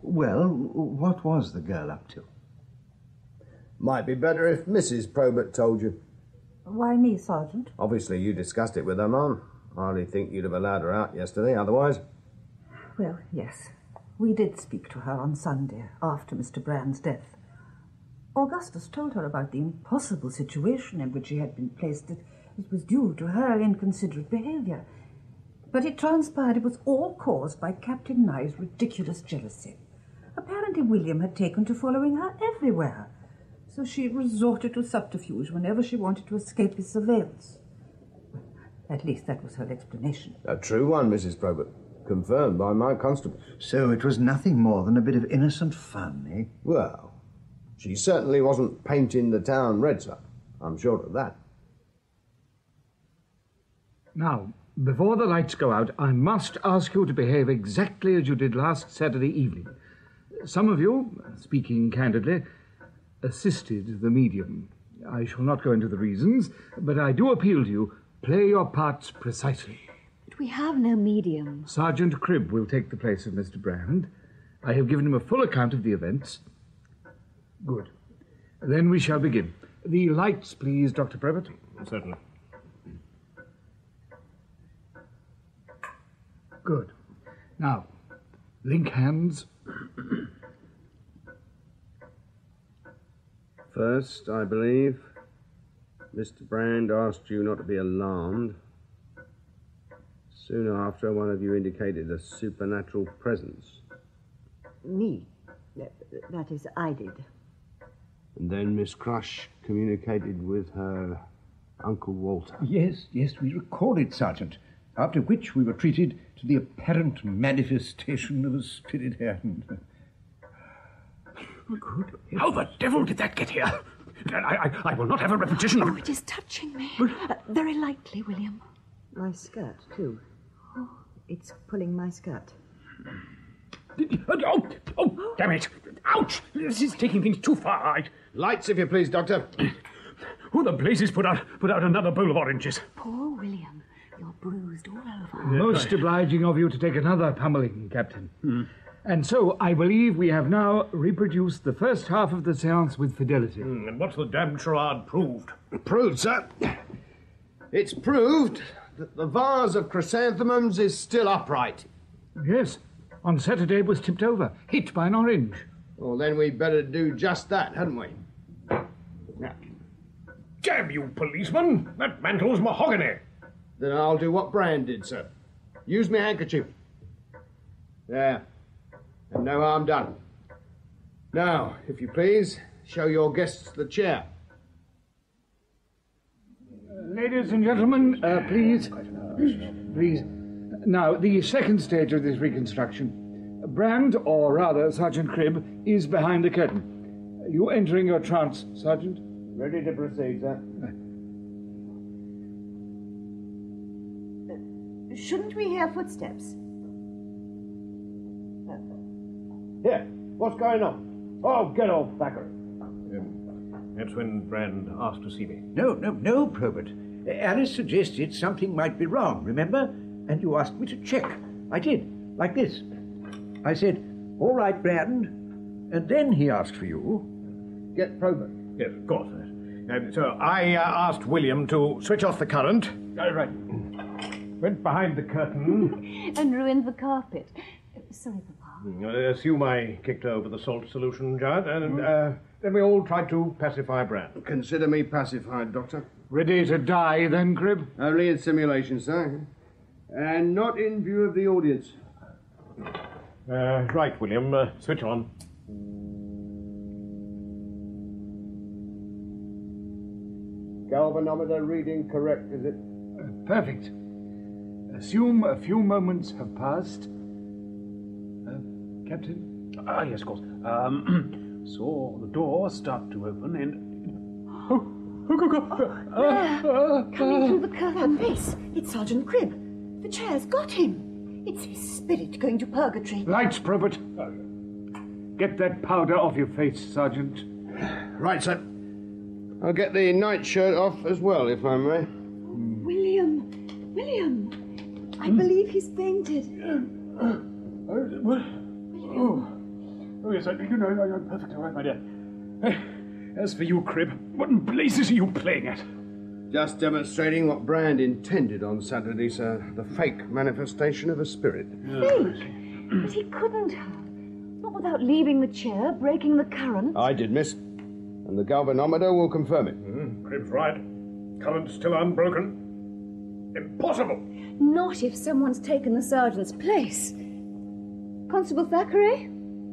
S11: Well, what was the girl up to?
S2: Might be better if Missus Probert told you.
S6: Why me, Sergeant?
S2: Obviously you discussed it with her, Ma'am. I hardly think you'd have allowed her out yesterday, otherwise.
S6: Well, yes. We did speak to her on Sunday, after Mister Brand's death. Augustus told her about the impossible situation in which she had been placed. That it was due to her inconsiderate behaviour. But it transpired it was all caused by Captain Nye's ridiculous jealousy. Apparently William had taken to following her everywhere, so she resorted to subterfuge whenever she wanted to escape his surveillance. At least that was her explanation.
S2: A true one, Missus Probert. Confirmed by my constable.
S11: So it was nothing more than a bit of innocent fun, eh?
S2: Well, she certainly wasn't painting the town red, sir. I'm sure of that.
S10: Now, before the lights go out, I must ask you to behave exactly as you did last Saturday evening. Some of you, speaking candidly, assisted the medium. I shall not go into the reasons, but I do appeal to you, play your parts precisely.
S13: But we have no medium.
S10: Sergeant Cribb will take the place of Mister Brand. I have given him a full account of the events. Good. Then we shall begin. The lights, please, Doctor Probert.
S5: Certainly.
S10: Good. Now, link hands.
S2: First, I believe, Mister Brand asked you not to be alarmed. Soon after, one of you indicated a supernatural presence.
S7: Me? That is, I did.
S2: And then Miss Crush communicated with her Uncle Walter.
S14: Yes, yes, we recall it, Sergeant. After which we were treated to the apparent manifestation of a spirit hand.
S12: Good. How the devil did that get here? I, I, I will not have a repetition of
S7: Oh, it is touching me. Uh, very lightly, William. My skirt, too. Oh, it's pulling my skirt.
S12: Oh, oh, damn it. Ouch! This is taking things too far. I...
S2: Lights, if you please, Doctor.
S12: Who the blazes put out, put out another bowl of oranges?
S13: Poor William. You're bruised all over.
S10: Most obliging of you to take another pummeling, Captain. Hmm. And so, I believe we have now reproduced the first half of the séance with fidelity.
S5: Mm, and what's the damned charade proved?
S2: Proved, sir? It's proved that the vase of chrysanthemums is still upright.
S10: Yes. On Saturday it was tipped over, hit by an orange.
S2: Well, then we'd better do just that, hadn't we?
S5: Now, damn you, policeman! That mantle's mahogany.
S2: Then I'll do what Brand did, sir. Use my handkerchief. There. And no harm done. Now, if you please, show your guests the chair.
S10: Ladies and gentlemen, uh, please, please. Now, the second stage of this reconstruction. Brand, or rather Sergeant Cribb, is behind the curtain. You entering your trance, Sergeant?
S2: Ready to proceed, sir.
S7: Shouldn't we hear footsteps?
S2: Here, what's going on? Oh, get off, Thackeray.
S5: Um, that's when Brand asked to see me.
S14: No, no, no, Probert. Alice suggested something might be wrong, remember? And you asked me to check. I did, like this. I said, all right, Brand. And then he asked for you.
S2: Get Probert.
S5: Yes, of course. And so I uh, asked William to switch off the current.
S10: Uh, right. Went behind the curtain.
S13: And ruined the carpet. Sorry, Papa.
S5: I assume I kicked over the salt solution jar, and uh, then we all tried to pacify Brand.
S2: Consider me pacified, Doctor.
S10: Ready to die, then, Cribb?
S2: Only in simulation, sir. And not in view of the audience.
S5: Uh, right, William. Uh, switch on.
S2: Galvanometer reading correct, is it?
S10: Uh, perfect. Assume a few moments have passed. Captain?
S12: Ah, yes, of course. Um, saw the door start to open and... Oh, oh, oh, oh,
S7: oh, uh, uh, coming through the curtain. Face, it's Sergeant Cribb. The chair's got him. It's his spirit going to purgatory.
S10: Lights, Probert. Get that powder off your face, Sergeant.
S2: Right, sir. I'll get the nightshirt off as well, if I may.
S7: William! William! I believe he's fainted.
S10: Uh, what? Oh, Oh, yes, I, you know, I'm perfectly all right, my dear. Eh, as for you, Crib, what in blazes are you playing at?
S2: Just demonstrating what Brand intended on Saturday, sir. The fake manifestation of a spirit.
S13: Fake? But he couldn't have. Not without leaving the chair, breaking the current.
S2: I did, miss. And the galvanometer will confirm it.
S5: Mm, Crib's right. Current still unbroken. Impossible!
S13: Not if someone's taken the sergeant's place. Constable Thackeray?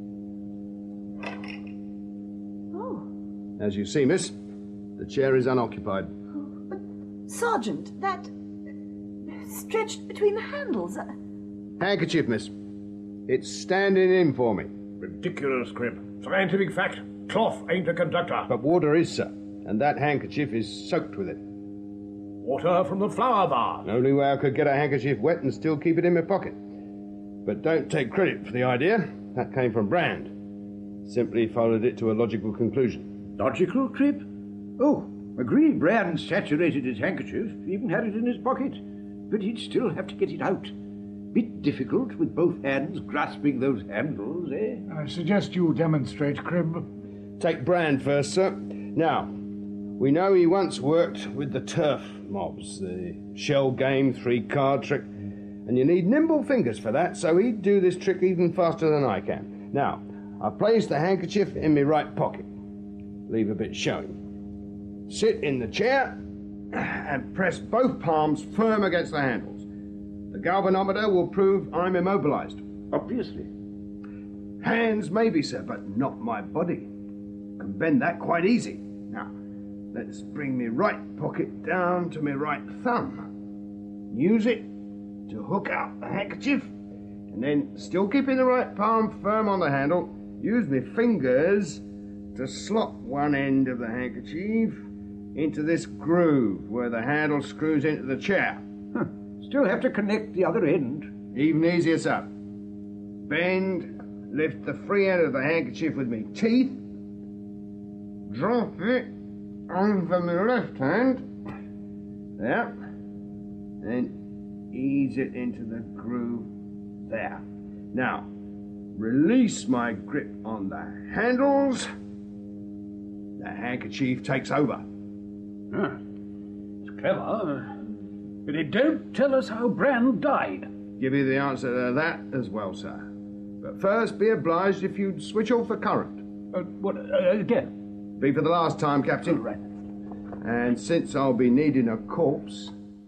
S13: Oh.
S2: As you see, miss, the chair is unoccupied.
S7: Sergeant, that stretched between the handles. Uh,
S2: Handkerchief, miss. It's standing in for me.
S5: Ridiculous, Crib. Scientific fact. Cloth ain't a conductor.
S2: But water is, sir. And that handkerchief is soaked with it.
S5: Water from the flower vase.
S2: The only way I could get a handkerchief wet and still keep it in my pocket. But don't take credit for the idea. That came from Brand. Simply followed it to a logical conclusion.
S14: Logical, Crib? Oh, agree Brand saturated his handkerchief, even had it in his pocket. But he'd still have to get it out. Bit difficult with both hands grasping those handles, eh?
S10: I suggest you demonstrate, Crib.
S2: Take Brand first, sir. Now, we know he once worked with the turf mobs, the shell game, three-card trick, and you need nimble fingers for that, so he'd do this trick even faster than I can. Now, I've placed the handkerchief in my right pocket. Leave a bit showing. Sit in the chair and press both palms firm against the handles. The galvanometer will prove I'm immobilized.
S14: Obviously.
S2: Hands maybe, sir, but not my body. Can bend that quite easy. Now, let's bring my right pocket down to my right thumb. Use it to hook out the handkerchief, and then, still keeping the right palm firm on the handle, use my fingers to slot one end of the handkerchief into this groove where the handle screws into the chair.
S14: Huh. Still have to connect the other end.
S2: Even easier, sir. Bend, lift the free end of the handkerchief with me teeth, drop it over my left hand, there, and ease it into the groove there. Now, release my grip on the handles. The handkerchief takes over.
S12: Huh. It's clever, but it don't tell us how Brand died.
S2: Give you the answer to that as well, sir. But first, be obliged if you'd switch off the current.
S12: Uh, what, uh, again?
S2: Be for the last time, Captain.
S12: Oh, right.
S2: And since I'll be needing a corpse...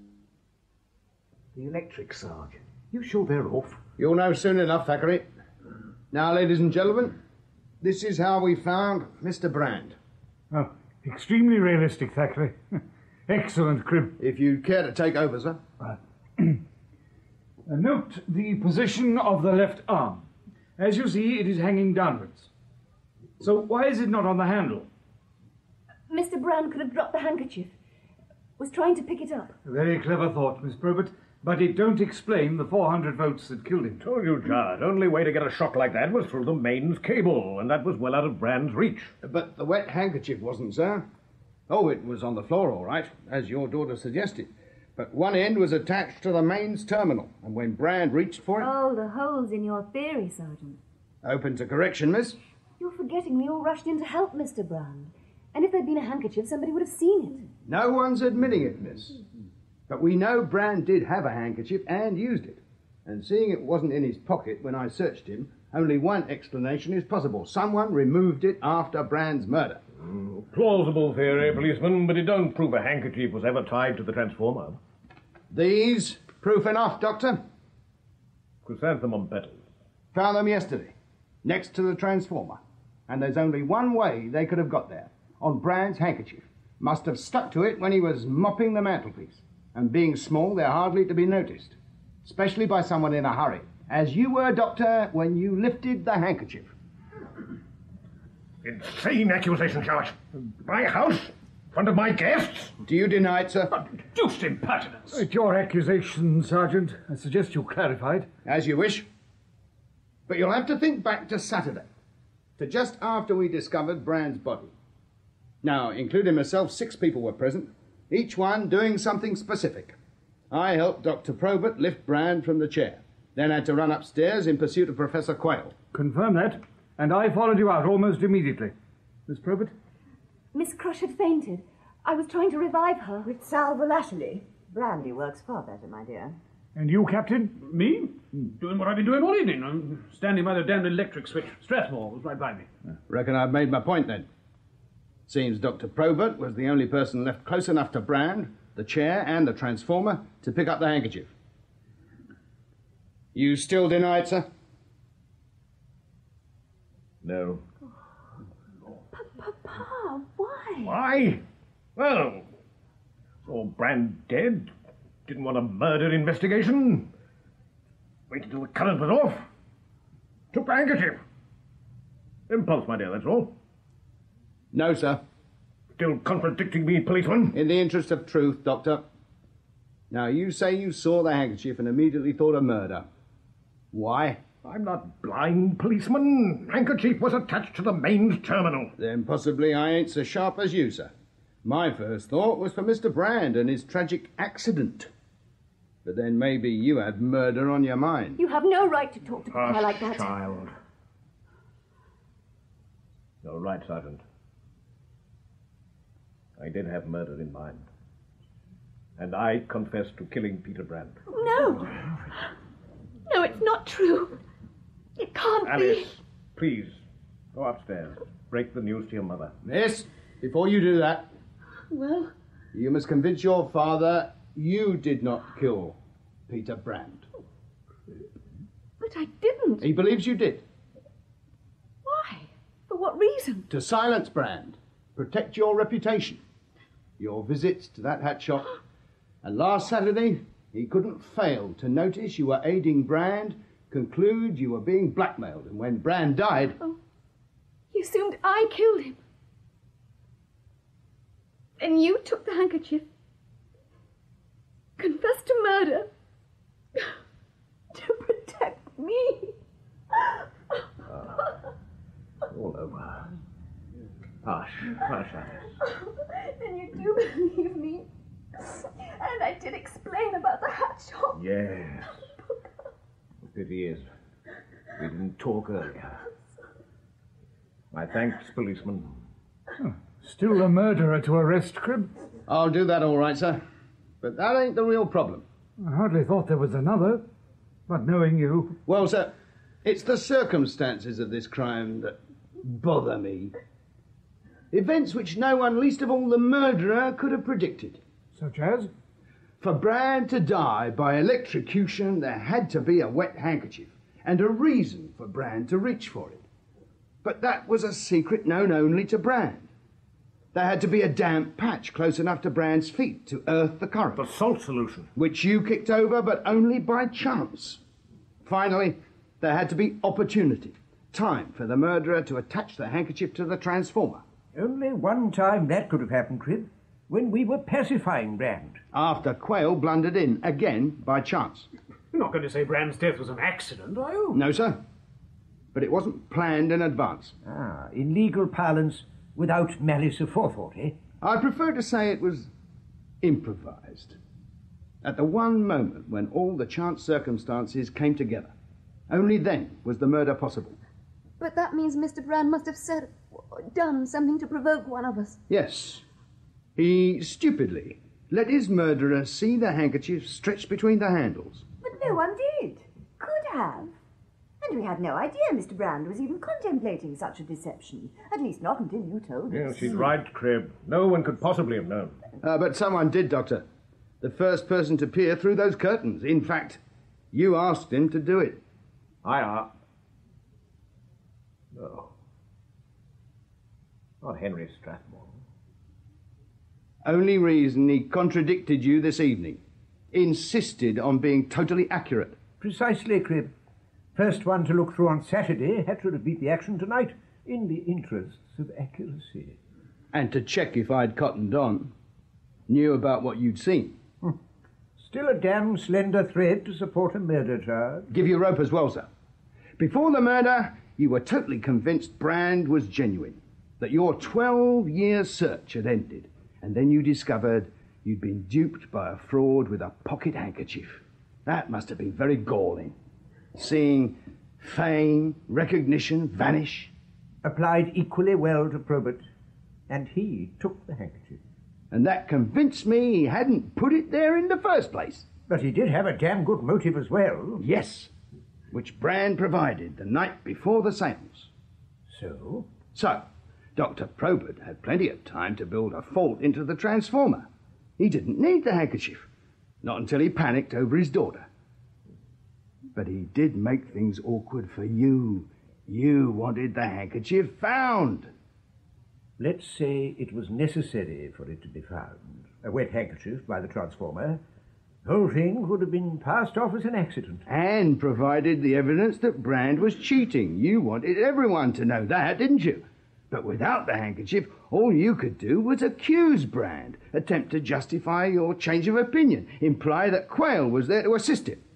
S15: The electric, Sarge. You sure they're off?
S2: You'll know soon enough, Thackeray. Now, ladies and gentlemen, this is how we found Mister Brand.
S10: Oh, extremely realistic, Thackeray. Excellent, Crib.
S2: If you'd care to take over, sir.
S10: Right. Uh, note the position of the left arm. As you see, it is hanging downwards. So why is it not on the handle?
S13: Mister Brand could have dropped the handkerchief. Was trying to pick it up.
S10: A very clever thought, Miss Probert, but it don't explain the four hundred volts that killed him.
S5: Told you, Judd. Only way to get a shock like that was through the mains cable, and that was well out of Brand's reach.
S2: But the wet handkerchief wasn't, sir. Oh, it was on the floor, all right, as your daughter suggested. But one end was attached to the mains terminal, and when Brand reached for it...
S13: Oh, the holes in your theory, Sergeant.
S2: Open to correction, miss.
S13: You're forgetting we all rushed in to help Mister Brand. And if there'd been a handkerchief, somebody would have seen it.
S2: No one's admitting it, miss. But we know Brand did have a handkerchief and used it. And seeing it wasn't in his pocket when I searched him, only one explanation is possible. Someone removed it after Brand's murder.
S5: Mm, plausible theory, policeman, but it don't prove a handkerchief was ever tied to the transformer.
S2: These? Proof enough, Doctor?
S5: Chrysanthemum petals.
S2: Found them yesterday, next to the transformer. And there's only one way they could have got there. On Brand's handkerchief. Must have stuck to it when he was mopping the mantelpiece. And being small, they're hardly to be noticed. Especially by someone in a hurry. As you were, Doctor, when you lifted the handkerchief.
S5: Insane accusation, George. My house? In front of my guests?
S2: Do you deny it, sir?
S5: A deuced impertinence.
S10: It's your accusation, Sergeant. I suggest you clarify it.
S2: As you wish. But you'll have to think back to Saturday. To just after we discovered Brand's body. Now, including myself, six people were present, each one doing something specific. I helped Doctor Probert lift Brand from the chair, then had to run upstairs in pursuit of Professor Quayle.
S10: Confirm that. and I followed you out almost immediately. Miss Probert?
S16: Miss Crush had fainted. I was trying to revive her.
S7: With sal volatile. Brandy works far better, my dear.
S10: And you, Captain?
S12: Me? Doing what I've been doing all evening. I'm standing by the damned electric switch. Strathmore was right by me.
S2: Reckon I've made my point then. Seems Doctor Probert was the only person left close enough to Brand, the chair and the transformer, to pick up the handkerchief. You still deny it, sir?
S5: No.
S16: Papa, why?
S5: Why? Well, saw Brand dead. Didn't want a murder investigation. Waited till the current was off. Took the handkerchief. Impulse, my dear, that's all.
S2: No, sir.
S5: Still contradicting me, policeman?
S2: In the interest of truth, Doctor. Now, you say you saw the handkerchief and immediately thought of murder. Why?
S5: I'm not blind, policeman. Handkerchief was attached to the mains terminal.
S2: Then possibly I ain't so sharp as you, sir. My first thought was for Mister Brand and his tragic accident. But then maybe you had murder on your mind.
S16: You have no right to talk to Papa
S5: Hush,
S16: like that.
S5: child. You're right, Sergeant. I did have murder in mind. And I confess to killing Peter Brand.
S16: No. No, it's not true. It can't
S5: Alice,
S16: be.
S5: please, go upstairs. Break the news to your mother.
S2: Miss, before you do that,
S16: Well,
S2: you must convince your father you did not kill Peter Brand.
S16: but I didn't.
S2: He believes you did.
S16: Why? For what reason?
S2: To silence Brand, protect your reputation, your visits to that hat shop, and last Saturday he couldn't fail to notice you were aiding Brand, conclude you were being blackmailed, and when Brand died...
S16: Oh, you assumed I killed him. And you took the handkerchief, confessed to murder, to protect me.
S5: All over. Hush, hush, Alice.
S16: Then you do believe me. And I did explain about the hat shop.
S5: Yes. The pity is, we didn't talk earlier. My thanks, policeman.
S10: Huh. Still a murderer to arrest, Cribb?
S2: I'll do that all right, sir. But that ain't the real problem.
S10: I hardly thought there was another. But knowing you...
S2: Well, sir, it's the circumstances of this crime that bother me. Events which no one, least of all the murderer, could have predicted.
S10: Such as?
S2: For Brand to die by electrocution, there had to be a wet handkerchief, and a reason for Brand to reach for it. But that was a secret known only to Brand. There had to be a damp patch close enough to Brand's feet to earth the current.
S5: The salt solution.
S2: Which you kicked over, but only by chance. Finally, there had to be opportunity. Time for the murderer to attach the handkerchief to the transformer.
S14: Only one time that could have happened, Cribb. When we were pacifying Brand.
S2: After Quayle blundered in, again, by chance.
S12: You're not going to say Brand's death was an accident, are you?
S2: No, sir. But it wasn't planned in advance.
S14: Ah, in legal parlance, without malice aforethought, eh?
S2: I prefer to say it was improvised. At the one moment when all the chance circumstances came together. Only then was the murder possible.
S16: But that means Mister Brand must have said, done something to provoke one of us.
S2: Yes. He stupidly let his murderer see the handkerchief stretched between the handles.
S7: But no one did. Could have. And we had no idea Mister Brand was even contemplating such a deception. At least not until you told us.
S5: Yes, she's right, Cribb. No one could possibly have known.
S2: Uh, but someone did, Doctor. The first person to peer through those curtains. In fact, you asked him to do it.
S5: I are. No. Not Henry Strathmore.
S2: Only reason he contradicted you this evening. Insisted on being totally accurate.
S14: Precisely, Cribb. First one to look through on Saturday had to repeat the action tonight, in the interests of accuracy.
S2: And to check if I'd cottoned on. Knew about what you'd seen.
S14: Hmm. Still a damn slender thread to support a murder charge.
S2: Give you rope as well, sir. Before the murder, you were totally convinced Brand was genuine. That your twelve-year search had ended. And then you discovered you'd been duped by a fraud with a pocket handkerchief. That must have been very galling. Seeing Fame, recognition vanish.
S14: Applied equally well to Probert, and he took the handkerchief.
S2: And that convinced me he hadn't put it there in the first place.
S14: But he did have a damn good motive as well.
S2: Yes, which Brand provided the night before the seance.
S14: So?
S2: So, Doctor Probert had plenty of time to build a fault into the transformer. He didn't need the handkerchief, not until he panicked over his daughter. But he did make things awkward for you. You wanted the handkerchief found.
S14: Let's say it was necessary for it to be found. A wet handkerchief by the transformer. The whole thing would have been passed off as an accident.
S2: And provided the evidence that Brand was cheating. You wanted everyone to know that, didn't you? But without the handkerchief, all you could do was accuse Brand, attempt to justify your change of opinion, imply that Quayle was there to assist him.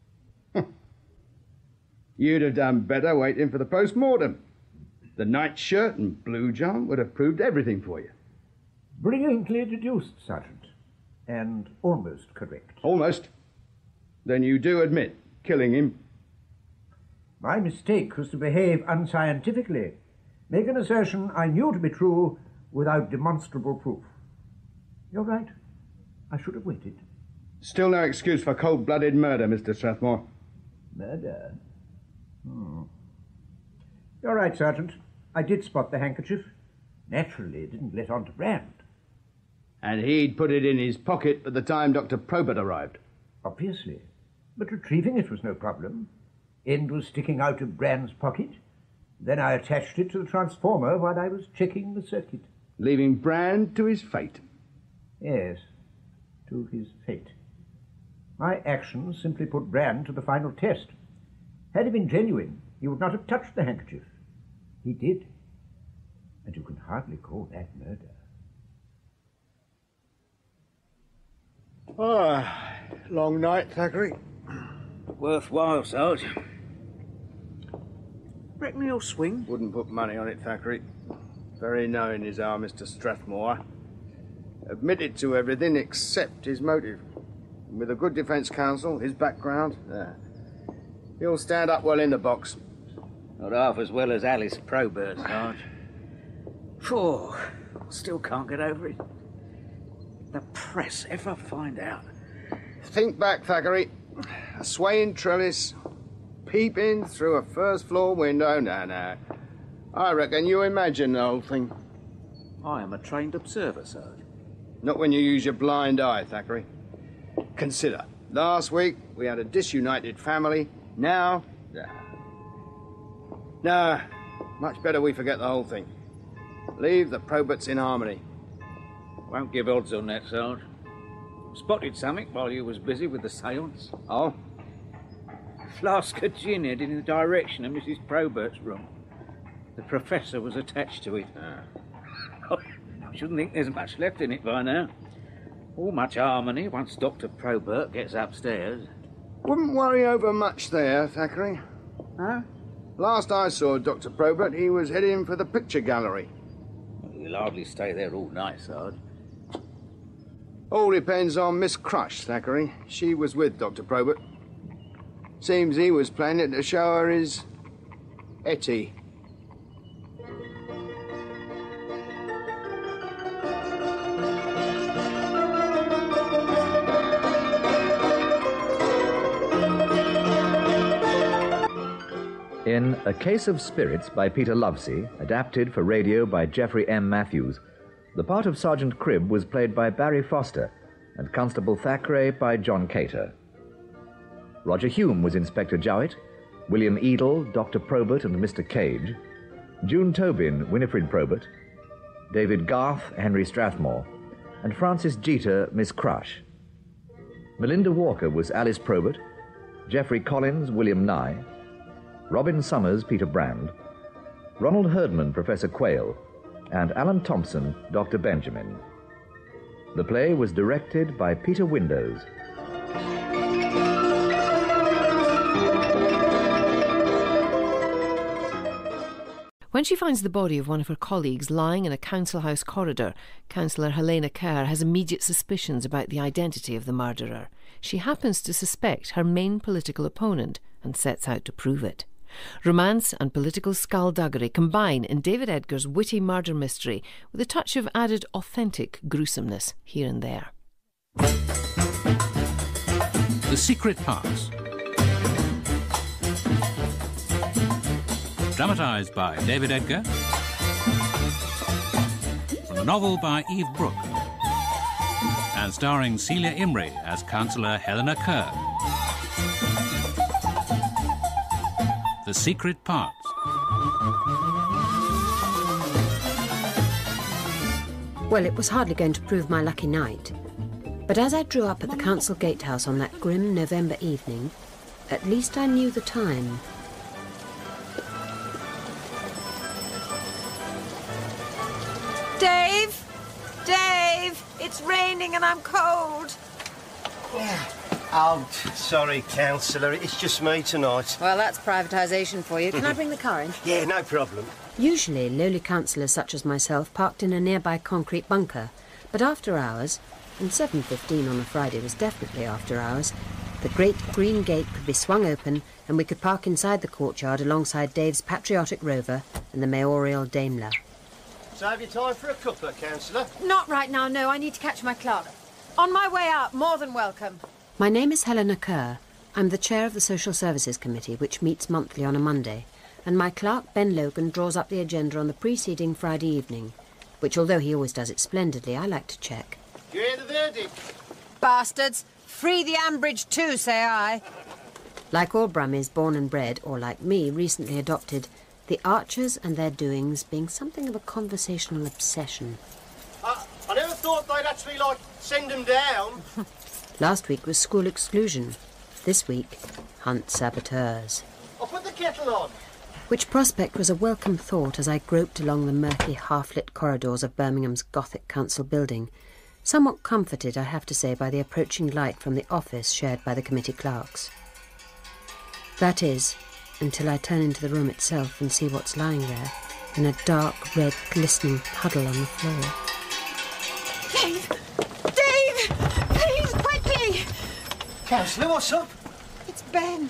S2: You'd have done better waiting for the post-mortem. The nightshirt and blue john would have proved everything for you.
S14: Brilliantly deduced, Sergeant. And almost correct.
S2: Almost? Then you do admit killing him?
S14: My mistake was to behave unscientifically. Make an assertion I knew to be true without demonstrable proof. You're right. I should have waited.
S2: Still no excuse for cold-blooded murder, Mister Strathmore.
S14: Murder? Hmm. You're right, Sergeant. I did spot the handkerchief. Naturally, didn't let on to Brand.
S2: And he'd put it in his pocket at the time Doctor Probert arrived.
S14: Obviously. But retrieving it was no problem. End was sticking out of Brand's pocket. Then I attached it to the transformer while I was checking the circuit.
S2: Leaving Brand to his fate.
S14: Yes, to his fate. My actions simply put Brand to the final test. Had he been genuine, he would not have touched the handkerchief. He did. And you can hardly call that murder.
S2: Ah, long night, Thackeray.
S3: Worthwhile, Sarge. Reckon he'll swing?
S2: Wouldn't put money on it, Thackeray. Very knowing is our Mister Strathmore. Admitted to everything except his motive. With a good defence counsel, his background, uh, he'll stand up well in the box.
S3: Not half as well as Alice Probert, Sarge. Phew, still can't get over it. The press ever find out.
S2: Think back, Thackeray. A swaying trellis, peeping through a first-floor window. No, no. I reckon you imagine the whole thing.
S3: I am a trained observer, Sarge.
S2: Not when you use your blind eye, Thackeray. Consider, last week we had a disunited family. Now, no. No, much better we forget the whole thing. Leave the Proberts in harmony.
S3: Won't give odds on that, Sarge. Spotted something while you was busy with the seance.
S2: Oh?
S3: A flask of gin headed in the direction of Missus Probert's room. The Professor was attached to it. Ah. I shouldn't think there's much left in it by now. All much harmony once Doctor Probert gets upstairs.
S2: Wouldn't worry over much there, Thackeray.
S3: Huh?
S2: Last I saw Doctor Probert, he was heading for the picture gallery.
S3: He'll hardly stay there all night, Sarge.
S2: All depends on Miss Crush, Thackeray. She was with Doctor Probert. Seems he was planning to show her his Etty.
S1: In A Case of Spirits by Peter Lovesey, adapted for radio by Geoffrey M. Matthews, the part of Sergeant Cribb was played by Barry Foster and Constable Thackeray by John Cater. Roger Hume was Inspector Jowett, William Edel, Doctor Probert and Mister Cage, June Tobin, Winifred Probert, David Garth, Henry Strathmore, and Frances Jeter, Miss Crush. Melinda Walker was Alice Probert, Geoffrey Collins, William Nye, Robin Summers, Peter Brand, Ronald Herdman, Professor Quayle, and Alan Thompson, Doctor Benjamin. The play was directed by Peter Windows.
S17: When she finds the body of one of her colleagues lying in a council house corridor, Councillor Helena Kerr has immediate suspicions about the identity of the murderer. She happens to suspect her main political opponent and sets out to prove it. Romance and political skullduggery combine in David Edgar's witty murder mystery with a touch of added authentic gruesomeness here and there.
S18: The Secret Parts. Dramatised by David Edgar. From a novel by Eve Brooke. And starring Celia Imrie as Councillor Helena Kerr. The Secret Parts.
S19: Well, it was hardly going to prove my lucky night. But as I drew up at the council gatehouse on that grim November evening, at least I knew the time.
S20: Dave! Dave! It's raining and I'm cold.
S21: Yeah. Oh, sorry, Councillor. It's just me tonight.
S19: Well, that's privatisation for you. Can I bring the car in?
S21: Yeah, no problem.
S19: Usually, lowly councillors such as myself parked in a nearby concrete bunker. But after hours, and seven fifteen on a Friday was definitely after hours, the great green gate could be swung open and we could park inside the courtyard alongside Dave's patriotic Rover and the mayoral Daimler.
S21: So have you time for a cuppa, Councillor?
S20: Not right now, no. I need to catch my clerk. On my way out, more than welcome.
S19: My name is Helena Kerr. I'm the chair of the Social Services Committee, which meets monthly on a Monday, and my clerk, Ben Logan, draws up the agenda on the preceding Friday evening, which, although he always does it splendidly, I like to check.
S21: You hear the verdict?
S20: Bastards! Free the Ambridge too, say I.
S19: Like all Brummies born and bred, or like me, recently adopted, the Archers and their doings being something of a conversational obsession.
S21: Uh, I never thought they'd actually, like, send them down.
S19: Last week was school exclusion. This week, hunt saboteurs.
S21: I'll put the kettle on.
S19: Which prospect was a welcome thought as I groped along the murky, half-lit corridors of Birmingham's Gothic Council building, somewhat comforted, I have to say, by the approaching light from the office shared by the committee clerks. That is, until I turn into the room itself and see what's lying there, in a dark, red, glistening puddle on the floor.
S20: Dave! Dave! Please, quickly!
S21: Councillor, what's up?
S20: It's Ben.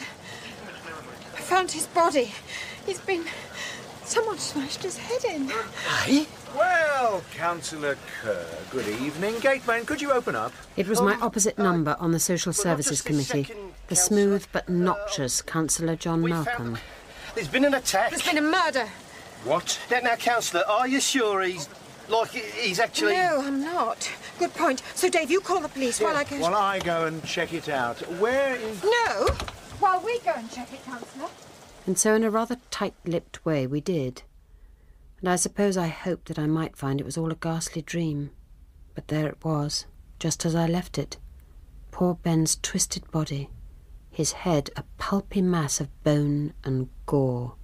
S20: I found his body. He's been... Someone smashed his head in.
S21: Hey?
S22: Well, Councillor Kerr, good evening. Gateman, could you open up?
S19: It was my opposite number on the Social Services Committee, the smooth but noxious Councillor John Malcolm.
S21: There's been an attack.
S20: There's been a murder.
S22: What?
S21: Now, now, Councillor, are you sure he's... like, he's actually...
S20: No, I'm not. Good point. So, Dave, you call the police
S22: Yes,
S20: while I go...
S22: While I go and check it out. Where is...
S20: No! While we go and check it, Councillor.
S19: And so in a rather tight-lipped way we did. And I suppose I hoped that I might find it was all a ghastly dream. But there it was, just as I left it. Poor Ben's twisted body, his head a pulpy mass of bone and gore.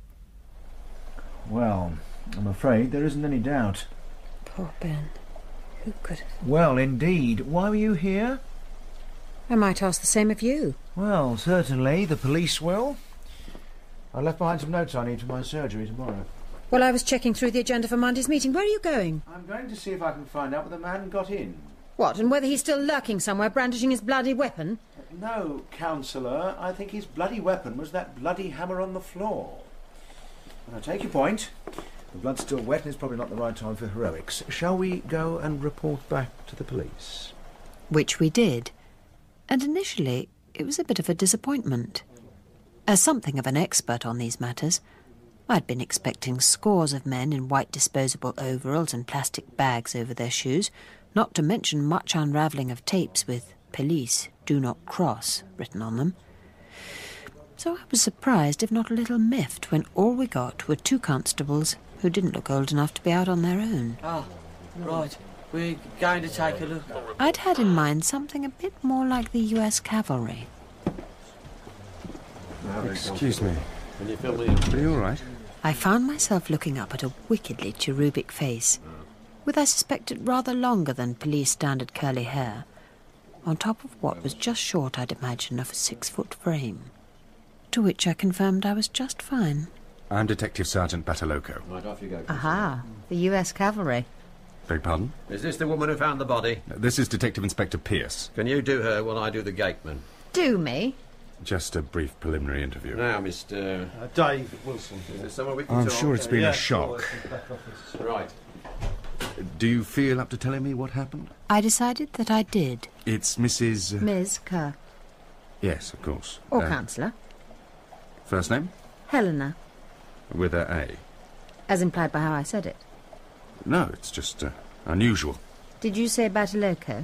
S23: Well, I'm afraid there isn't any doubt.
S19: Poor Ben. Who could...
S23: Well, indeed. Why were you here?
S19: I might ask the same of you.
S23: Well, certainly. The police will. I left behind some notes I need for my surgery tomorrow.
S19: Well, I was checking through the agenda for Monday's meeting. Where are you going?
S23: I'm going to see if I can find out where the man got in.
S19: What, and whether he's still lurking somewhere, brandishing his bloody weapon?
S23: No, Councillor. I think his bloody weapon was that bloody hammer on the floor. And I take your point. The blood's still wet and it's probably not the right time for heroics. Shall we go and report back to the police?
S19: Which we did. And initially, it was a bit of a disappointment. As something of an expert on these matters, I'd been expecting scores of men in white disposable overalls and plastic bags over their shoes, not to mention much unravelling of tapes with "Police, do not cross" written on them. So I was surprised, if not a little miffed, when all we got were two constables who didn't look old enough to be out on their own.
S24: Ah, right. We're going to take a look.
S19: I'd had in mind something a bit more like the U S cavalry.
S23: Excuse me.
S24: Are
S23: you all right?
S19: I found myself looking up at a wickedly cherubic face, with I suspected rather longer than police standard curly hair, on top of what was just short, I'd imagine, of a six-foot frame. To which I confirmed I was just fine.
S25: I'm Detective Sergeant Bataloco.
S24: Right, off you go.
S19: Aha, the U S cavalry.
S25: Beg pardon?
S26: Is this the woman who found the body?
S25: This is Detective Inspector Pierce.
S26: Can you do her while I do the gateman?
S19: Do me?
S25: Just a brief preliminary interview.
S4: Now, Mister
S22: Uh, Dave Wilson.
S4: Is there someone we can
S25: I'm
S4: talk?
S25: sure it's been
S22: yeah,
S25: a shock.
S22: sure, back office.
S4: Right.
S25: Do you feel up to telling me what happened?
S19: I decided that I did.
S25: It's Missus Uh,
S19: Miz Kerr.
S25: yes, of course.
S19: Or
S25: Uh,
S19: Councillor.
S25: First name?
S19: Helena,
S25: With a A.
S19: as implied by how I said it.
S25: No, it's just uh, unusual.
S19: Did you say Bataloco?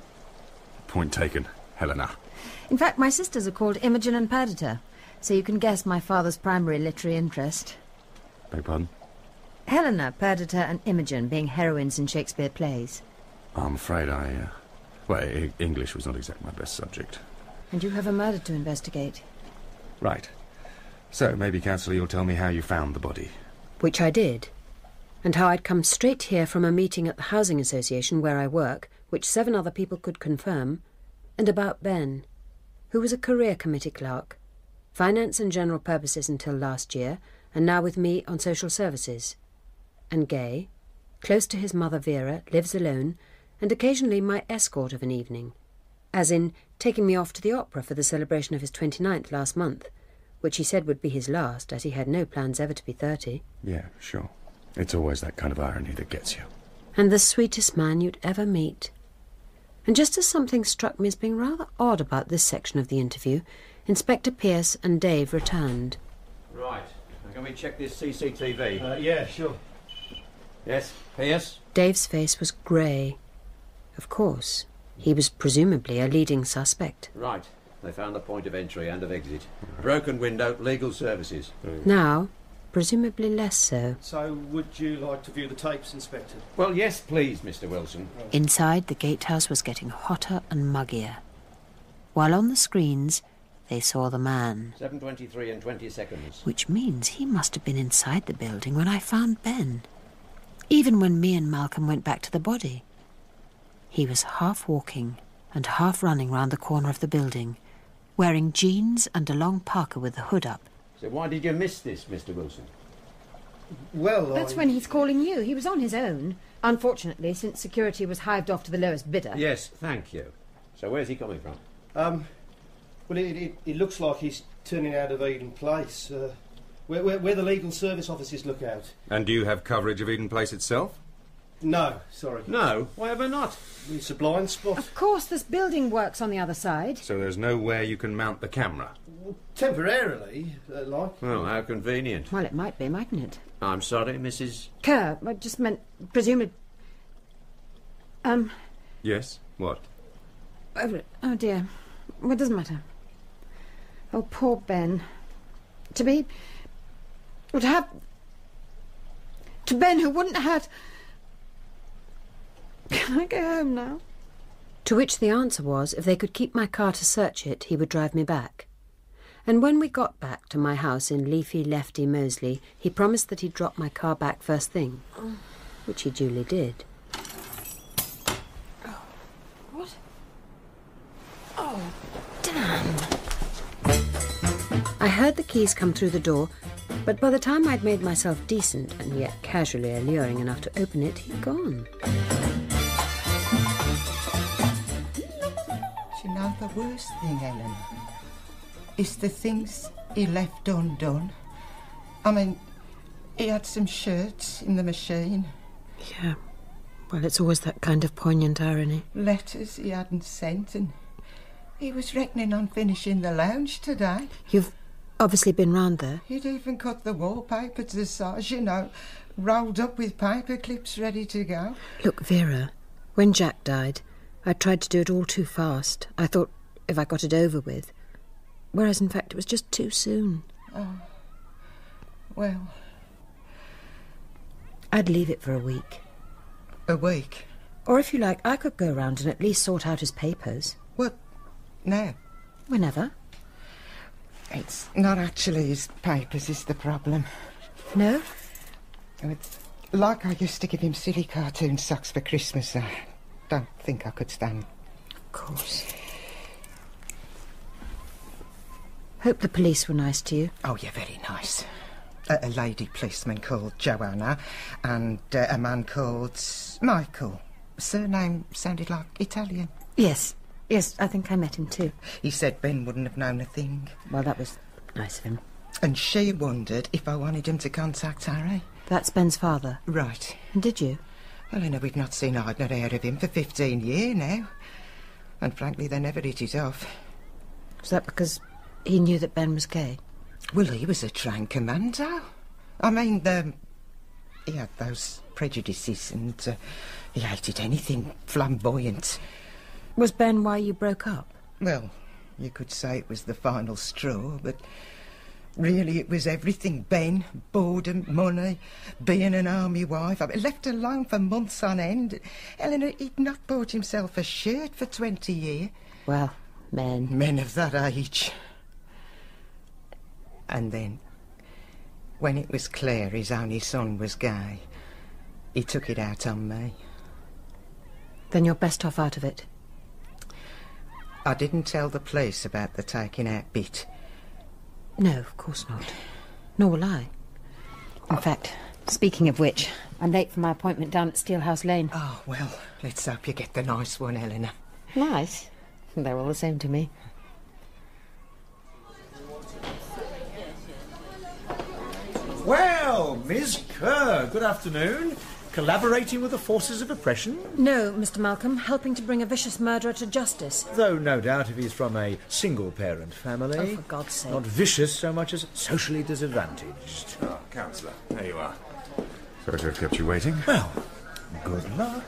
S25: Point taken, Helena.
S19: In fact, my sisters are called Imogen and Perdita, so you can guess my father's primary literary interest.
S25: Beg pardon?
S19: Helena, Perdita and Imogen being heroines in Shakespeare plays.
S25: I'm afraid I... Uh, well, e- English was not exactly my best subject.
S19: And you have a murder to investigate.
S25: Right. So, maybe, Councillor, you'll tell me how you found the body.
S19: Which I did. And how I'd come straight here from a meeting at the Housing Association where I work, which seven other people could confirm, and about Ben, who was a career committee clerk, finance and general purposes until last year, and now with me on social services. And gay, close to his mother Vera, lives alone, and occasionally my escort of an evening, as in taking me off to the opera for the celebration of his twenty-ninth last month, which he said would be his last, as he had no plans ever to be thirty.
S25: Yeah, sure. It's always that kind of irony that gets you.
S19: And the sweetest man you'd ever meet. And just as something struck me as being rather odd about this section of the interview, Inspector Pierce and Dave returned.
S4: Right. Now, can we check this C C T V?
S22: Uh, yeah, sure.
S4: Yes, Pierce?
S19: Dave's face was grey. Of course, he was presumably a leading suspect.
S4: Right. They found the point of entry and of exit. Broken window, legal services.
S19: Now, presumably less so.
S22: So, would you like to view the tapes, Inspector?
S4: Well, yes, please, Mister Wilson.
S19: Inside, the gatehouse was getting hotter and muggier. While on the screens, they saw the man.
S4: seven twenty-three and twenty seconds.
S19: Which means he must have been inside the building when I found Ben. Even when me and Malcolm went back to the body. He was half walking and half running round the corner of the building, wearing jeans and a long parka with the hood up.
S4: So why did you miss this, Mister Wilson?
S22: Well,
S6: That's
S22: I...
S6: when he's calling you. He was on his own. Unfortunately, since security was hived off to the lowest bidder.
S4: Yes, thank you. So where's he coming from?
S22: Um, well, it, it, it looks like he's turning out of Eden Place, uh, where, where, where the legal service offices look out.
S25: And do you have coverage of Eden Place itself?
S22: No, sorry.
S4: No? Why ever not?
S22: It's a blind spot.
S6: Of course, there's building works on the other side.
S25: So there's nowhere you can mount the camera?
S22: Well, temporarily, uh, like.
S4: Well, how convenient.
S6: Well, it might be, mightn't it?
S4: I'm sorry, Missus
S6: Kerr, I just meant, presumably... Um...
S25: Yes? What?
S6: Oh, oh dear. Well, it doesn't matter. Oh, poor Ben. To be... Well, to have... To Ben, who wouldn't have had... Can I go home now?
S19: To which the answer was, if they could keep my car to search it, he would drive me back. And when we got back to my house in leafy Lefty Moseley, he promised that he'd drop my car back first thing, which he duly did.
S6: Oh, what? Oh, damn.
S19: I heard the keys come through the door, but by the time I'd made myself decent and yet casually alluring enough to open it, he'd gone.
S8: You know, the worst thing, Ellen, is the things he left undone. I mean, he had some shirts in the machine.
S19: Yeah, well, it's always that kind of poignant irony.
S8: Letters he hadn't sent, and he was reckoning on finishing the lounge today.
S19: You've obviously been round there.
S8: He'd even cut the wallpaper to the size, you know, rolled up with paper clips ready to go.
S19: Look, Vera, when Jack died, I tried to do it all too fast. I thought if I got it over with. Whereas, in fact, it was just too soon.
S8: Oh, well...
S19: I'd leave it for a week.
S8: A week?
S19: Or if you like, I could go round and at least sort out his papers.
S8: What? Now?
S19: Whenever.
S8: It's not actually his papers is the problem.
S19: No?
S8: It's like I used to give him silly cartoon socks for Christmas. I don't think I could stand.
S19: Of course. Hope the police were nice to you.
S8: Oh, yeah, very nice. A, a lady policeman called Joanna and uh, a man called Michael. Surname sounded like Italian.
S19: Yes,
S6: Yes, I think I met him too.
S8: He said Ben wouldn't have known a thing.
S6: Well, that was nice of him.
S8: And she wondered if I wanted him to contact Harry.
S6: That's Ben's father.
S8: Right.
S6: And did you?
S8: Eleanor, we've not seen hide nor heard of him for fifteen years now. And frankly, they never hit it off.
S6: Was that because he knew that Ben was gay?
S8: Well, he was a trained commando. I mean, um, he had those prejudices and uh, he hated anything flamboyant.
S6: Was Ben why you broke up?
S8: Well, you could say it was the final straw, but really it was everything. Ben, boredom, money, being an army wife. I mean, left alone for months on end. Eleanor, he'd not bought himself a shirt for twenty years.
S6: Well, men.
S8: Men of that age. And then, when it was clear his only son was gay, he took it out on me.
S6: Then you're best off out of it.
S8: I didn't tell the police about the taking out bit.
S6: No, of course not. Nor will I. In fact, speaking of which, I'm late for my appointment down at Steelhouse Lane.
S8: Oh, well, let's hope you get the nice one, Eleanor.
S6: Nice? They're all the same to me.
S9: Well, Miss Kerr, good afternoon. Collaborating with the forces of oppression?
S6: No, Mister Malcolm, helping to bring a vicious murderer to justice.
S9: Though no doubt if he's from a single-parent family.
S6: Oh, for God's sake.
S9: Not vicious so much as socially disadvantaged.
S25: Oh, Councillor, there you are. Sorry to have kept you waiting.
S9: Well, good luck.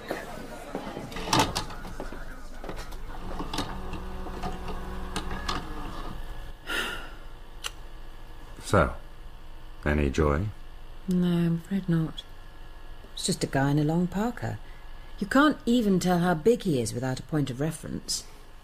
S25: So, any joy?
S6: No, I'm afraid not. It's just a guy in a long parka. You can't even tell how big he is without a point of reference.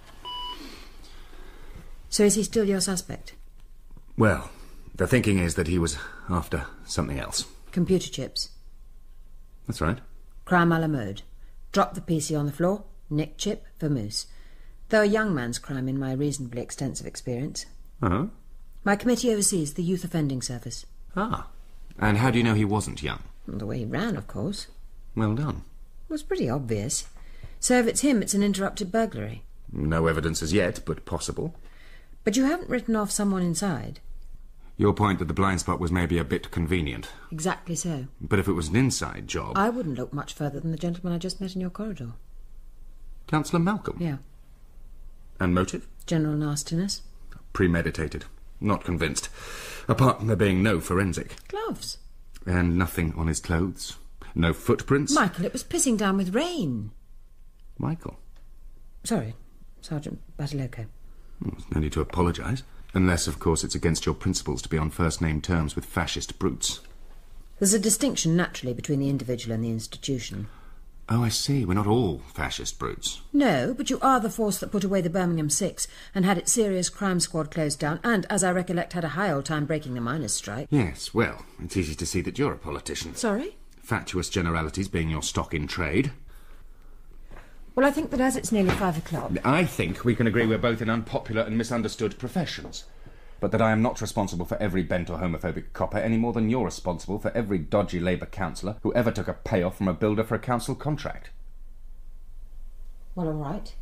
S6: So is he still your suspect?
S25: Well, the thinking is that he was after something else.
S6: Computer chips.
S25: That's right.
S6: Crime a la mode. Drop the P C on the floor, nick chip, vamoose. Though a young man's crime in my reasonably extensive experience.
S25: Oh?
S6: My committee oversees the Youth Offending Service.
S25: Ah. And how do you know he wasn't young?
S6: The way he ran, of course.
S25: Well done.
S6: It was pretty obvious. So if it's him, it's an interrupted burglary.
S25: No evidence as yet, but possible.
S6: But you haven't written off someone inside.
S25: Your point that the blind spot was maybe a bit convenient.
S6: Exactly so.
S25: But if it was an inside job...
S6: I wouldn't look much further than the gentleman I just met in your corridor.
S25: Councillor Malcolm?
S6: Yeah.
S25: And motive?
S6: General nastiness.
S25: Premeditated. Not convinced. Apart from there being no forensic.
S6: Gloves.
S25: And nothing on his clothes. No footprints.
S6: Michael, it was pissing down with rain.
S25: Michael?
S6: Sorry, Sergeant Batiloco.
S25: Well, there's no need to apologise. Unless, of course, it's against your principles to be on first-name terms with fascist brutes.
S6: There's a distinction, naturally, between the individual and the institution.
S25: Oh, I see. We're not all fascist brutes.
S6: No, but you are the force that put away the Birmingham Six and had its serious crime squad closed down and, as I recollect, had a high old time breaking the miners' strike.
S25: Yes, well, it's easy to see that you're a politician.
S6: Sorry?
S25: Fatuous generalities being your stock in trade.
S6: Well, I think that as it's nearly five o'clock...
S25: I think we can agree we're both in unpopular and misunderstood professions. But that I am not responsible for every bent or homophobic copper any more than you're responsible for every dodgy Labour councillor who ever took a payoff from a builder for a council contract.
S6: Well, all right.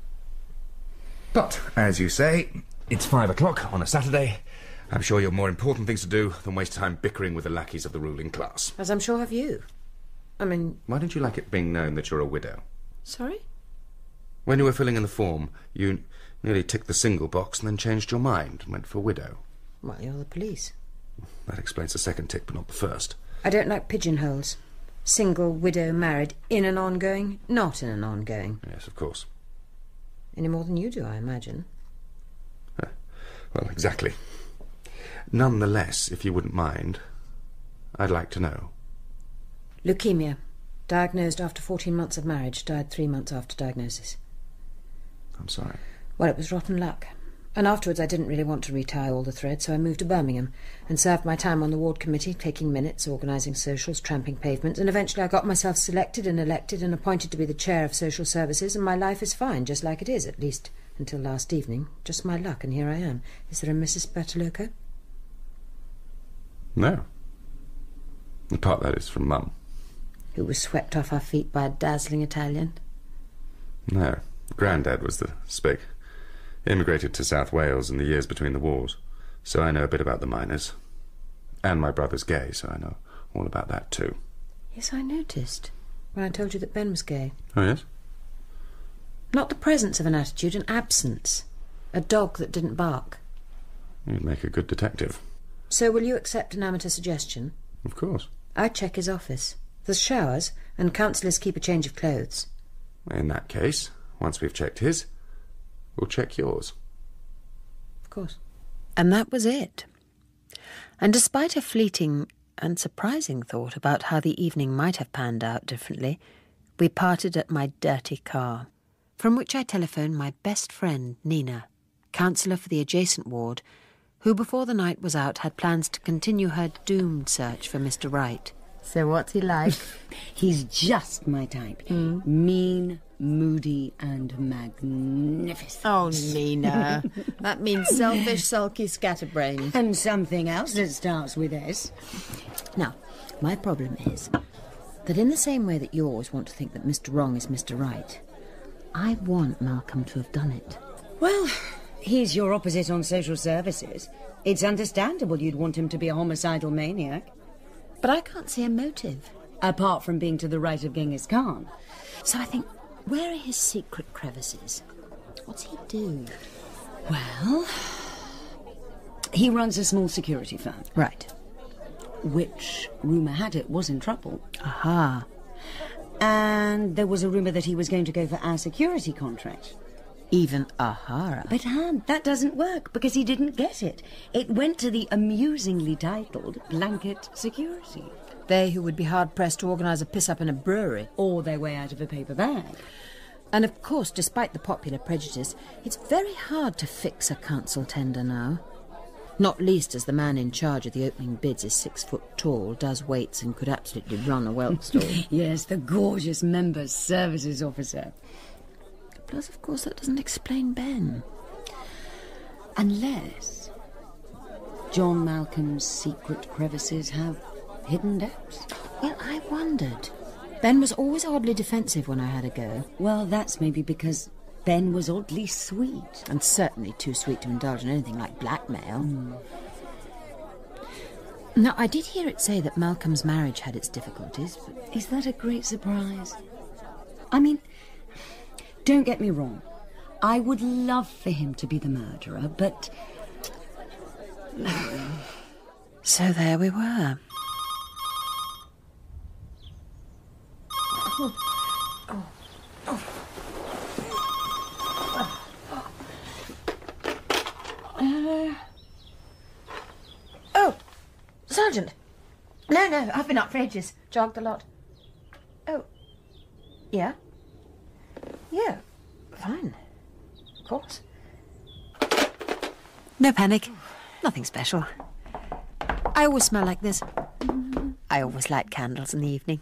S25: But, as you say, it's five o'clock on a Saturday. I'm sure you've more important things to do than waste time bickering with the lackeys of the ruling class.
S6: As I'm sure have you. I mean...
S25: Why don't you like it being known that you're a widow?
S6: Sorry?
S25: When you were filling in the form, you nearly ticked the single box and then changed your mind and went for widow.
S6: Well, you're the police.
S25: That explains the second tick, but not the first.
S6: I don't like pigeonholes. Single, widow, married, in an ongoing, not in an ongoing.
S25: Yes, of course.
S6: Any more than you do, I imagine.
S25: Uh, well, exactly. Nonetheless, if you wouldn't mind, I'd like to know.
S6: Leukemia. Diagnosed after fourteen months of marriage. Died three months after diagnosis.
S25: I'm sorry.
S6: Well, it was rotten luck. And afterwards I didn't really want to retie all the thread, so I moved to Birmingham and served my time on the ward committee, taking minutes, organising socials, tramping pavements, and eventually I got myself selected and elected and appointed to be the chair of social services, and my life is fine, just like it is, at least until last evening. Just my luck, and here I am. Is there a Missus Bertoloco?
S25: No. The part that is from Mum.
S6: Who was swept off her feet by a dazzling Italian?
S25: No. Grandad was the spick. Immigrated to South Wales in the years between the wars, so I know a bit about the miners. And my brother's gay, so I know all about that too.
S19: Yes, I noticed when I told you that Ben was gay.
S25: Oh, yes?
S19: Not the presence of an attitude, an absence. A dog that didn't bark.
S25: You'd make a good detective.
S19: So will you accept an amateur suggestion?
S25: Of course.
S19: I check his office. There's showers, and councillors keep a change of clothes.
S25: In that case, once we've checked his, we'll check yours.
S19: Of course. And that was it. And despite a fleeting and surprising thought about how the evening might have panned out differently, we parted at my dirty car, from which I telephoned my best friend, Nina, counsellor for the adjacent ward, who before the night was out had plans to continue her doomed search for Mister Wright.
S10: So what's he like? He's just my type. Mm. Mean, moody and magnificent.
S20: Oh, Nina. That means selfish, sulky scatterbrain.
S10: And something else that starts with S. Now, my problem is that in the same way that you always want to think that Mister Wrong is Mister Right, I want Malcolm to have done it. Well, he's your opposite on social services. It's understandable you'd want him to be a homicidal maniac.
S19: But I can't see a motive.
S10: Apart from being to the right of Genghis Khan.
S19: So I think, where are his secret crevices? What's he do?
S10: Well, he runs a small security firm.
S19: Right.
S10: Which, rumour had it, was in trouble.
S19: Aha.
S10: And there was a rumour that he was going to go for our security contract.
S19: Even Ahara.
S10: But, Han, that doesn't work, because he didn't get it. It went to the amusingly titled Blanket Security.
S19: They who would be hard-pressed to organise a piss-up in a brewery.
S10: Or their way out of a paper bag.
S19: And, of course, despite the popular prejudice, it's very hard to fix a council tender now. Not least as the man in charge of the opening bids is six foot tall, does weights and could absolutely run a whelk stall.
S10: Yes, the gorgeous Members' Services Officer.
S19: Plus, of course, that doesn't explain Ben.
S10: Unless John Malcolm's secret crevices have hidden depths.
S19: Well, I wondered. Ben was always oddly defensive when I had a go.
S10: Well, that's maybe because Ben was oddly sweet.
S19: And certainly too sweet to indulge in anything like blackmail.
S10: Mm.
S19: Now, I did hear it say that Malcolm's marriage had its difficulties, but...
S10: Is that a great surprise? I mean... Don't get me wrong. I would love for him to be the murderer, but...
S19: So there we were.
S20: Oh. Oh. Oh. Uh... Oh, Sergeant. No, no, I've been up for ages. Jogged a lot. Oh, yeah? Yeah, fine. Of course.
S19: No panic. Nothing special. I always smell like this. I always light candles in the evening.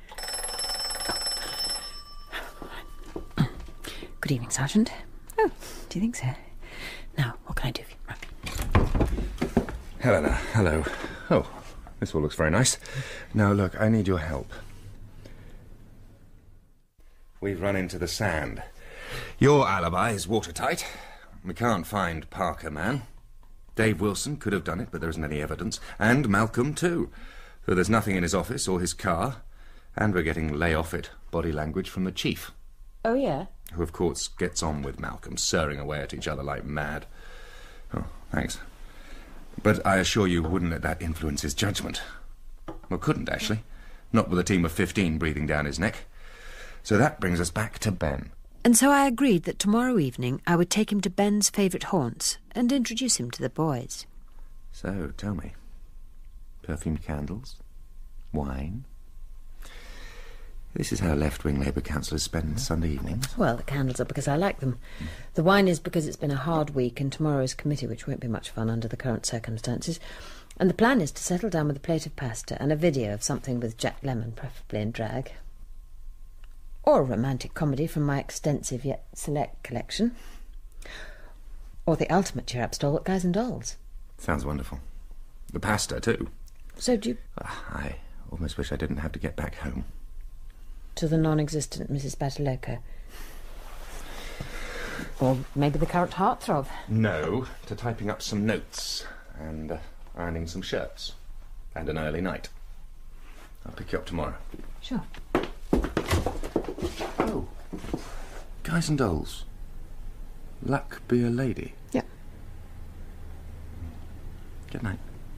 S19: Good evening, Sergeant. Oh, do you think so? Now, what can I do for you? Right.
S25: Helena, hello. Oh, this all looks very nice. Now, look, I need your help. We've run into the sand. Your alibi is watertight. We can't find Parker, man. Dave Wilson could have done it, but there isn't any evidence. And Malcolm, too. So there's nothing in his office or his car. And we're getting lay-off-it body language from the chief.
S19: Oh, yeah?
S25: Who, of course, gets on with Malcolm, swearing away at each other like mad. Oh, thanks. But I assure you wouldn't let that influence his judgment. Well, couldn't, actually. Not with a team of fifteen breathing down his neck. So that brings us back to Ben.
S19: And so I agreed that tomorrow evening I would take him to Ben's favourite haunts and introduce him to the boys.
S25: So, tell me. Perfumed candles? Wine? This is how left-wing Labour councillors spend Sunday evenings?
S19: Well, the candles are because I like them. Mm. The wine is because it's been a hard week and tomorrow's committee, which won't be much fun under the current circumstances. And the plan is to settle down with a plate of pasta and a video of something with Jack Lemmon, preferably in drag. Or a romantic comedy from my extensive yet select collection. Or the ultimate cheer-up stalwart Guys and Dolls.
S25: Sounds wonderful. The pasta, too.
S19: So do you...
S25: Uh, I almost wish I didn't have to get back home.
S19: To the non-existent Missus Bataloco.
S10: Or maybe the current heartthrob.
S25: No, to typing up some notes and uh, ironing some shirts. And an early night. I'll pick you up tomorrow.
S10: Sure.
S25: Oh. Guys and dolls. Luck be a lady.
S10: Yeah.
S25: Good night.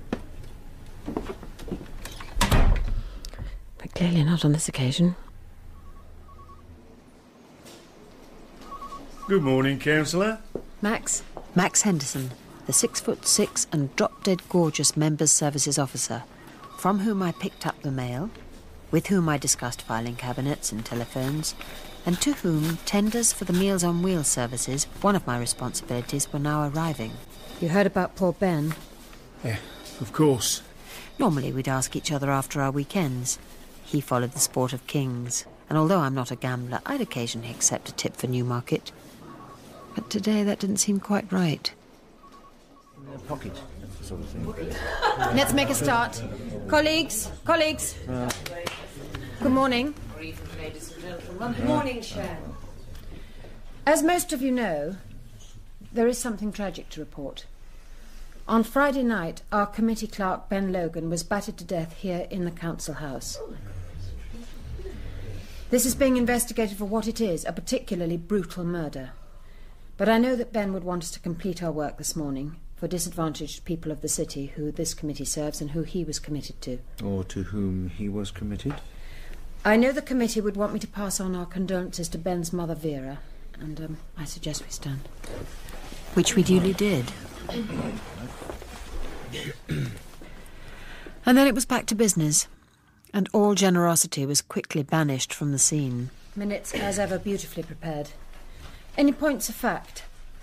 S10: But clearly not on this occasion.
S9: Good morning, Councillor.
S10: Max? Max Henderson, the six foot six and drop-dead gorgeous Members' Services officer, from whom I picked up the mail, with whom I discussed filing cabinets and telephones, and to whom tenders for the Meals on Wheels services, one of my responsibilities, were now arriving. You heard about poor Ben?
S9: Yeah, of course.
S10: Normally we'd ask each other after our weekends. He followed the sport of kings, and although I'm not a gambler, I'd occasionally accept a tip for Newmarket. But today that didn't seem quite right.
S2: Pocket, sort of thing.
S6: Let's make a start. Colleagues, colleagues.
S2: Uh,
S6: Good morning.
S10: Good morning, Chair.
S6: As most of you know, there is something tragic to report. On Friday night, our committee clerk, Ben Logan, was battered to death here in the council house. This is being investigated for what it is, a particularly brutal murder. But I know that Ben would want us to complete our work this morning for disadvantaged people of the city who this committee serves and who he was committed to.
S23: Or to whom he was committed?
S6: I know the committee would want me to pass on our condolences to Ben's mother, Vera, and um, I suggest we stand.
S10: Which we duly did. And then it was back to business, and all generosity was quickly banished from the scene.
S6: Minutes, as ever, beautifully prepared. Any points of fact?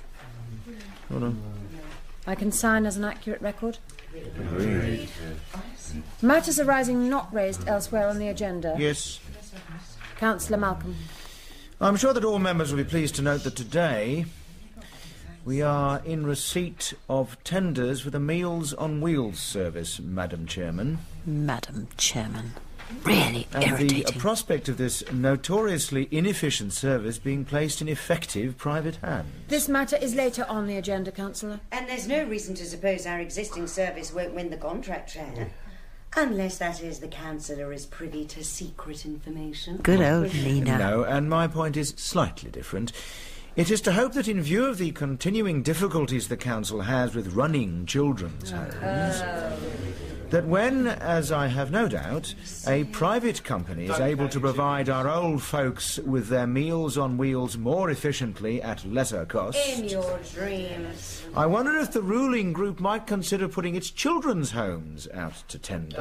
S23: Hold on.
S6: I can sign as an accurate record.
S23: Agreed.
S6: Matters arising not raised elsewhere on the agenda.
S2: Yes.
S6: Councillor Malcolm.
S2: I'm sure that all members will be pleased to note that today we are in receipt of tenders for the Meals on Wheels service, Madam Chairman.
S10: Madam Chairman. Really
S2: and
S10: irritating.
S2: the prospect of this notoriously inefficient service being placed in effective private hands.
S6: This matter is later on the agenda, Councillor.
S11: And there's no reason to suppose our existing service won't win the contract, Chair. Unless, that is, the Councillor is privy to secret information.
S10: Good old Nina.
S2: No, and my point is slightly different. It is to hope that in view of the continuing difficulties the Council has with running children's homes,
S11: Oh.
S2: that when, as I have no doubt, a private company is able to provide our old folks with their Meals on Wheels more efficiently at lesser cost,
S11: In your dreams.
S2: I wonder if the ruling group might consider putting its children's homes out to tender,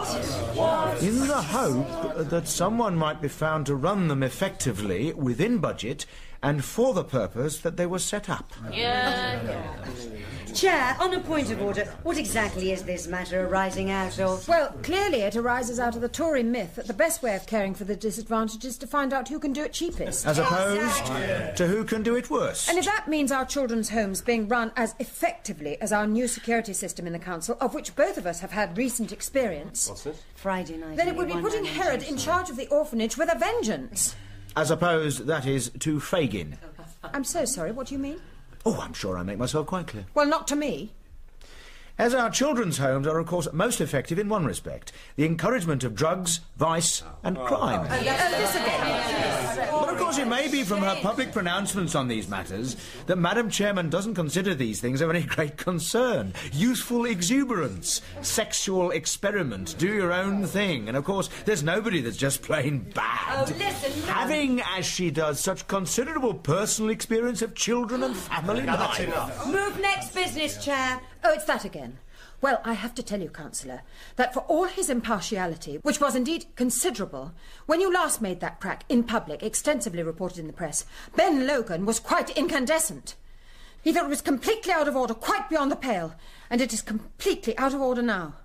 S2: in the hope that someone might be found to run them effectively within budget and for the purpose that they were set up.
S11: Yeah. Chair, on a point of order, what exactly is this matter arising out of?
S6: Well, clearly it arises out of the Tory myth that the best way of caring for the disadvantaged is to find out who can do it cheapest.
S2: As opposed to who can do it worse.
S6: And if that means our children's homes being run as effectively as our new security system in the council, of which both of us have had recent experience...
S23: What's this?
S11: Friday night.
S6: Then it would be putting Herod in charge of the orphanage with a vengeance.
S2: As opposed, that is, to Fagin.
S6: I'm so sorry, what do you mean?
S2: Oh, I'm sure I make myself quite clear.
S6: Well, not to me.
S2: As our children's homes are, of course, most effective in one respect, the encouragement of drugs, vice and crime.
S6: Oh, this again.
S2: But of course it may be from her public pronouncements on these matters that Madam Chairman doesn't consider these things of any great concern. Youthful exuberance, sexual experiment, do your own thing, and of course there's nobody that's just plain bad.
S11: Oh, listen, no.
S2: Having, as she does, such considerable personal experience of children and family
S23: Now
S2: life.
S23: that's enough.
S11: Move next business, Chair.
S6: Oh, it's that again. Well, I have to tell you, Councillor, that for all his impartiality, which was indeed considerable, when you last made that crack in public, extensively reported in the press, Ben Logan was quite incandescent. He thought it was completely out of order, quite beyond the pale, and it is completely out of order now.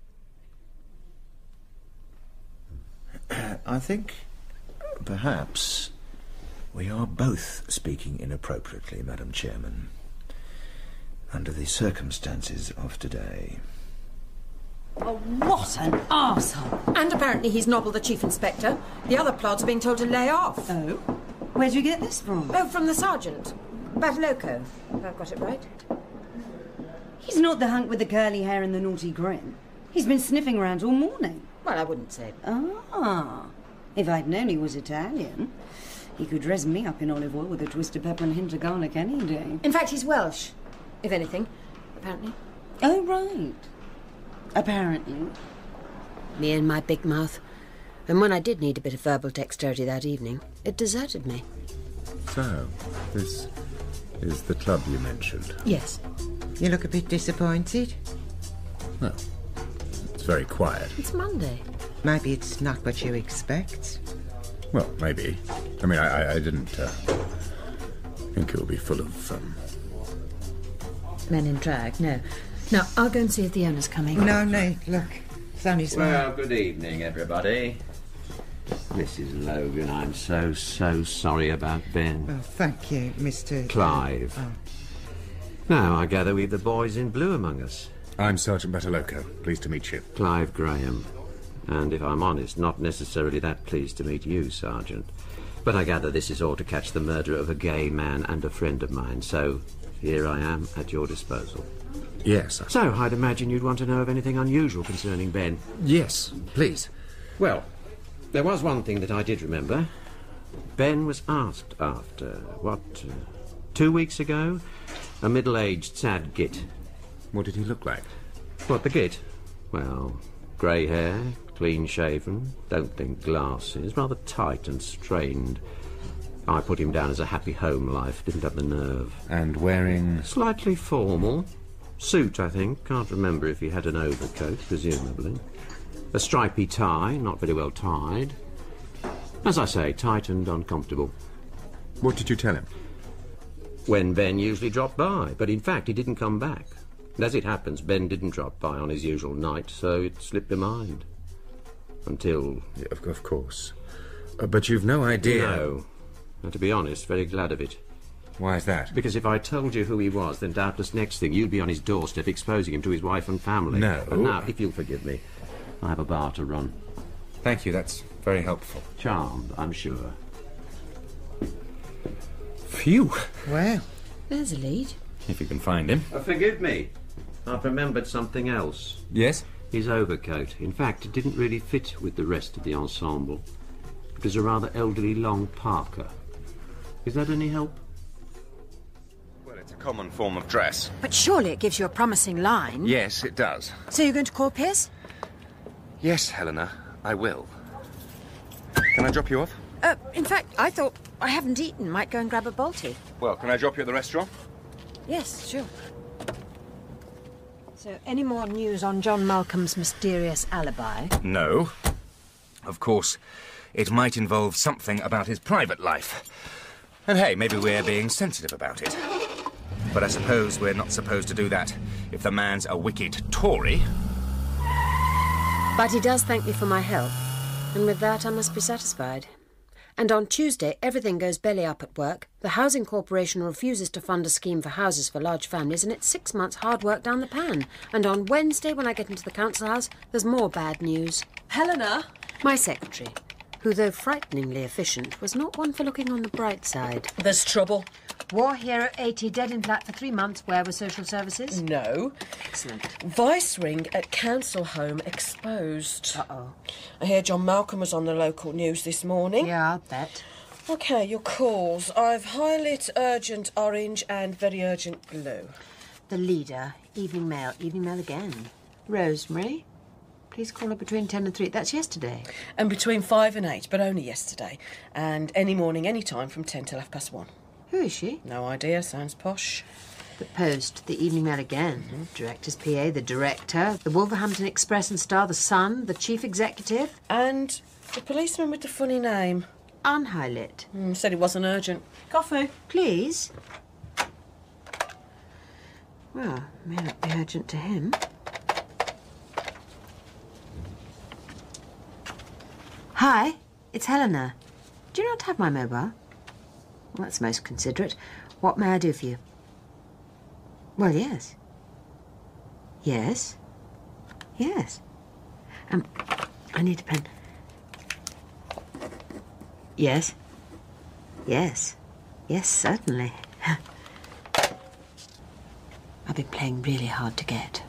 S2: I think, perhaps, we are both speaking inappropriately, Madam Chairman, under the circumstances of today.
S6: Oh, what an arsehole! And apparently he's nobbled the Chief Inspector. The other plods are being told to lay off.
S11: Oh? Where'd you get this from?
S6: Oh, from the Sergeant. Bataloco, if I've got it right.
S11: He's not the hunk with the curly hair and the naughty grin. He's been sniffing around all morning.
S6: Well, I wouldn't say.
S11: Ah, if I'd known he was Italian, he could dress me up in olive oil with a twist of pepper and a hint of garlic any day.
S6: In fact, he's Welsh, if anything, apparently.
S11: Oh, right. Apparently.
S10: Me and my big mouth. And when I did need a bit of verbal dexterity that evening, it deserted me.
S25: So, this is the club you mentioned?
S10: Yes.
S8: You look a bit disappointed.
S25: Well, it's very quiet.
S10: It's Monday.
S8: Maybe it's not what you expect.
S25: Well, maybe. I mean, I, I, I didn't uh, think it would be full of, um...
S10: men in drag, no. Now, I'll go and see if the owner's coming.
S8: No, no, look. It's only small.
S4: Well, good evening, everybody. Missus Logan, I'm so, so sorry about Ben.
S8: Oh, thank you, Mister
S4: Clive.
S8: Oh.
S4: Now, I gather we've the boys in blue among us.
S25: I'm Sergeant Bataloco. Pleased to meet you.
S4: Clive Graham. And if I'm honest, not necessarily that pleased to meet you, Sergeant. But I gather this is all to catch the murderer of a gay man and a friend of mine, so here I am at your disposal.
S25: Yes. I...
S4: So, I'd imagine you'd want to know of anything unusual concerning Ben.
S25: Yes, please.
S4: Well, there was one thing that I did remember. Ben was asked after, what, uh, two weeks ago? A middle-aged, sad git.
S25: What did he look like?
S4: What, the git? Well, grey hair, clean-shaven, don't think glasses, rather tight and strained. I put him down as a happy home life, didn't have the nerve.
S25: And wearing...
S4: Slightly formal. Suit, I think. Can't remember if he had an overcoat, presumably. A stripy tie, not very well tied. As I say, tight and uncomfortable.
S25: What did you tell him?
S4: When Ben usually dropped by, but in fact he didn't come back. And as it happens, Ben didn't drop by on his usual night, so it slipped my mind. Until...
S25: Yeah, of, of course. Uh, but you've no idea...
S4: No. And to be honest, very glad of it.
S25: Why is that?
S4: Because if I told you who he was, then doubtless next thing you'd be on his doorstep exposing him to his wife and family.
S25: No.
S4: And now, if you'll forgive me, I have a bar to run.
S25: Thank you, that's very helpful.
S4: Charmed, I'm sure.
S25: Phew.
S8: Well.
S10: There's a lead.
S25: If you can find him.
S4: Uh, forgive me. I've remembered something else.
S25: Yes?
S4: His overcoat. In fact, it didn't really fit with the rest of the ensemble. It was a rather elderly long parka. Is that any help?
S25: Well, it's a common form of dress.
S6: But surely it gives you a promising line.
S25: Yes, it does.
S6: So you're going to call Pierce?
S25: Yes, Helena, I will. Can I drop you off?
S6: Uh, in fact, I thought I haven't eaten. Might go and grab a Balti.
S25: Well, can I drop you at the restaurant?
S6: Yes, sure.
S10: So, any more news on John Malcolm's mysterious alibi?
S25: No. Of course, it might involve something about his private life. And hey, maybe we're being sensitive about it. But I suppose we're not supposed to do that if the man's a wicked Tory.
S10: But he does thank me for my help, and with that I must be satisfied. And on Tuesday, everything goes belly up at work. The Housing Corporation refuses to fund a scheme for houses for large families, and it's six months' hard work down the pan. And on Wednesday, when I get into the council house, there's more bad news.
S20: Helena?
S10: My secretary, who, though frighteningly efficient, was not one for looking on the bright side.
S20: There's trouble.
S10: War hero eighty, dead in flat for three months. Where were social services?
S20: No.
S10: Excellent.
S20: Vice ring at council home exposed.
S10: Uh-oh.
S20: I hear John Malcolm was on the local news this morning.
S10: Yeah, I'll bet.
S20: OK, your calls. I've highlit urgent orange and very urgent blue.
S10: The leader, Evening Mail. Evening Mail again. Rosemary, please call her between ten and three. That's yesterday.
S20: And between five and eight, but only yesterday. And any morning, any time from ten till half past one.
S10: Who is she?
S20: No idea. Sounds posh.
S10: The Post, the Evening Mail again. Mm-hmm. Director's P A, the director, the Wolverhampton Express and Star, the Sun, the chief executive.
S20: And the policeman with the funny name.
S10: Unhighlit.
S20: Mm, said it wasn't urgent. Coffee.
S10: Please. Well, may not be urgent to him. Hi, it's Helena. Do you not have my mobile? Well, that's most considerate. What may I do for you? Well, yes. Yes. Yes. Um, I need a pen. Yes. Yes. Yes, certainly.
S19: I'll be playing really hard to get.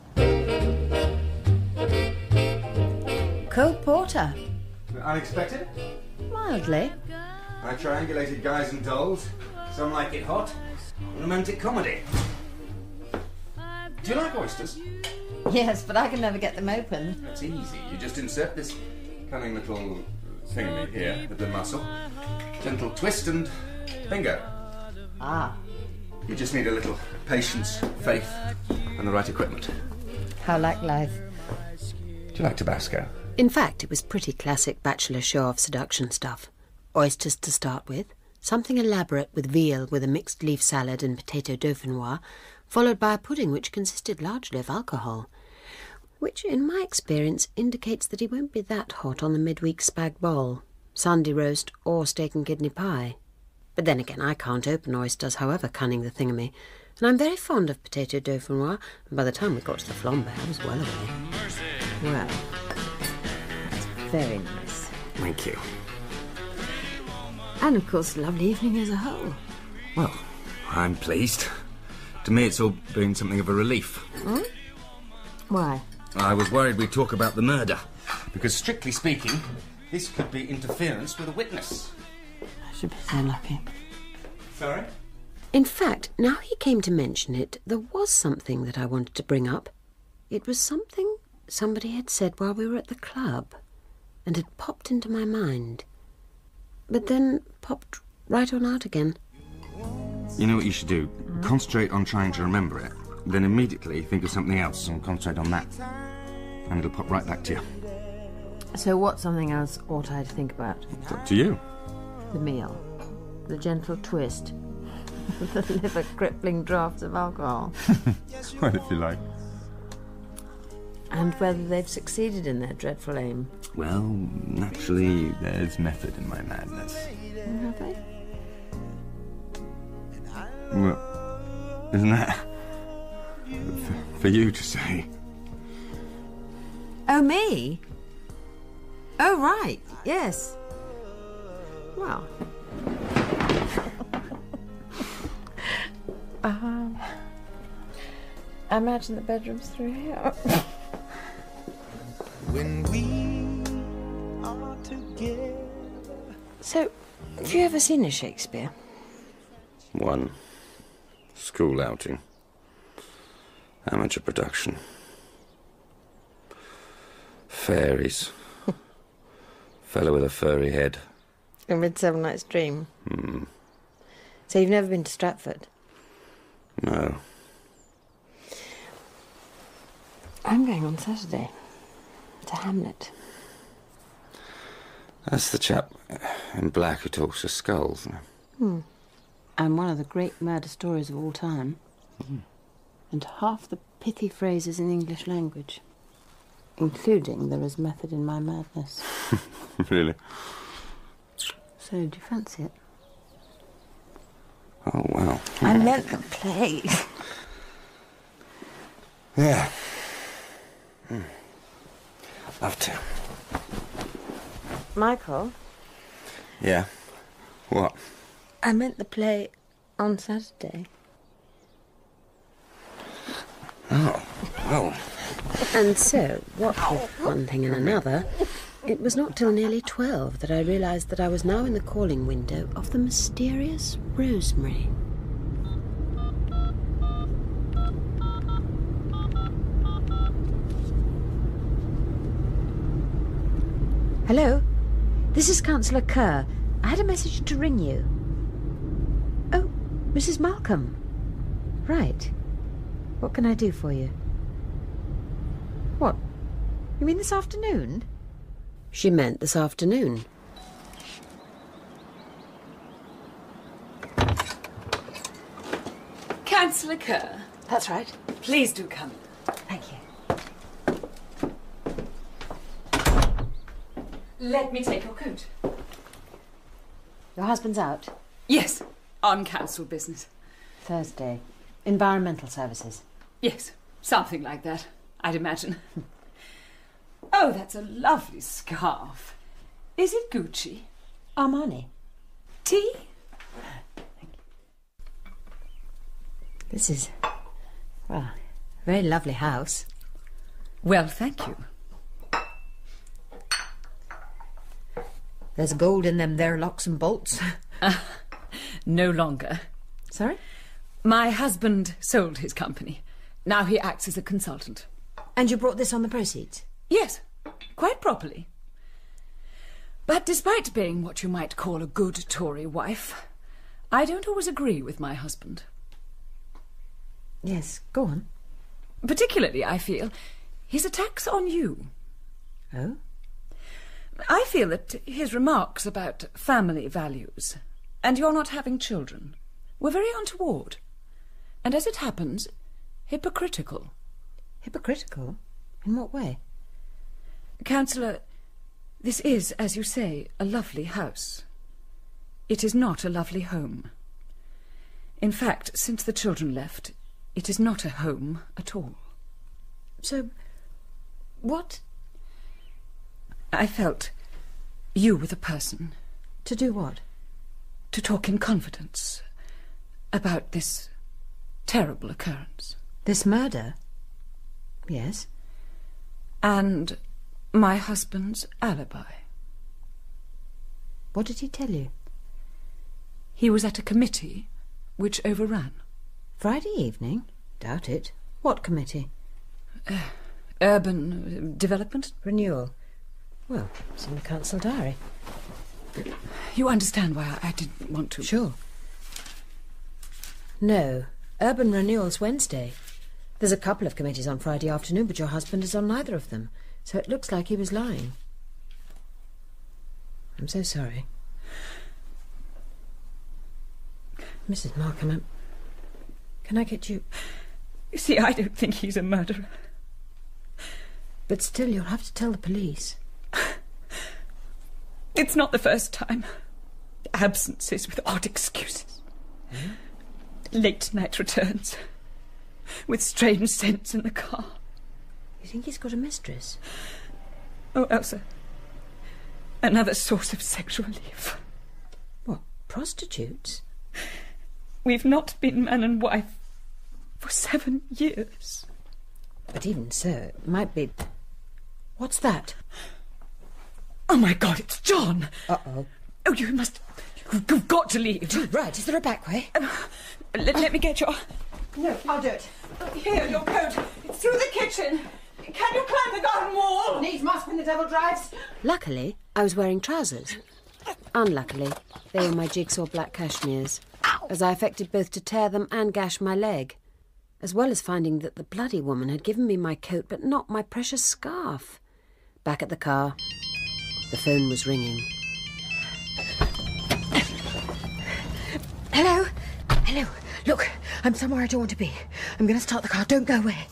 S10: Cole Porter.
S25: Unexpected?
S10: Mildly.
S25: I triangulated guys and dolls. Some like it hot. Romantic comedy. Do you like oysters?
S10: Yes, but I can never get them open.
S25: That's easy. You just insert this cunning little thingy here with the muscle. Gentle twist and bingo.
S10: Ah.
S25: You just need a little patience, faith, and the right equipment.
S10: How like life.
S25: Do you like Tabasco?
S19: In fact, it was pretty classic bachelor show-off seduction stuff. Oysters to start with, something elaborate with veal with a mixed leaf salad and potato dauphinoise, followed by a pudding which consisted largely of alcohol, which, in my experience, indicates that he won't be that hot on the midweek spag bol, Sunday roast or steak and kidney pie. But then again, I can't open oysters, however cunning the thingamy, and I'm very fond of potato dauphinoise, and by the time we got to the flambe, I was well away.
S10: Well, that's very nice.
S25: Thank you.
S10: And, of course, a lovely evening as a whole.
S25: Well, I'm pleased. To me, it's all been something of a relief.
S10: Hmm? Why?
S25: I was worried we'd talk about the murder, because, strictly speaking, this could be interference with a witness.
S10: I should be so lucky.
S25: Sorry?
S19: In fact, now he came to mention it, there was something that I wanted to bring up. It was something somebody had said while we were at the club, and had popped into my mind, but then popped right on out again.
S25: You know what you should do? Concentrate on trying to remember it, then immediately think of something else and concentrate on that. And it'll pop right back to you.
S10: So what something else ought I to think about?
S25: It's up to you.
S10: The meal. The gentle twist. The liver-crippling draughts of alcohol.
S25: Well, if you like.
S10: And whether they've succeeded in their dreadful aim.
S25: Well, naturally, there's method in my madness.
S10: Have they?
S25: Well, isn't that for, for you to say?
S10: Oh, me? Oh, right, yes. Well. um, I imagine the bedroom's through here.
S7: When we are together.
S10: So, have you ever seen a Shakespeare?
S25: One. School outing. Amateur production. Fairies. Fellow with a furry head.
S10: A Midsummer Night's Dream?
S25: Hmm.
S10: So you've never been to Stratford?
S25: No.
S10: I'm going on Saturday. To Hamlet.
S25: That's the chap in black who talks to skulls.
S10: Hmm. And one of the great murder stories of all time.
S25: Mm.
S10: And half the pithy phrases in English language. Including there is method in my madness.
S25: Really?
S10: So, do you fancy it?
S25: Oh, wow.
S10: I meant the play.
S25: Yeah. Mm. Love to.
S10: Michael?
S25: Yeah? What?
S10: I meant the play on Saturday.
S25: Oh, well.
S19: And so, what with one thing and another, it was not till nearly twelve that I realised that I was now in the calling window of the mysterious Rosemary.
S10: Hello? This is Councillor Kerr. I had a message to ring you. Oh, Missus Malcolm. Right. What can I do for you? What? You mean this afternoon?
S19: She meant this afternoon.
S12: Councillor Kerr.
S10: That's right.
S12: Please do come.
S10: Thank you.
S12: Let me take your coat.
S10: Your husband's out?
S12: Yes, on council business.
S10: Thursday. Environmental services.
S12: Yes, something like that, I'd imagine. Oh, that's a lovely scarf. Is it Gucci?
S10: Armani.
S12: Tea?
S10: This is
S19: Well, very lovely house.
S12: Well, thank you.
S19: There's gold in them there locks and bolts.
S12: Uh, no longer.
S19: Sorry?
S12: My husband sold his company. Now he acts as a consultant.
S19: And you brought this on the proceeds?
S12: Yes, quite properly. But despite being what you might call a good Tory wife, I don't always agree with my husband.
S19: Yes, go on.
S12: Particularly, I feel, his attacks on you.
S19: Oh?
S12: I feel that his remarks about family values and your not having children were very untoward, and as it happens, hypocritical.
S19: Hypocritical? In what way?
S12: Councillor, this is, as you say, a lovely house. It is not a lovely home. In fact, since the children left, it is not a home at all.
S19: So, what?
S12: I felt you were the person.
S19: To do what?
S12: To talk in confidence about this terrible occurrence.
S19: This murder? Yes.
S12: And my husband's alibi.
S19: What did he tell you?
S12: He was at a committee which overran.
S19: Friday evening? Doubt it. What committee?
S12: Uh, urban development?
S19: Renewal. Well, it's in the council diary.
S12: You understand why I, I didn't want to...
S19: Sure. No, urban renewal's Wednesday. There's a couple of committees on Friday afternoon, but your husband is on neither of them, so it looks like he was lying. I'm so sorry. Missus Markham, I'm... can I get you...
S12: You see, I don't think he's a murderer.
S19: But still, you'll have to tell the police.
S12: It's not the first time. Absences with odd excuses.
S19: Hmm?
S12: Late-night returns. With strange scents in the car.
S19: You think he's got a mistress?
S12: Oh, Elsa. Another source of sexual relief.
S19: What, prostitutes?
S12: We've not been man and wife for seven years.
S19: But even so, it might be... What's that?
S12: Oh, my God, it's John!
S19: Uh-oh.
S12: Oh, you must... You've got to leave.
S19: Right, is there a back way?
S12: Um, let, let me get your...
S19: No, I'll do it.
S12: Here, your coat. It's through the kitchen. Can you climb the garden wall?
S19: Needs must when the devil drives. Luckily, I was wearing trousers. Unluckily, they were my jigsaw black cashmeres, as I affected both to tear them and gash my leg, as well as finding that the bloody woman had given me my coat but not my precious scarf. Back at the car, the phone was ringing. Hello? Hello? Look, I'm somewhere I don't want to be. I'm going to start the car. Don't go away.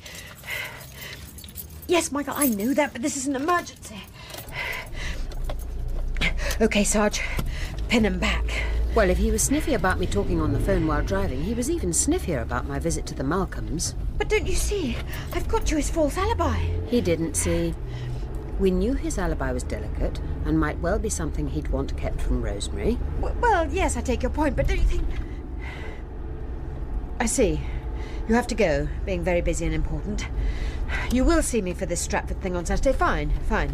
S19: Yes, Michael, I know that, but this is an emergency. OK, Sarge. Pin him back. Well, if he was sniffy about me talking on the phone while driving, he was even sniffier about my visit to the Malcolms. But don't you see? I've got you his false alibi. He didn't see. We knew his alibi was delicate and might well be something he'd want kept from Rosemary. W- well, yes, I take your point, but don't you think... I see. You have to go, being very busy and important. You will see me for this Stratford thing on Saturday. Fine, fine.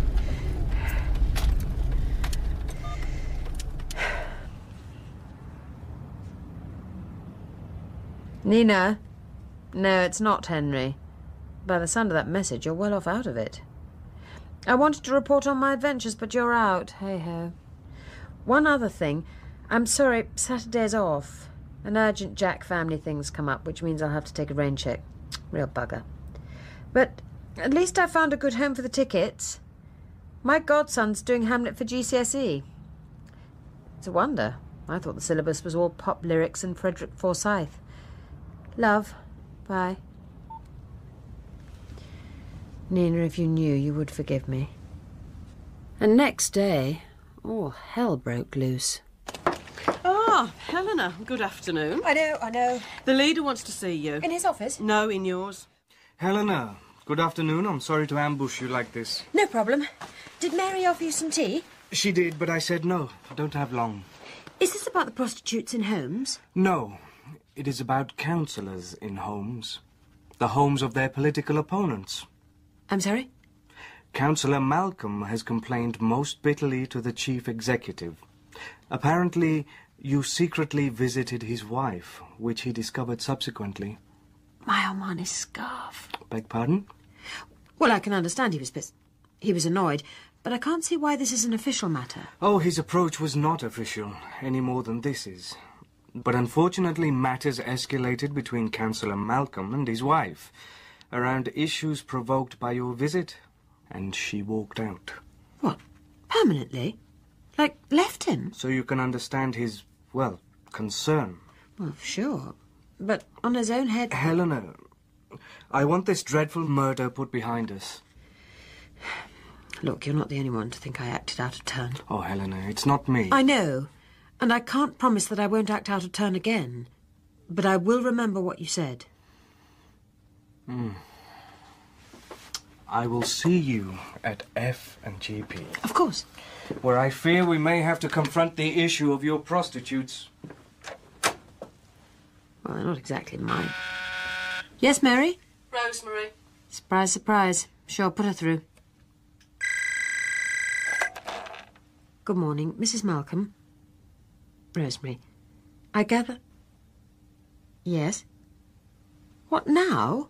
S19: Nina? No, it's not Henry. By the sound of that message, you're well off out of it. I wanted to report on my adventures, but you're out. Hey-ho. One other thing. I'm sorry, Saturday's off. An urgent Jack family thing's come up, which means I'll have to take a rain check. Real bugger. But at least I found a good home for the tickets. My godson's doing Hamlet for G C S E. It's a wonder. I thought the syllabus was all pop lyrics and Frederick Forsyth. Love. Bye. Nina, if you knew, you would forgive me. And next day, all hell broke loose.
S5: Ah, Helena, good afternoon.
S20: I know, I know.
S5: The leader wants to see you.
S20: In his office?
S5: No, in yours.
S13: Helena, good afternoon. I'm sorry to ambush you like this.
S20: No problem. Did Mary offer you some tea?
S13: She did, but I said no. I don't have long.
S20: Is this about the prostitutes in homes?
S13: No. It is about counsellors in homes. the homes of their political opponents.
S10: I'm sorry?
S13: Councillor Malcolm has complained most bitterly to the chief executive. Apparently, you secretly visited his wife, which he discovered subsequently.
S10: My Omani's scarf.
S13: Beg pardon?
S10: Well, I can understand he was pissed. He was annoyed, but I can't see why this is an official matter.
S13: Oh, his approach was not official, any more than this is. But unfortunately, matters escalated between Councillor Malcolm and his wife around issues provoked by your visit, and she walked out.
S10: What? Permanently? Like, left him?
S13: So you can understand his, well, concern.
S10: Well, sure. But on his own head...
S13: Helena, I want this dreadful murder put behind us.
S10: Look, you're not the only one to think I acted out of turn.
S13: Oh, Helena, it's not me.
S10: I know, and I can't promise that I won't act out of turn again. But I will remember what you said.
S13: Hmm. I will see you at F and G P.
S10: Of course.
S13: Where I fear we may have to confront the issue of your prostitutes.
S10: Well, they're not exactly mine. Yes, Mary?
S5: Rosemary.
S10: Surprise, surprise. Sure, put her through. Good morning, Missus Malcolm. Rosemary. I gather... Yes? What now?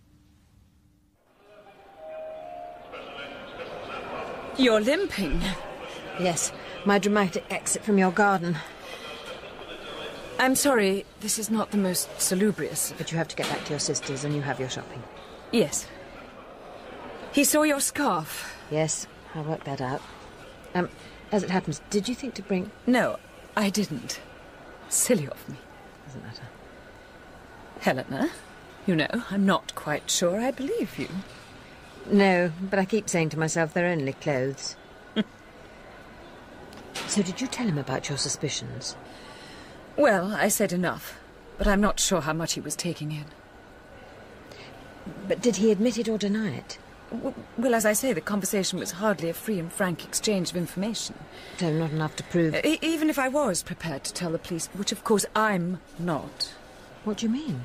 S12: You're limping.
S6: Yes, my dramatic exit from your garden.
S12: I'm sorry, this is not the most salubrious.
S6: But you have to get back to your sister's and you have your shopping.
S12: Yes. He saw your scarf.
S6: Yes, I worked that out. Um, as it happens, did you think to bring...
S12: No, I didn't. Silly of me.
S6: Doesn't matter.
S12: Helena, you know, I'm not quite sure I believe you.
S6: No, but I keep saying to myself they're only clothes. So did you tell him about your suspicions?
S12: Well, I said enough, but I'm not sure how much he was taking in.
S6: But did he admit it or deny it?
S12: W well, as I say, the conversation was hardly a free and frank exchange of information.
S6: So not enough to prove...
S12: Uh, e even if I was prepared to tell the police, which of course I'm not.
S6: What do you mean?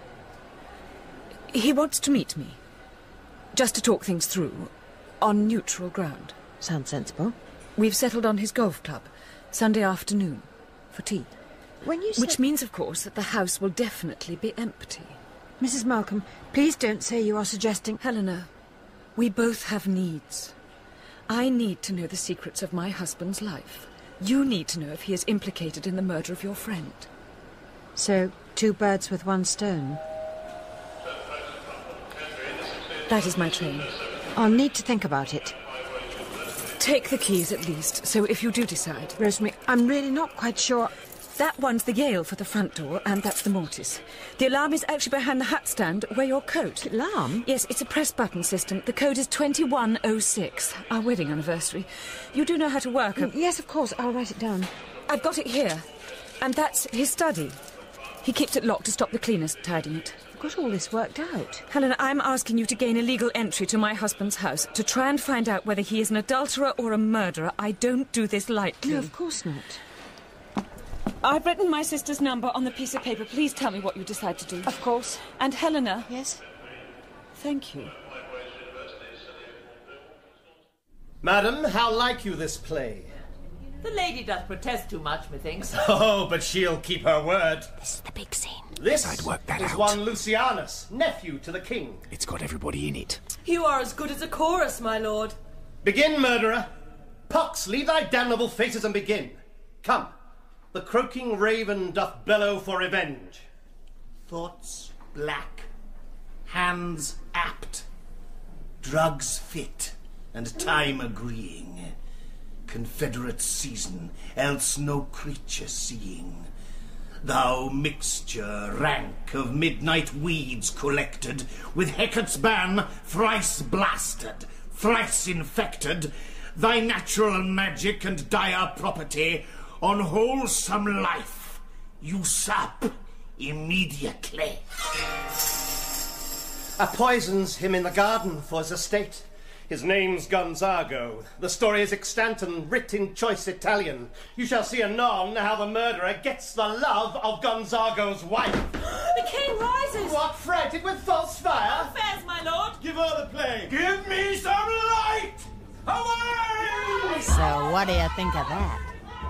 S12: He wants to meet me. Just to talk things through, on neutral ground.
S6: Sounds sensible.
S12: We've settled on his golf club, Sunday afternoon, for tea.
S6: When you say...
S12: Which means, of course, that the house will definitely be empty.
S6: Missus Malcolm, please don't say you are suggesting...
S12: Helena, we both have needs. I need to know the secrets of my husband's life. You need to know if he is implicated in the murder of your friend.
S6: So, two birds with one stone?
S12: That is my train.
S6: I'll need to think about it.
S12: Take the keys, at least, so if you do decide...
S6: Rosemary, I'm really not quite sure...
S12: That one's the Yale for the front door, and that's the mortise. The alarm is actually behind the hat stand where your coat...
S6: Alarm?
S12: Yes, it's a press button system. The code is twenty-one oh six, our wedding anniversary. You do know how to work a...
S6: Yes, of course, I'll write it down.
S12: I've got it here, and that's his study. He keeps it locked to stop the cleaners tidying it.
S6: Got all this worked out.
S12: Helena, I'm asking you to gain a legal entry to my husband's house to try and find out whether he is an adulterer or a murderer. I don't do this lightly.
S6: No, of course not.
S12: I've written my sister's number on the piece of paper. Please tell me what you decide to do.
S6: Of course.
S12: And Helena...
S6: Yes?
S12: Thank you.
S22: Madam, how like you this play?
S1: The lady doth protest too much, methinks.
S22: Oh, but she'll keep her word.
S1: This is the big scene.
S22: This
S3: I'd work that
S22: is
S3: out.
S22: one Lucianus, nephew to the king.
S3: It's got everybody in it.
S1: You are as good as a chorus, my lord.
S22: Begin, murderer. Pox, leave thy damnable faces and begin. Come. The croaking raven doth bellow for revenge.
S3: Thoughts black, hands apt, drugs fit, and time agreeing. Confederate season, else no creature seeing. Thou mixture rank of midnight weeds collected, with Hecate's ban thrice blasted, thrice infected, thy natural magic and dire property on wholesome life usurp immediately.
S22: A poisons him in the garden for his estate. His name's Gonzago. The story is extant and writ in choice Italian. You shall see anon how the murderer gets the love of Gonzago's wife.
S1: The king rises!
S22: What, frantic with false fire?
S1: Affairs, my lord!
S22: Give her the plague!
S23: Give me some light! Away!
S10: So what do you think of that?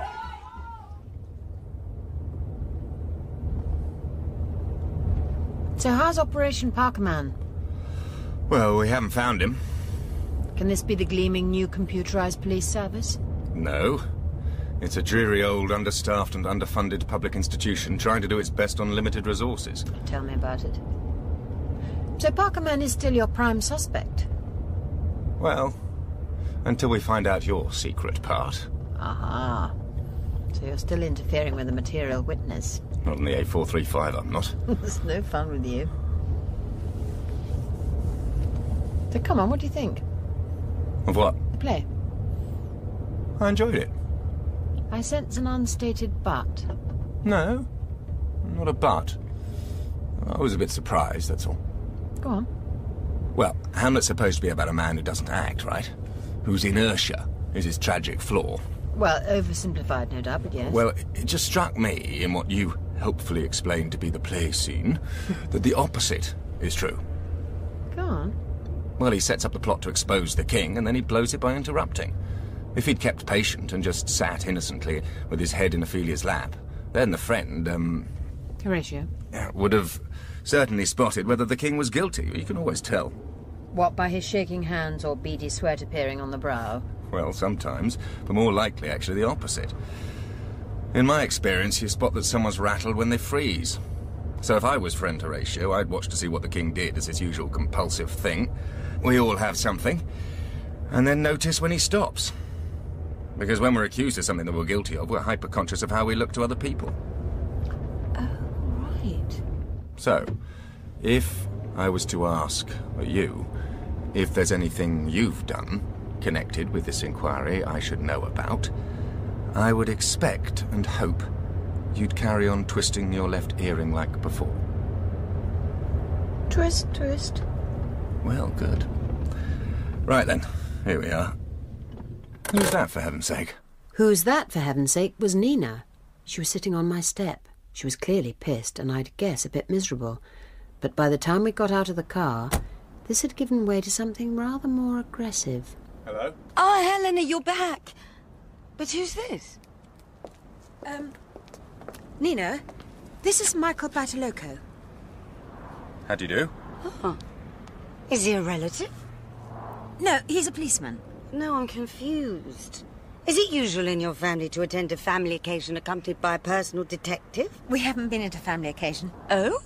S10: So how's Operation Parkerman?
S25: Well, we haven't found him.
S10: Can this be the gleaming new computerized police service?
S25: No. It's a dreary old understaffed and underfunded public institution trying to do its best on limited resources.
S10: Tell me about it. So Parkerman is still your prime suspect?
S25: Well, until we find out your secret part.
S10: Aha. So you're still interfering with a material witness?
S25: Not in the A four thirty-five, I'm not.
S10: There's no fun with you. So come on, what do you think?
S25: Of what?
S10: The play.
S25: I enjoyed it.
S10: I sense an unstated but.
S25: No, not a but. I was a bit surprised, that's all.
S10: Go on.
S25: Well, Hamlet's supposed to be about a man who doesn't act, right? Whose inertia is his tragic flaw.
S10: Well, oversimplified, no doubt, but yes.
S25: Well, it just struck me, in what you helpfully explained to be the play scene, that the opposite is true.
S10: Go on.
S25: Well, he sets up the plot to expose the king, and then he blows it by interrupting. If he'd kept patient and just sat innocently with his head in Ophelia's lap, then the friend, um...
S10: Horatio.
S25: would have certainly spotted whether the king was guilty. You can always tell.
S10: What, by his shaking hands or beady sweat appearing on the brow?
S25: Well, sometimes, but more likely, actually, the opposite. In my experience, you spot that someone's rattled when they freeze. So if I was friend Horatio, I'd watch to see what the king did as his usual compulsive thing. We all have something. And then notice when he stops. Because when we're accused of something that we're guilty of, we're hyper-conscious of how we look to other people.
S10: Oh, right.
S25: So, if I was to ask you if there's anything you've done connected with this inquiry I should know about, I would expect and hope you'd carry on twisting your left earring like before.
S10: Twist, twist.
S25: Well, good. Right then, here we are. Who's that, for heaven's sake?
S10: Who's that, for heaven's sake, was Nina. She was sitting on my step. She was clearly pissed, and I'd guess a bit miserable. But by the time we got out of the car, this had given way to something rather more aggressive.
S25: Hello?
S11: Oh, Helena, you're back. But who's this?
S20: Um, Nina, this is Michael Bataloco.
S25: How do you do?
S11: Oh. Is he a relative?
S20: No, he's a policeman.
S11: No, I'm confused. Is it usual in your family to attend a family occasion accompanied by a personal detective?
S20: We haven't been at a family occasion.
S11: Oh?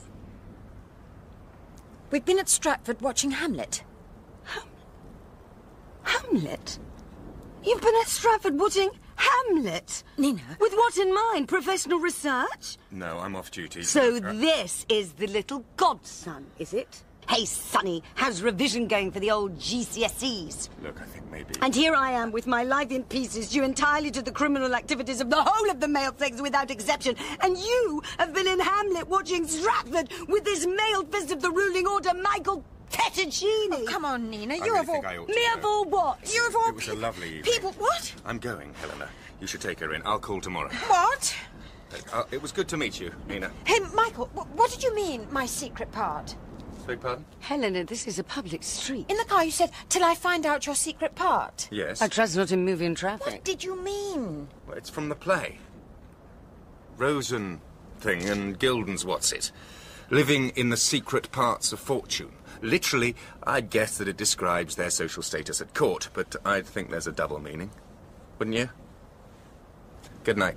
S20: We've been at Stratford watching Hamlet.
S11: Ham Hamlet? You've been at Stratford watching Hamlet?
S20: Nina?
S11: With what in mind? Professional research?
S25: No, I'm off duty.
S11: So this is the little godson, is it? Hey, Sonny, how's revision going for the old G C S Es?
S25: Look, I think maybe...
S11: And here I am with my life in pieces, due entirely to the criminal activities of the whole of the male sex without exception. And you have been in Hamlet watching Stratford with this male fist of the ruling order, Michael Pettuccini.
S20: Oh, come on, Nina,
S25: I
S20: you
S25: really
S20: have all...
S25: think I ought to
S11: Me
S25: go.
S11: of all what?
S20: You have all...
S25: It was a lovely evening.
S20: People, what?
S25: I'm going, Helena. You should take her in. I'll call tomorrow.
S20: What?
S25: Uh, it was good to meet you, Nina.
S20: Hey, Michael, wh- what did you mean, my secret part?
S25: Beg pardon?
S11: Helena, this is a public street.
S20: In the car you said, till I find out your secret part.
S25: Yes.
S11: I trust not in moving traffic.
S20: What did you mean?
S25: Well, it's from the play. Rosen thing and Gilden's what's it? Living in the secret parts of fortune. Literally, I'd guess that it describes their social status at court, but I'd think there's a double meaning. Wouldn't you? Good night.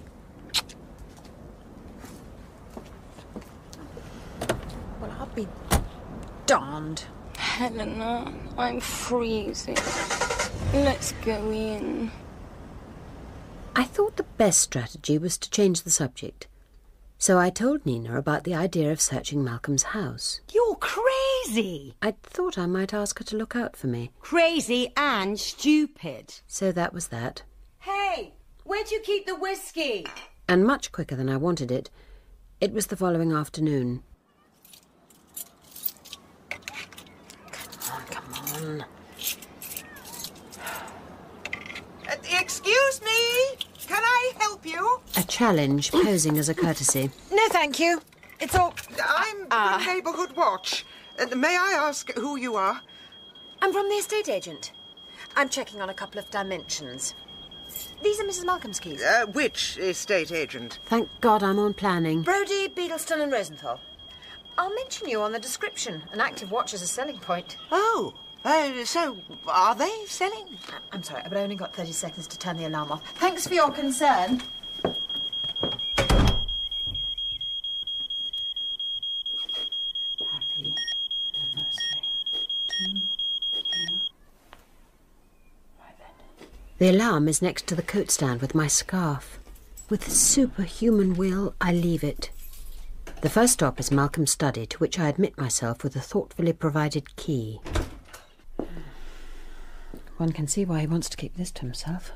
S20: Well, I'll be darned.
S11: Helena, I'm freezing. Let's go in.
S10: I thought the best strategy was to change the subject. So I told Nina about the idea of searching Malcolm's house.
S11: You're crazy.
S10: I thought I might ask her to look out for me.
S11: Crazy and stupid.
S10: So that was that.
S11: Hey, where'd you keep the whiskey?
S10: And much quicker than I wanted it. It was the following afternoon. Come on, come on.
S8: Uh, excuse me? Can I help you?
S10: A challenge posing as a courtesy.
S20: No, thank you.
S8: It's all... I'm
S6: Ah.
S8: from Neighbourhood Watch. Uh, may I ask who you are?
S10: I'm from the estate agent. I'm checking on a couple of dimensions. These are Missus Malcolm's keys.
S8: Uh, which estate agent?
S19: Thank God I'm on planning.
S10: Brodie, Beadleston and Rosenthal. I'll mention you on the description. An active watch is a selling point.
S8: Oh, uh, so are they selling?
S10: I'm sorry, but I only got thirty seconds to turn the alarm off. Thanks for your concern.
S12: Happy anniversary to you.
S19: The alarm is next to the coat stand with my scarf. With superhuman will, I leave it. The first stop is Malcolm's study, to which I admit myself with a thoughtfully provided key. One can see why he wants to keep this to himself.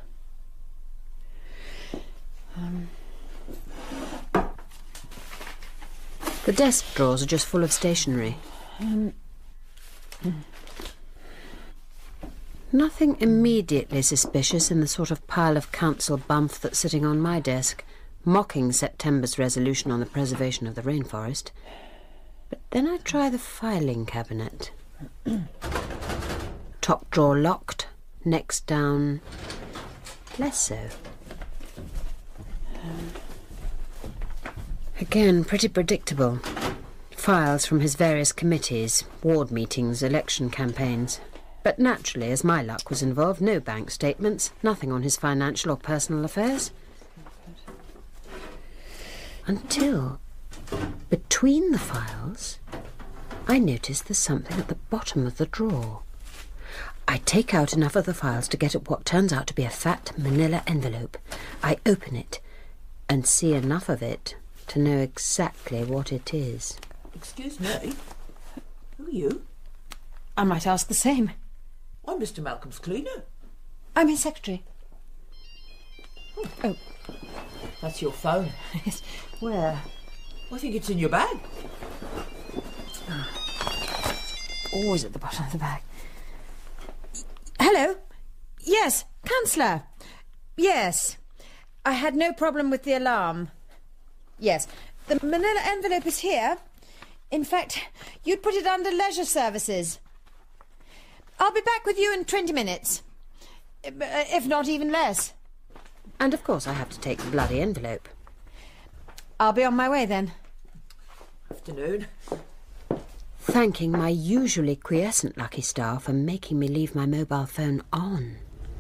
S19: Um, the desk drawers are just full of stationery. Um, Nothing immediately suspicious in the sort of pile of council bumf that's sitting on my desk, mocking September's resolution on the preservation of the rainforest. But then I try the filing cabinet. Top drawer locked, next down, less so. Again, pretty predictable. Files from his various committees, ward meetings, election campaigns. But naturally, as my luck was involved, no bank statements, nothing on his financial or personal affairs. Until, between the files, I notice there's something at the bottom of the drawer. I take out enough of the files to get at what turns out to be a fat manila envelope. I open it and see enough of it to know exactly what it is.
S1: Excuse me. Who are you?
S6: I might ask the same.
S1: I'm Mister Malcolm's cleaner.
S6: I'm his secretary. Oh.
S1: That's your phone.
S6: Yes. Where?
S1: I think it's in your bag.
S6: Always at the bottom of the bag. Hello? Yes, Councillor. Yes. I had no problem with the alarm. Yes. The manila envelope is here. In fact, you'd put it under leisure services. I'll be back with you in twenty minutes. If not even less.
S19: And of course I have to take the bloody envelope.
S6: I'll be on my way then.
S1: Afternoon.
S19: Thanking my usually quiescent lucky star for making me leave my mobile phone on.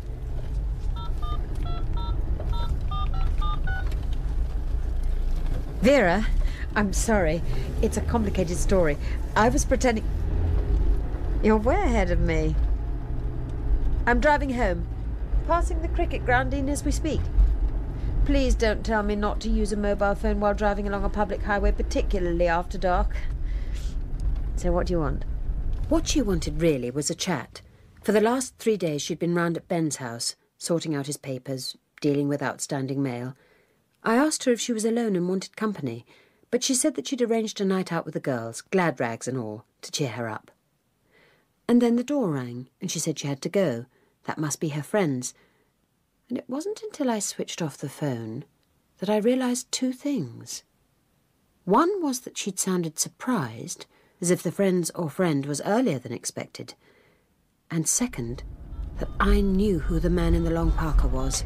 S6: Vera, I'm sorry. It's a complicated story. I was pretending... You're way ahead of me. I'm driving home. Passing the cricket ground in as we speak. Please don't tell me not to use a mobile phone while driving along a public highway, particularly after dark. So what do you want?
S19: What she wanted really was a chat. For the last three days she'd been round at Ben's house, sorting out his papers, dealing with outstanding mail. I asked her if she was alone and wanted company, but she said that she'd arranged a night out with the girls, glad rags and all, to cheer her up. And then the door rang, and she said she had to go. That must be her friends. And it wasn't until I switched off the phone that I realised two things. One was that she'd sounded surprised, as if the friends or friend was earlier than expected. And second, that I knew who the man in the long parka was.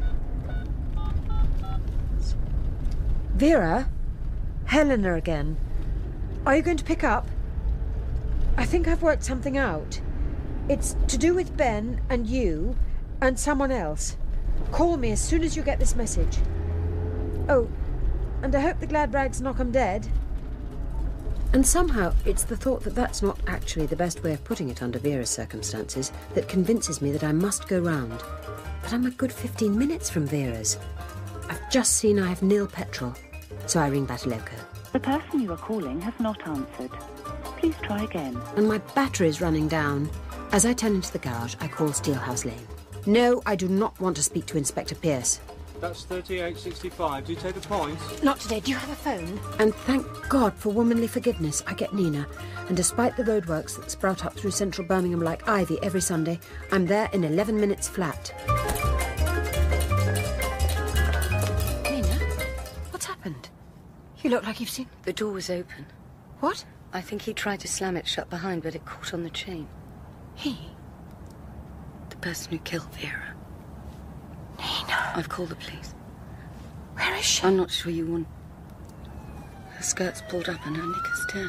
S6: Vera? Helena again. Are you going to pick up? I think I've worked something out. It's to do with Ben and you and someone else. Call me as soon as you get this message. Oh, and I hope the glad rags knock 'em dead.
S19: And somehow it's the thought that that's not actually the best way of putting it under Vera's circumstances that convinces me that I must go round. But I'm a good fifteen minutes from Vera's. I've just seen I have nil petrol, so I ring Bataloco.
S14: The person you are calling has not answered. Please try again.
S19: And my battery's running down. As I turn into the garage, I call Steelhouse Lane. No, I do not want to speak to Inspector Pierce.
S13: That's thirty-eight sixty-five. Do you take the point?
S6: Not today. Do you have a phone?
S19: And thank God for womanly forgiveness, I get Nina. And despite the roadworks that sprout up through central Birmingham like ivy every Sunday, I'm there in eleven minutes flat.
S6: Nina, what's happened? You look like you've seen...
S15: The door was open.
S6: What?
S15: I think he tried to slam it shut behind, but it caught on the chain.
S6: He?
S15: The person who killed Vera.
S6: Nina.
S15: I've called the police.
S6: Where is she?
S15: I'm not sure you want... Her skirt's pulled up and her knickers down.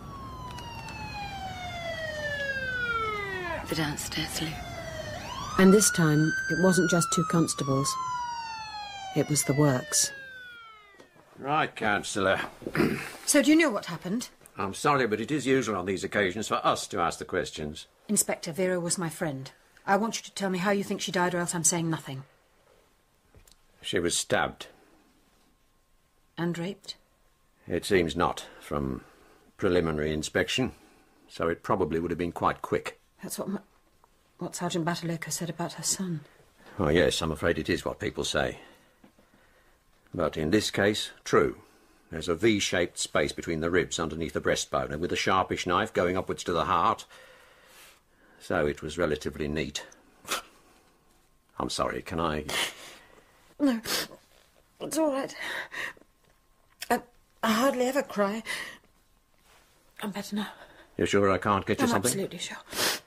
S15: The downstairs loo.
S19: And this time, it wasn't just two constables. It was the works.
S4: Right, Councillor.
S6: So do you know what happened?
S4: I'm sorry, but it is usual on these occasions for us to ask the questions.
S6: Inspector, Vera was my friend. I want you to tell me how you think she died, or else I'm saying nothing.
S4: She was stabbed.
S6: And raped?
S4: It seems not, from preliminary inspection. So it probably would have been quite quick.
S6: That's what my, what Sergeant Bataloco said about her son.
S4: Oh, yes, I'm afraid it is what people say. But in this case, true. There's a V-shaped space between the ribs underneath the breastbone, and with a sharpish knife going upwards to the heart. So it was relatively neat. I'm sorry, can I...
S6: No, it's all right. I, I hardly ever cry. I'm better now.
S4: You're sure I can't get you
S6: I'm
S4: something?
S6: absolutely sure.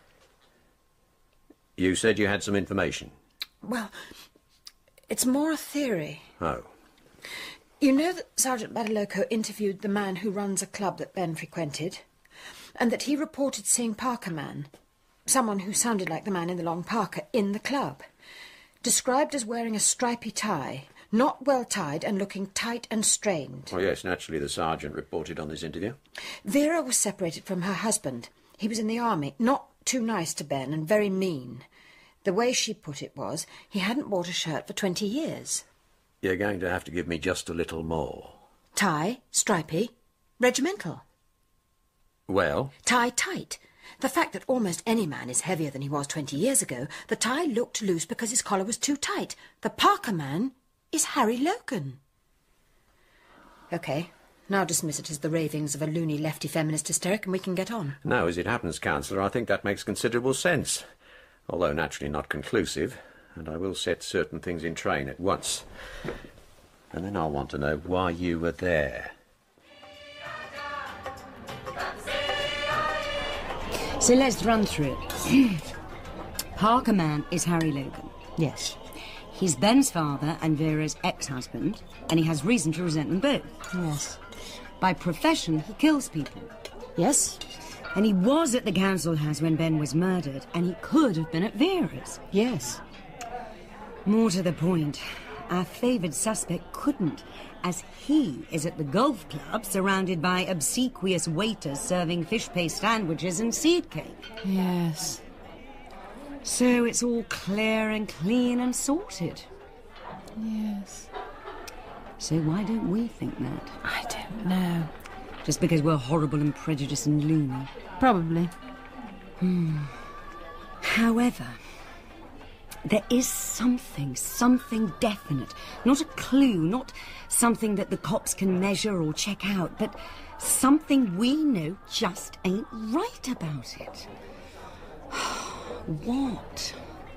S4: You said you had some information.
S6: Well, it's more a theory.
S4: Oh.
S6: You know that Sergeant Bataloco interviewed the man who runs a club that Ben frequented, and that he reported seeing Parker Man, someone who sounded like the man in the long parka, in the club, described as wearing a stripy tie, not well tied and looking tight and strained.
S4: Oh, yes, naturally the sergeant reported on this interview.
S6: Vera was separated from her husband. He was in the army, not too nice to Ben and very mean. The way she put it was, he hadn't bought a shirt for twenty years.
S4: You're going to have to give me just a little more.
S6: Tie, stripy, regimental.
S4: Well?
S6: Tie tight. The fact that almost any man is heavier than he was twenty years ago, the tie looked loose because his collar was too tight. The Parker Man is Harry Logan. OK, now dismiss it as the ravings of a loony lefty feminist hysteric and we can get on.
S4: Now, as it happens, Councillor, I think that makes considerable sense. Although naturally not conclusive, and I will set certain things in train at once. And then I'll want to know why you were there.
S16: So let's run through it. Parker Man is Harry Logan.
S19: Yes.
S16: He's Ben's father and Vera's ex-husband, and he has reason to resent them both.
S19: Yes.
S16: By profession, he kills people.
S19: Yes.
S16: And he was at the council house when Ben was murdered, and he could have been at Vera's.
S19: Yes.
S16: More to the point, our favoured suspect couldn't, as he is at the golf club surrounded by obsequious waiters serving fish paste sandwiches and seed cake.
S19: Yes.
S16: So it's all clear and clean and sorted.
S19: Yes.
S16: So why don't we think that?
S19: I don't know.
S16: Just because we're horrible and prejudiced and loony?
S19: Probably.
S16: Hmm. However, there is something, something definite. Not a clue, not something that the cops can measure or check out, but something we know just ain't right about it. What?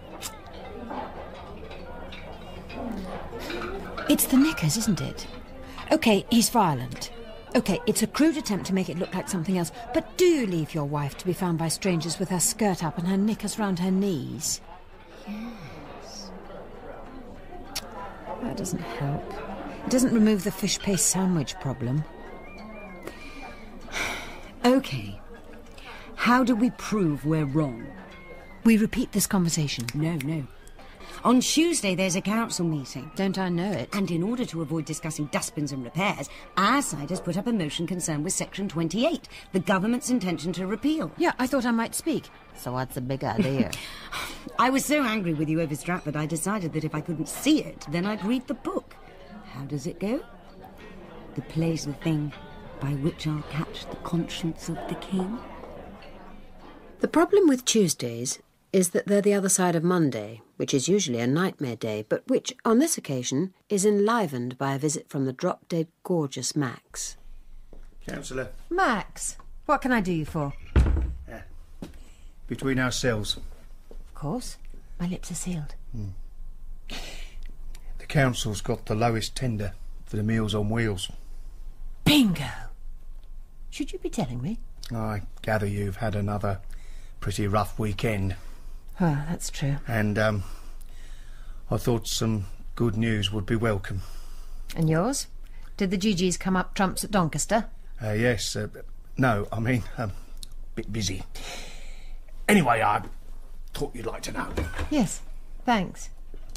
S6: It's the knickers, isn't it? OK, he's violent. OK, it's a crude attempt to make it look like something else, but do you leave your wife to be found by strangers with her skirt up and her knickers round her knees?
S16: Yes.
S6: That doesn't help. It doesn't remove the fish paste sandwich problem.
S16: OK. How do we prove we're wrong?
S6: We repeat this conversation.
S16: No, no. On Tuesday, there's a council meeting.
S6: Don't I know it?
S16: And in order to avoid discussing dustbins and repairs, our side has put up a motion concerned with Section twenty-eight, the government's intention to repeal.
S6: Yeah, I thought I might speak.
S19: So what's the big idea?
S16: I was so angry with you over Stratford, I decided that if I couldn't see it, then I'd read the book. How does it go? The play's the thing by which I'll catch the conscience of the king.
S19: The problem with Tuesdays is that they're the other side of Monday, which is usually a nightmare day, but which, on this occasion, is enlivened by a visit from the drop-dead gorgeous Max.
S23: Councillor.
S6: Max, what can I do you for?
S23: Uh, between ourselves.
S6: Of course. My lips are sealed.
S23: Mm. The council's got the lowest tender for the Meals on Wheels.
S19: Bingo! Should you be telling me?
S3: I gather you've had another pretty rough weekend.
S19: Oh, that's true.
S3: And, um, I thought some good news would be welcome.
S19: And yours? Did the G Gs come up trumps at Doncaster?
S3: Uh, yes, uh, no, I mean, um, bit busy. Anyway, I thought you'd like to know.
S19: Yes, thanks.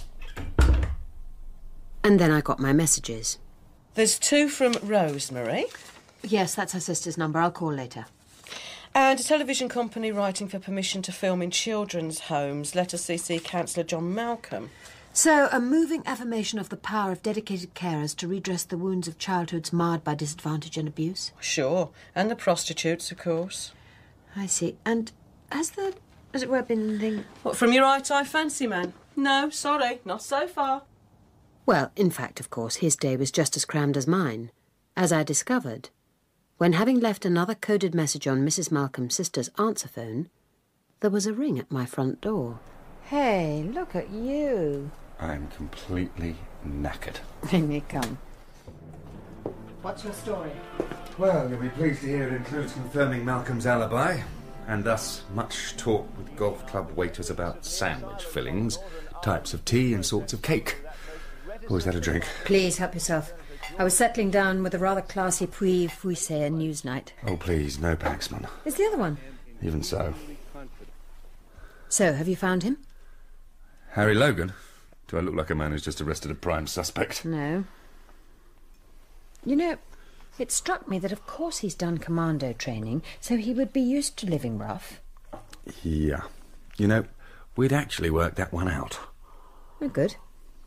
S19: And then I got my messages.
S5: There's two from Rosemary.
S19: Yes, that's her sister's number. I'll call later.
S5: And a television company writing for permission to film in children's homes. Letter C C Councillor John Malcolm.
S19: So, a moving affirmation of the power of dedicated carers to redress the wounds of childhoods marred by disadvantage and abuse?
S5: Sure. And the prostitutes, of course.
S19: I see. And has there, as it were, been anything...
S5: What, from your right eye fancy man? No, sorry, not so far.
S19: Well, in fact, of course, his day was just as crammed as mine, as I discovered, when having left another coded message on Missus Malcolm's sister's answer phone, there was a ring at my front door. Hey, look at you.
S25: I'm completely knackered.
S19: In you come.
S20: What's your story?
S25: Well, you'll be pleased to hear it includes confirming Malcolm's alibi, and thus much talk with golf club waiters about sandwich fillings, types of tea and sorts of cake. Oh, is that a drink?
S19: Please, help yourself. I was settling down with a rather classy Puy Fuissé news night.
S25: Oh, please, no Paxman.
S19: Is the other one?
S25: Even so.
S19: So, have you found him?
S25: Harry Logan? Do I look like a man who's just arrested a prime suspect?
S19: No. You know, it struck me that of course he's done commando training, so he would be used to living rough.
S25: Yeah. You know, we'd actually worked that one out.
S19: Oh, good.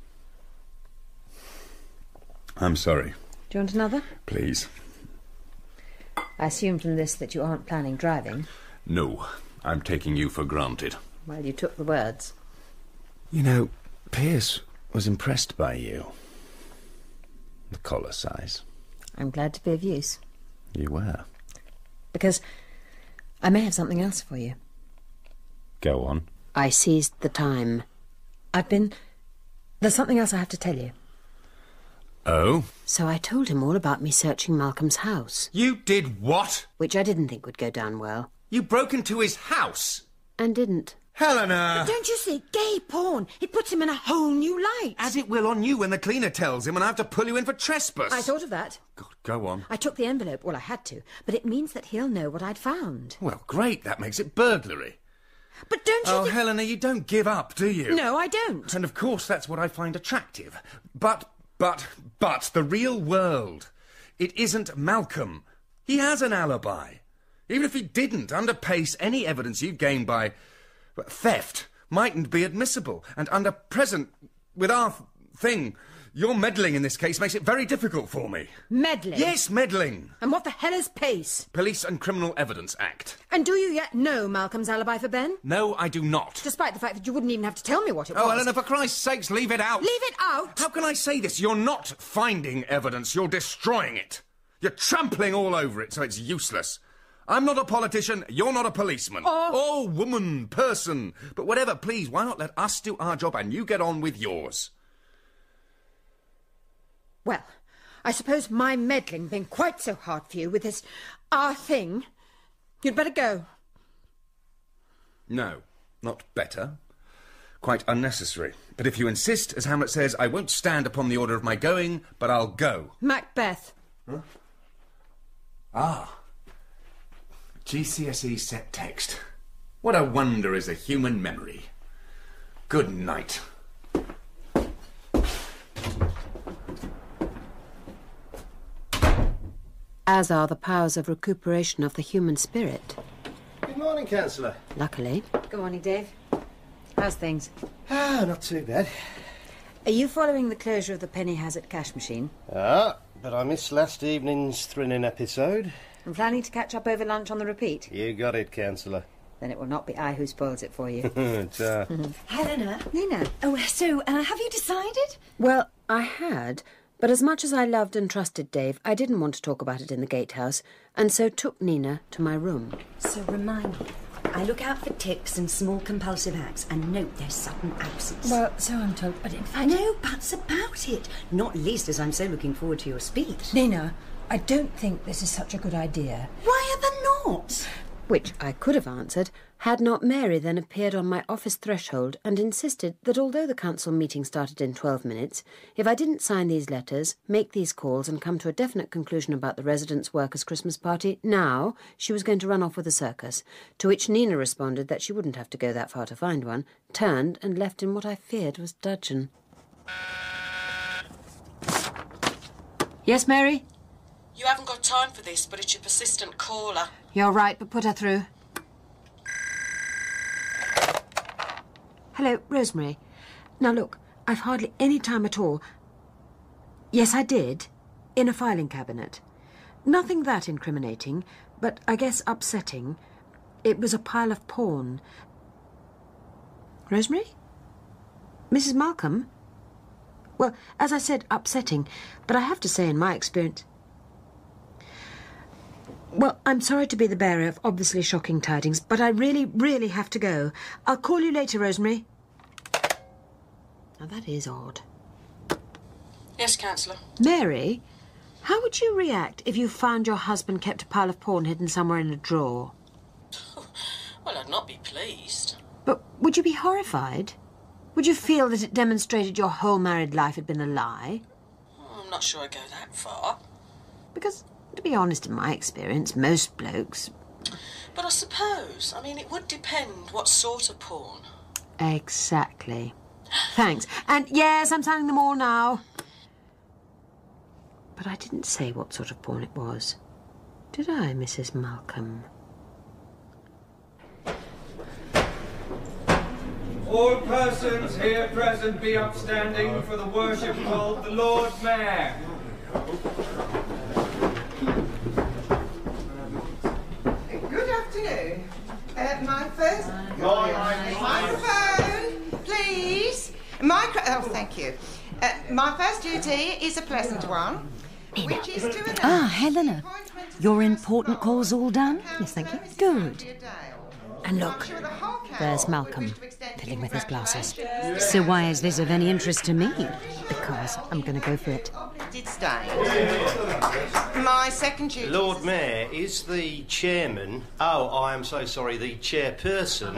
S25: I'm sorry.
S19: Do you want another?
S25: Please.
S19: I assume from this that you aren't planning driving.
S25: No, I'm taking you for granted.
S19: Well, you took the words.
S25: You know, Pierce was impressed by you. The collar size.
S19: I'm glad to be of use.
S25: You were.
S19: Because I may have something else for you.
S25: Go on.
S19: I seized the time. I've been... There's something else I have to tell you.
S25: Oh?
S19: So I told him all about me searching Malcolm's house.
S25: You did what?
S19: Which I didn't think would go down well.
S25: You broke into his house?
S19: And didn't.
S25: Helena!
S11: But don't you see? Gay porn. It puts him in a whole new light.
S25: As it will on you when the cleaner tells him and I have to pull you in for trespass.
S19: I thought of that.
S25: God, go on.
S19: I took the envelope. Well, I had to. But it means that he'll know what I'd found.
S25: Well, great. That makes it burglary.
S11: But don't you
S25: Oh,
S11: think...
S25: Helena, you don't give up, do you?
S11: No, I don't.
S25: And of course that's what I find attractive. But, but, but, the real world. It isn't Malcolm. He has an alibi. Even if he didn't, under Pace, any evidence you've gained by theft mightn't be admissible. And under present, with our thing, your meddling in this case makes it very difficult for me.
S11: Meddling?
S25: Yes, meddling.
S11: And what the hell is Pace?
S25: Police and Criminal Evidence Act.
S11: And do you yet know Malcolm's alibi for Ben?
S25: No, I do not.
S11: Despite the fact that you wouldn't even have to tell me what it
S25: Oh,
S11: was.
S25: Helena, for Christ's sakes, leave it out.
S11: Leave it out?
S25: How can I say this? You're not finding evidence, you're destroying it. You're trampling all over it, so it's useless. I'm not a politician, you're not a policeman.
S11: Oh.
S25: Oh, woman, person. But whatever, please, why not let us do our job and you get on with yours?
S11: Well, I suppose my meddling being quite so hard for you with this our thing, you'd better go.
S25: No, not better. Quite unnecessary. But if you insist, as Hamlet says, I won't stand upon the order of my going, but I'll go.
S11: Macbeth.
S25: Huh? Ah. G C S E set text. What a wonder is a human memory. Good night.
S19: As are the powers of recuperation of the human spirit.
S22: Good morning, Councillor.
S19: Luckily.
S11: Good morning, Dave.
S19: How's things?
S22: Ah, not too bad.
S19: Are you following the closure of the Penny Hazard cash machine?
S22: Ah, but I missed last evening's thrilling episode.
S19: I'm planning to catch up over lunch on the repeat.
S22: You got it, Councillor.
S19: Then it will not be I who spoils it for you.
S22: Ta.
S16: Helena?
S19: Nina?
S16: Oh, so, uh, have you decided?
S19: Well, I had, but as much as I loved and trusted Dave, I didn't want to talk about it in the gatehouse, and so took Nina to my room.
S16: So remind me, I look out for tics and small compulsive acts and note their sudden absence.
S19: Well, so I'm told, but in fact...
S16: No buts about it. Not least as I'm so looking forward to your speech.
S11: Nina,
S10: I don't think this is such a good idea.
S16: Why are there not?
S19: Which I could have answered had not Mary then appeared on my office threshold and insisted that although the council meeting started in twelve minutes, if I didn't sign these letters, make these calls and come to a definite conclusion about the residents' workers' Christmas party, now she was going to run off with a circus, to which Nina responded that she wouldn't have to go that far to find one, turned and left in what I feared was dudgeon. Yes, Mary?
S5: You haven't got time for this, but it's your persistent caller.
S19: You're right, but put her through. Hello, Rosemary. Now look, I've hardly any time at all. Yes, I did. In a filing cabinet. Nothing that incriminating, but I guess upsetting. It was a pile of porn. Rosemary? Missus Malcolm? Well, as I said, upsetting, but I have to say in my experience... Well, I'm sorry to be the bearer of obviously shocking tidings, but I really, really have to go. I'll call you later, Rosemary. Now, that is odd.
S5: Yes, Councillor.
S19: Mary, how would you react if you found your husband kept a pile of porn hidden somewhere in a drawer?
S5: Well, I'd not be pleased.
S19: But would you be horrified? Would you feel that it demonstrated your whole married life had been a lie?
S5: I'm not sure I'd go that far.
S19: Because... to be honest, in my experience, most blokes...
S5: But I suppose, I mean, it would depend what sort of porn.
S19: Exactly. Thanks. And yes, I'm signing them all now. But I didn't say what sort of porn it was. Did I, Missus Malcolm?
S13: All persons here present be upstanding for the worship called the Lord Mayor.
S8: Good afternoon. Uh, my first... Microphone, please. Micro... Oh, thank you. Uh, my first duty is a pleasant one, which is to announce...
S16: Ah, Helena. Your important call's all done?
S19: Yes, thank you.
S16: Good.
S19: And look, there's Malcolm, fiddling with his glasses.
S16: So why is this of any interest to me?
S19: Because I'm going to go for it.
S8: Did stay. My second duty...
S22: Lord Mayor, is the chairman... Oh, I am so sorry, the chairperson...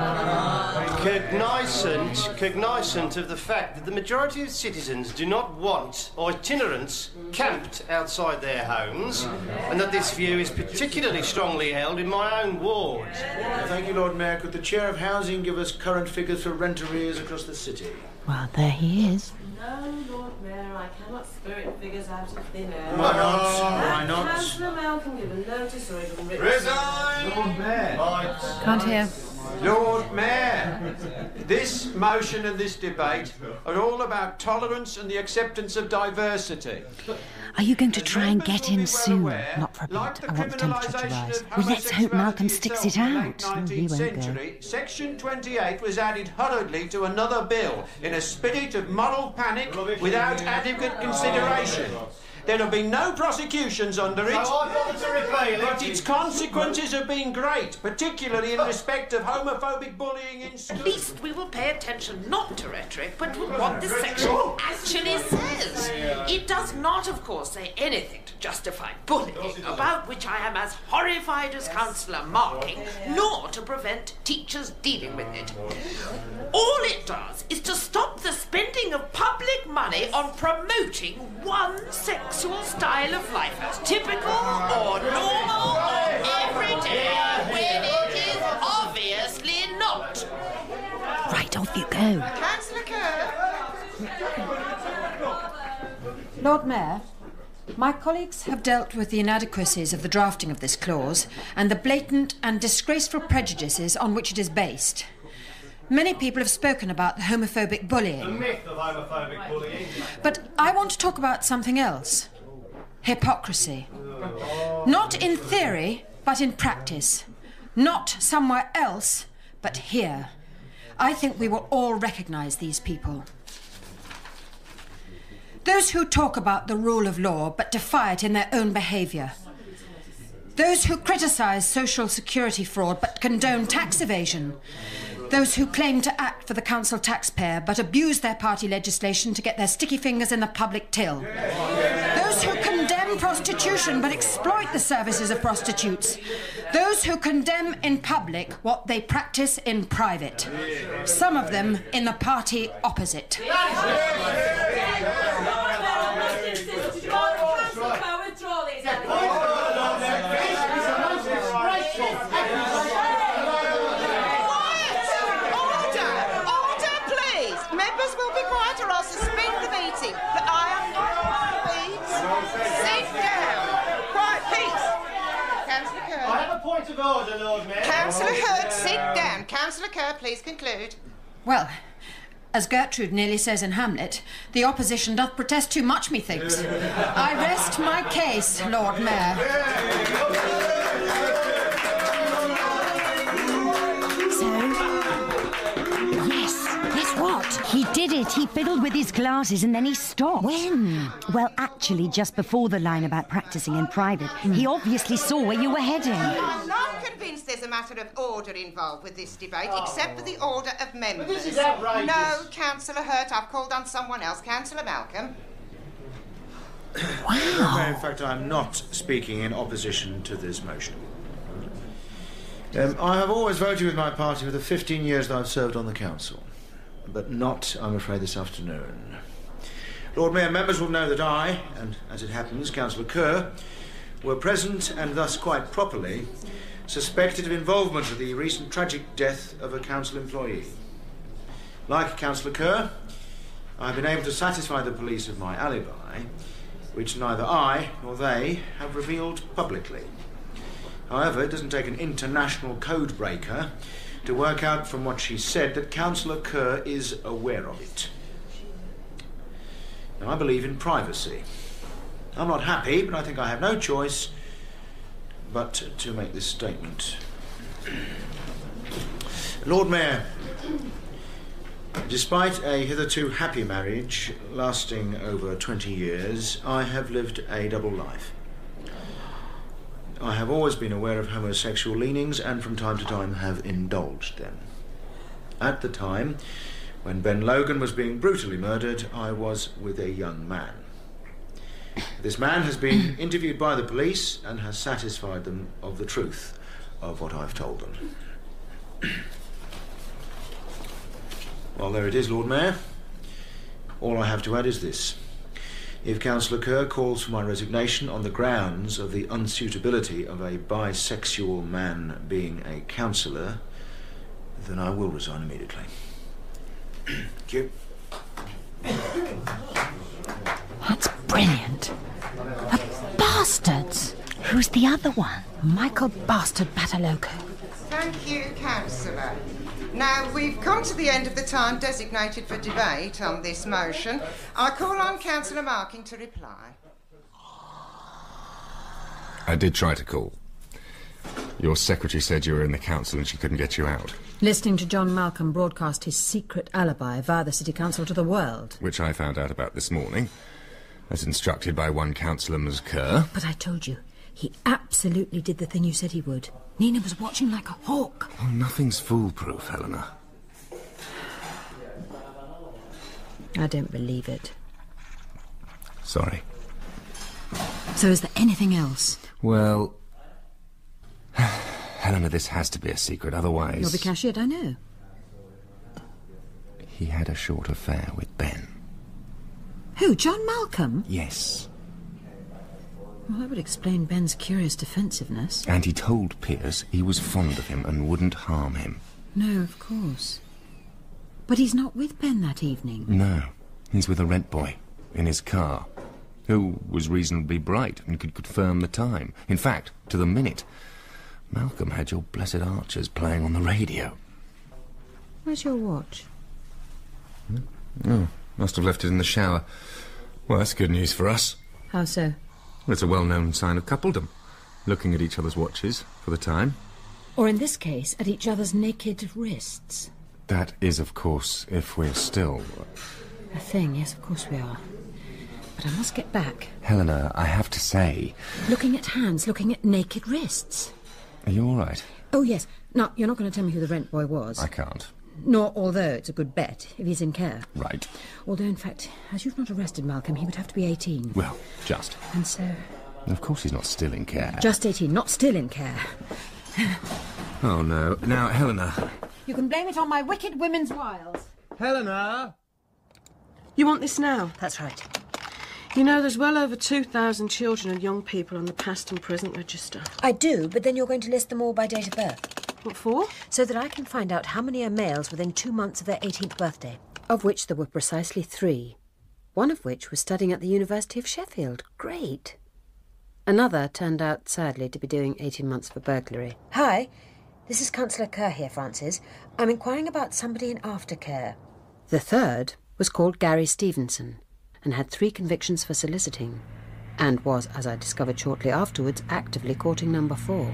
S22: cognizant, cognizant of the fact that the majority of citizens do not want itinerants camped outside their homes, and that this view is particularly strongly held in my own ward.
S23: Thank you, Lord Mayor. Could the Chair of Housing give us current figures for rent arrears across the city?
S19: Well, there he is.
S5: No, Lord Mayor, I cannot spirit figures out of thin air.
S23: Why not? Why not?
S5: Has Councillor Malcolm given notice or even written...
S9: Resign! Lord Mayor.
S19: Can't hear.
S9: Lord Mayor, this motion and this debate are all about tolerance and the acceptance of diversity.
S16: Are you going to try and get in soon?
S19: Not for a bit. I want the temperature to rise.
S16: Well, let's hope Malcolm sticks it out.
S19: Oh, he won't go.
S9: Century, Section twenty-eight was added hurriedly to another bill in a spirit of moral panic without adequate consideration. There'll be no prosecutions under it, but its consequences have been great, particularly in respect of homophobic bullying in schools.
S1: At least we will pay attention not to rhetoric, but to what this section actually says. It does not, of course, say anything to justify bullying, about which I am as horrified as Councillor Marking, nor to prevent teachers dealing with it. All it does is to stop the spending of public money on promoting one sexual style of life as typical or normal or everyday when it is obviously not.
S16: Right, off you go.
S8: Councillor Kerr.
S19: Lord Mayor, my colleagues have dealt with the inadequacies of the drafting of this clause and the blatant and disgraceful prejudices on which it is based. Many people have spoken about the homophobic bullying.
S22: The myth of homophobic bullying.
S19: But I want to talk about something else. Hypocrisy. Not in theory, but in practice. Not somewhere else, but here. I think we will all recognise these people. Those who talk about the rule of law but defy it in their own behaviour. Those who criticise social security fraud but condone tax evasion. Those who claim to act for the council taxpayer but abuse their party legislation to get their sticky fingers in the public till. Those who condemn
S6: condemn prostitution but exploit the services of prostitutes. Those who condemn in public what they practice in private. Some of them in the party opposite.
S22: Point of order, Lord Mayor.
S8: Councillor Hurt, sit down. Councillor Kerr, please conclude.
S6: Well, as Gertrude nearly says in Hamlet, the opposition doth protest too much, methinks. I rest my case, Lord Mayor.
S16: He did it. He fiddled with his glasses and then he stopped.
S10: When?
S16: Well, actually, just before the line about practising in private. Mm. He obviously saw where you were heading.
S8: I'm not convinced there's a matter of order involved with this debate, oh. except for the order of members.
S22: But this is outrageous.
S8: No, Councillor Hurt, I've called on someone else. Councillor Malcolm.
S23: Wow. In fact, I'm not speaking in opposition to this motion. Um, I have always voted with my party for the fifteen years that I've served on the council. But not, I'm afraid, this afternoon. Lord Mayor, members will know that I, and as it happens, Councillor Kerr, were present and thus quite properly suspected of involvement with the recent tragic death of a council employee. Like Councillor Kerr, I've been able to satisfy the police of my alibi, which neither I nor they have revealed publicly. However, it doesn't take an international code breaker to work out from what she said that Councillor Kerr is aware of it. Now, I believe in privacy. I'm not happy, but I think I have no choice but to make this statement. Lord Mayor, despite a hitherto happy marriage lasting over twenty years, I have lived a double life. I have always been aware of homosexual leanings and from time to time have indulged them. At the time, when Ben Logan was being brutally murdered, I was with a young man. This man has been interviewed by the police and has satisfied them of the truth of what I've told them. Well, there it is, Lord Mayor. All I have to add is this. If Councillor Kerr calls for my resignation on the grounds of the unsuitability of a bisexual man being a councillor, then I will resign immediately. Thank you.
S10: That's brilliant. The bastards! Who's the other one? Michael Bastard Bataloco.
S8: Thank you, Councillor. Now, we've come to the end of the time designated for debate on this motion. I call on Councillor Marking to reply.
S25: I did try to call. Your secretary said you were in the council and she couldn't get you out.
S6: Listening to John Malcolm broadcast his secret alibi via the City Council to the world.
S25: Which I found out about this morning, as instructed by one Councillor Miz Kerr.
S6: But I told you, he absolutely did the thing you said he would. Nina was watching like a hawk.
S25: Oh, nothing's foolproof, Helena.
S6: I don't believe it.
S25: Sorry.
S6: So is there anything else?
S25: Well... Helena, this has to be a secret, otherwise...
S6: You'll be cashiered, I know.
S25: He had a short affair with Ben.
S6: Who, John Malcolm?
S25: Yes.
S6: Well, that would explain Ben's curious defensiveness.
S25: And he told Pierce he was fond of him and wouldn't harm him.
S6: No, of course. But he's not with Ben that evening.
S25: No. He's with a rent boy in his car, who was reasonably bright and could confirm the time. In fact, to the minute. Malcolm had your blessed Archers playing on the radio.
S6: Where's your watch?
S25: Oh, must have left it in the shower. Well, that's good news for us.
S6: How so?
S25: It's a well-known sign of coupledom, looking at each other's watches for the time.
S6: Or in this case, at each other's naked wrists.
S25: That is, of course, if we're still...
S6: A thing, yes, of course we are. But I must get back.
S25: Helena, I have to say...
S6: Looking at hands, looking at naked wrists.
S25: Are you all right?
S6: Oh, yes. Now, you're not going to tell me who the rent boy was.
S25: I can't.
S6: Nor, although it's a good bet, if he's in care.
S25: Right.
S6: Although, in fact, as you've not arrested Malcolm, he would have to be eighteen.
S25: Well, just.
S6: And so,
S25: Of course he's not still in care.
S6: Just eighteen, not still in care.
S25: Oh, no. Now, Helena.
S6: You can blame it on my wicked women's wiles.
S25: Helena!
S5: You want this now?
S19: That's right.
S5: You know, there's well over two thousand children and young people on the past and present register.
S19: I do, but then you're going to list them all by date of birth.
S5: What for?
S19: So that I can find out how many are males within two months of their eighteenth birthday. Of which there were precisely three. One of which was studying at the University of Sheffield. Great. Another turned out, sadly, to be doing eighteen months for burglary. Hi, this is Councillor Kerr here, Francis. I'm inquiring about somebody in aftercare. The third was called Gary Stevenson and had three convictions for soliciting and was, as I discovered shortly afterwards, actively courting number four.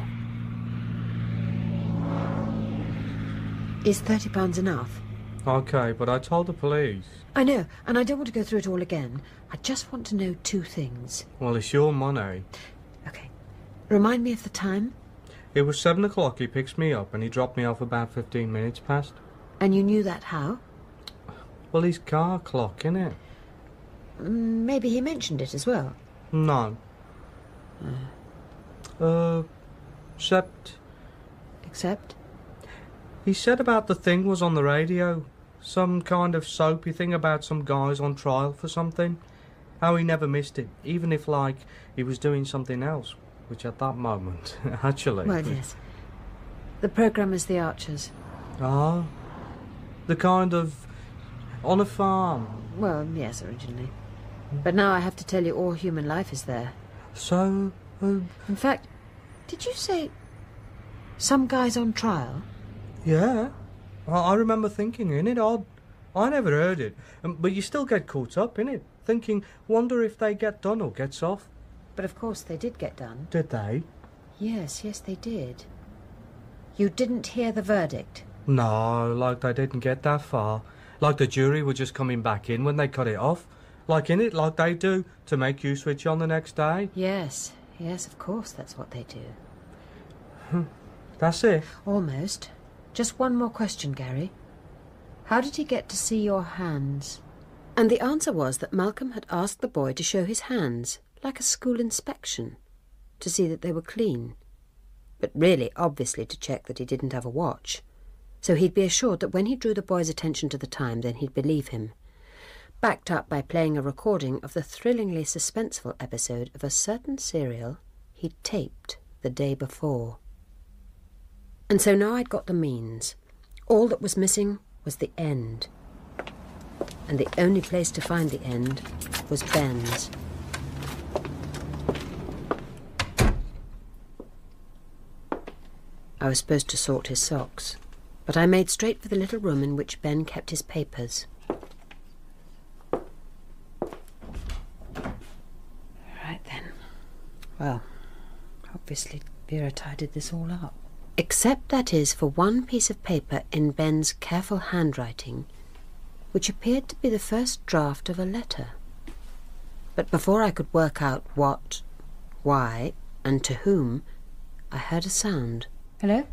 S19: Is thirty pounds enough?
S13: OK, but I told the police.
S19: I know, and I don't want to go through it all again. I just want to know two things.
S13: Well, it's your money.
S19: OK. Remind me of the time?
S13: It was seven o'clock. He picks me up and he dropped me off about fifteen minutes past.
S19: And you knew that how?
S13: Well, his car clock, innit?
S19: Maybe he mentioned it as well.
S13: No. Uh, uh except...
S19: Except?
S13: He said about the thing was on the radio. Some kind of soapy thing about some guys on trial for something. How he never missed it, even if, like, he was doing something else. Which at that moment, actually...
S19: Well, yes. The programme is The Archers.
S13: Ah. The kind of... on a farm.
S19: Well, yes, originally. But now I have to tell you all human life is there.
S13: So... Uh...
S19: In fact, did you say... some guys on trial?
S13: Yeah. I, I remember thinking, innit, odd. I never heard it. Um, but you still get caught up, innit? Thinking, wonder if they get done or gets off.
S19: But of course they did get done.
S13: Did they?
S19: Yes, yes they did. You didn't hear the verdict?
S13: No, like they didn't get that far. Like the jury were just coming back in when they cut it off. Like in it, like they do, to make you switch on the next day.
S19: Yes, yes, of course that's what they do.
S13: That's it?
S19: Almost. Just one more question, Gary. How did he get to see your hands? And the answer was that Malcolm had asked the boy to show his hands, like a school inspection, to see that they were clean. But really, obviously, to check that he didn't have a watch. So he'd be assured that when he drew the boy's attention to the time, then he'd believe him. Backed up by playing a recording of the thrillingly suspenseful episode of a certain serial he'd taped the day before. And so now I'd got the means. All that was missing was the end. And the only place to find the end was Ben's. I was supposed to sort his socks, but I made straight for the little room in which Ben kept his papers. Right then. Well, obviously Vera tidied this all up. Except, that is, for one piece of paper in Ben's careful handwriting, which appeared to be the first draft of a letter. But before I could work out what, why, and to whom, I heard a sound.
S6: Hello?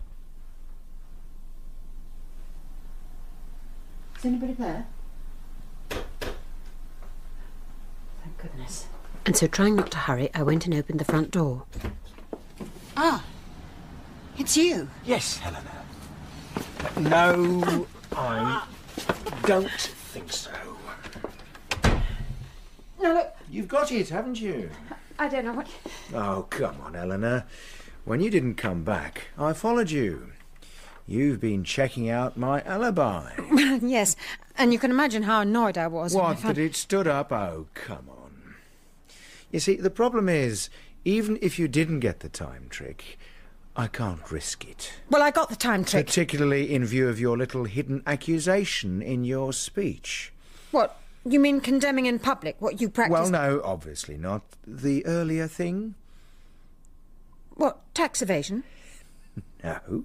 S6: Is anybody there?
S19: Thank goodness. And so, trying not to hurry, I went and opened the front door.
S11: Ah, it's you.
S23: Yes, Helena. No, I don't think so.
S6: No, look.
S23: You've got it, haven't you?
S6: I don't know what...
S23: Oh, come on, Eleanor. When you didn't come back, I followed you. You've been checking out my alibi.
S6: Yes, and you can imagine how annoyed I was.
S23: What,
S6: when I found...
S23: that it stood up? Oh, come on. You see, the problem is, even if you didn't get the time trick, I can't risk it.
S6: Well, I got the time trick.
S23: Particularly in view of your little hidden accusation in your speech.
S6: What? You mean condemning in public what you practiced?
S23: Well, no, obviously not. The earlier thing?
S6: What, tax evasion?
S23: No.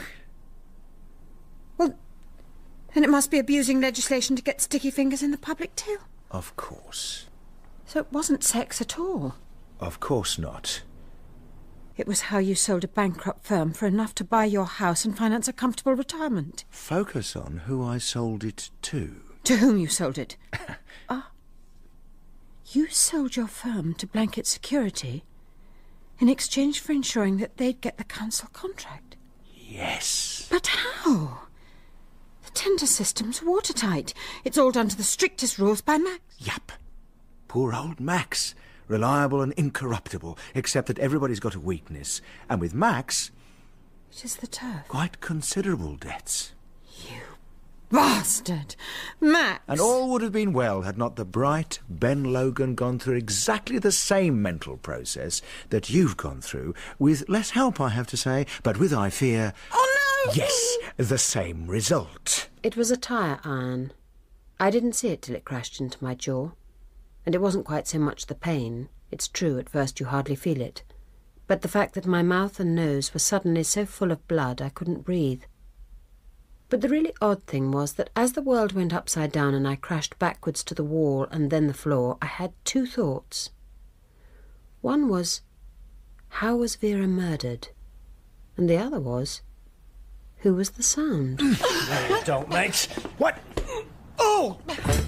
S6: Well, then it must be abusing legislation to get sticky fingers in the public till.
S23: Of course.
S6: So it wasn't sex at all?
S23: Of course not.
S6: It was how you sold a bankrupt firm for enough to buy your house and finance a comfortable retirement.
S23: Focus on who I sold it to.
S6: To whom you sold it? Ah. You sold your firm to Blanket Security? in exchange for ensuring that they'd get the council contract.
S23: Yes.
S6: But how? The tender system's watertight. It's all done to the strictest rules by Max.
S23: Yep. Poor old Max. Reliable and incorruptible, except that everybody's got a weakness. And with Max...
S6: It is the turf.
S23: Quite considerable debts.
S6: Bastard! Max!
S23: And all would have been well had not the bright Ben Logan gone through exactly the same mental process that you've gone through, with less help, I have to say, but with, I fear...
S6: Oh, no!
S23: Yes, the same result.
S19: It was a tyre iron. I didn't see it till it crashed into my jaw. And it wasn't quite so much the pain. It's true, at first you hardly feel it. But the fact that my mouth and nose were suddenly so full of blood I couldn't breathe. But the really odd thing was that as the world went upside down and I crashed backwards to the wall and then the floor, I had two thoughts. One was, how was Vera murdered? And the other was, who was the sound?
S3: No, you don't, mate. What? Oh!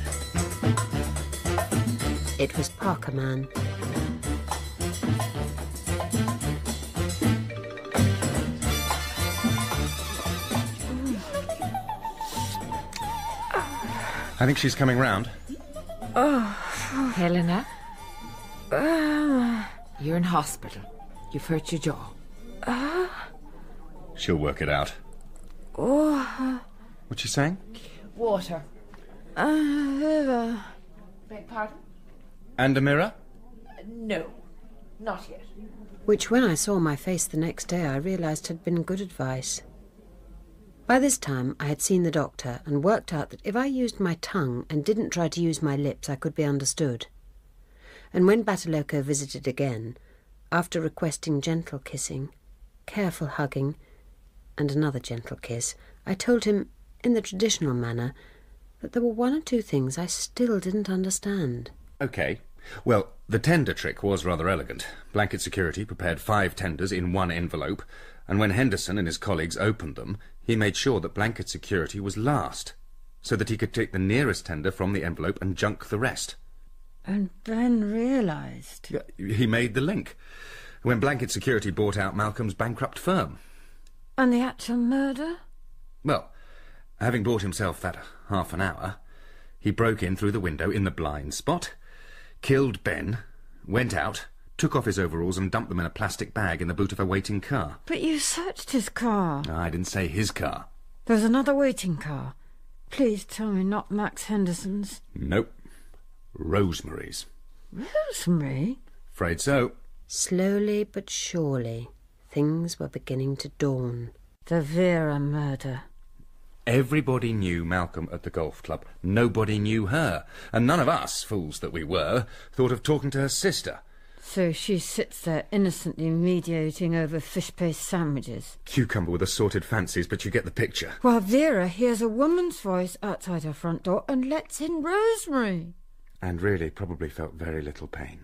S19: It was Parker Man.
S25: I think she's coming round.
S2: Oh, Helena. Uh, you're in hospital. You've hurt your jaw.
S6: Uh,
S25: She'll work it out.
S6: oh,
S25: What's she saying?
S2: Water.
S6: uh, uh,
S2: Beg pardon?
S25: And a mirror?
S2: No, not yet.
S19: Which, when I saw my face the next day, I realised had been good advice. By this time, I had seen the doctor and worked out that if I used my tongue and didn't try to use my lips, I could be understood. And when Bataloco visited again, after requesting gentle kissing, careful hugging, and another gentle kiss, I told him, in the traditional manner, that there were one or two things I still didn't understand.
S25: OK. Well, the tender trick was rather elegant. Blanket Security prepared five tenders in one envelope, and when Henderson and his colleagues opened them, he made sure that Blanket Security was last, so that he could take the nearest tender from the envelope and junk the rest.
S6: And Ben realised.
S25: Yeah, he made the link. When Blanket Security bought out Malcolm's bankrupt firm.
S6: And the actual murder?
S25: Well, having bought himself that half an hour, he broke in through the window in the blind spot, killed Ben, went out, took off his overalls and dumped them in a plastic bag in the boot of a waiting car.
S6: But you searched his car.
S25: I didn't say his car.
S6: There's another waiting car. Please tell me not Max Henderson's.
S25: Nope. Rosemary's.
S6: Rosemary?
S25: Afraid so.
S19: Slowly but surely, things were beginning to dawn.
S6: The Vera murder.
S25: Everybody knew Malcolm at the golf club. Nobody knew her. And none of us, fools that we were, thought of talking to her sister.
S6: So she sits there innocently mediating over fish paste sandwiches.
S25: Cucumber with assorted fancies, but you get the picture.
S6: While Vera hears a woman's voice outside her front door and lets in Rosemary.
S25: And really probably felt very little pain.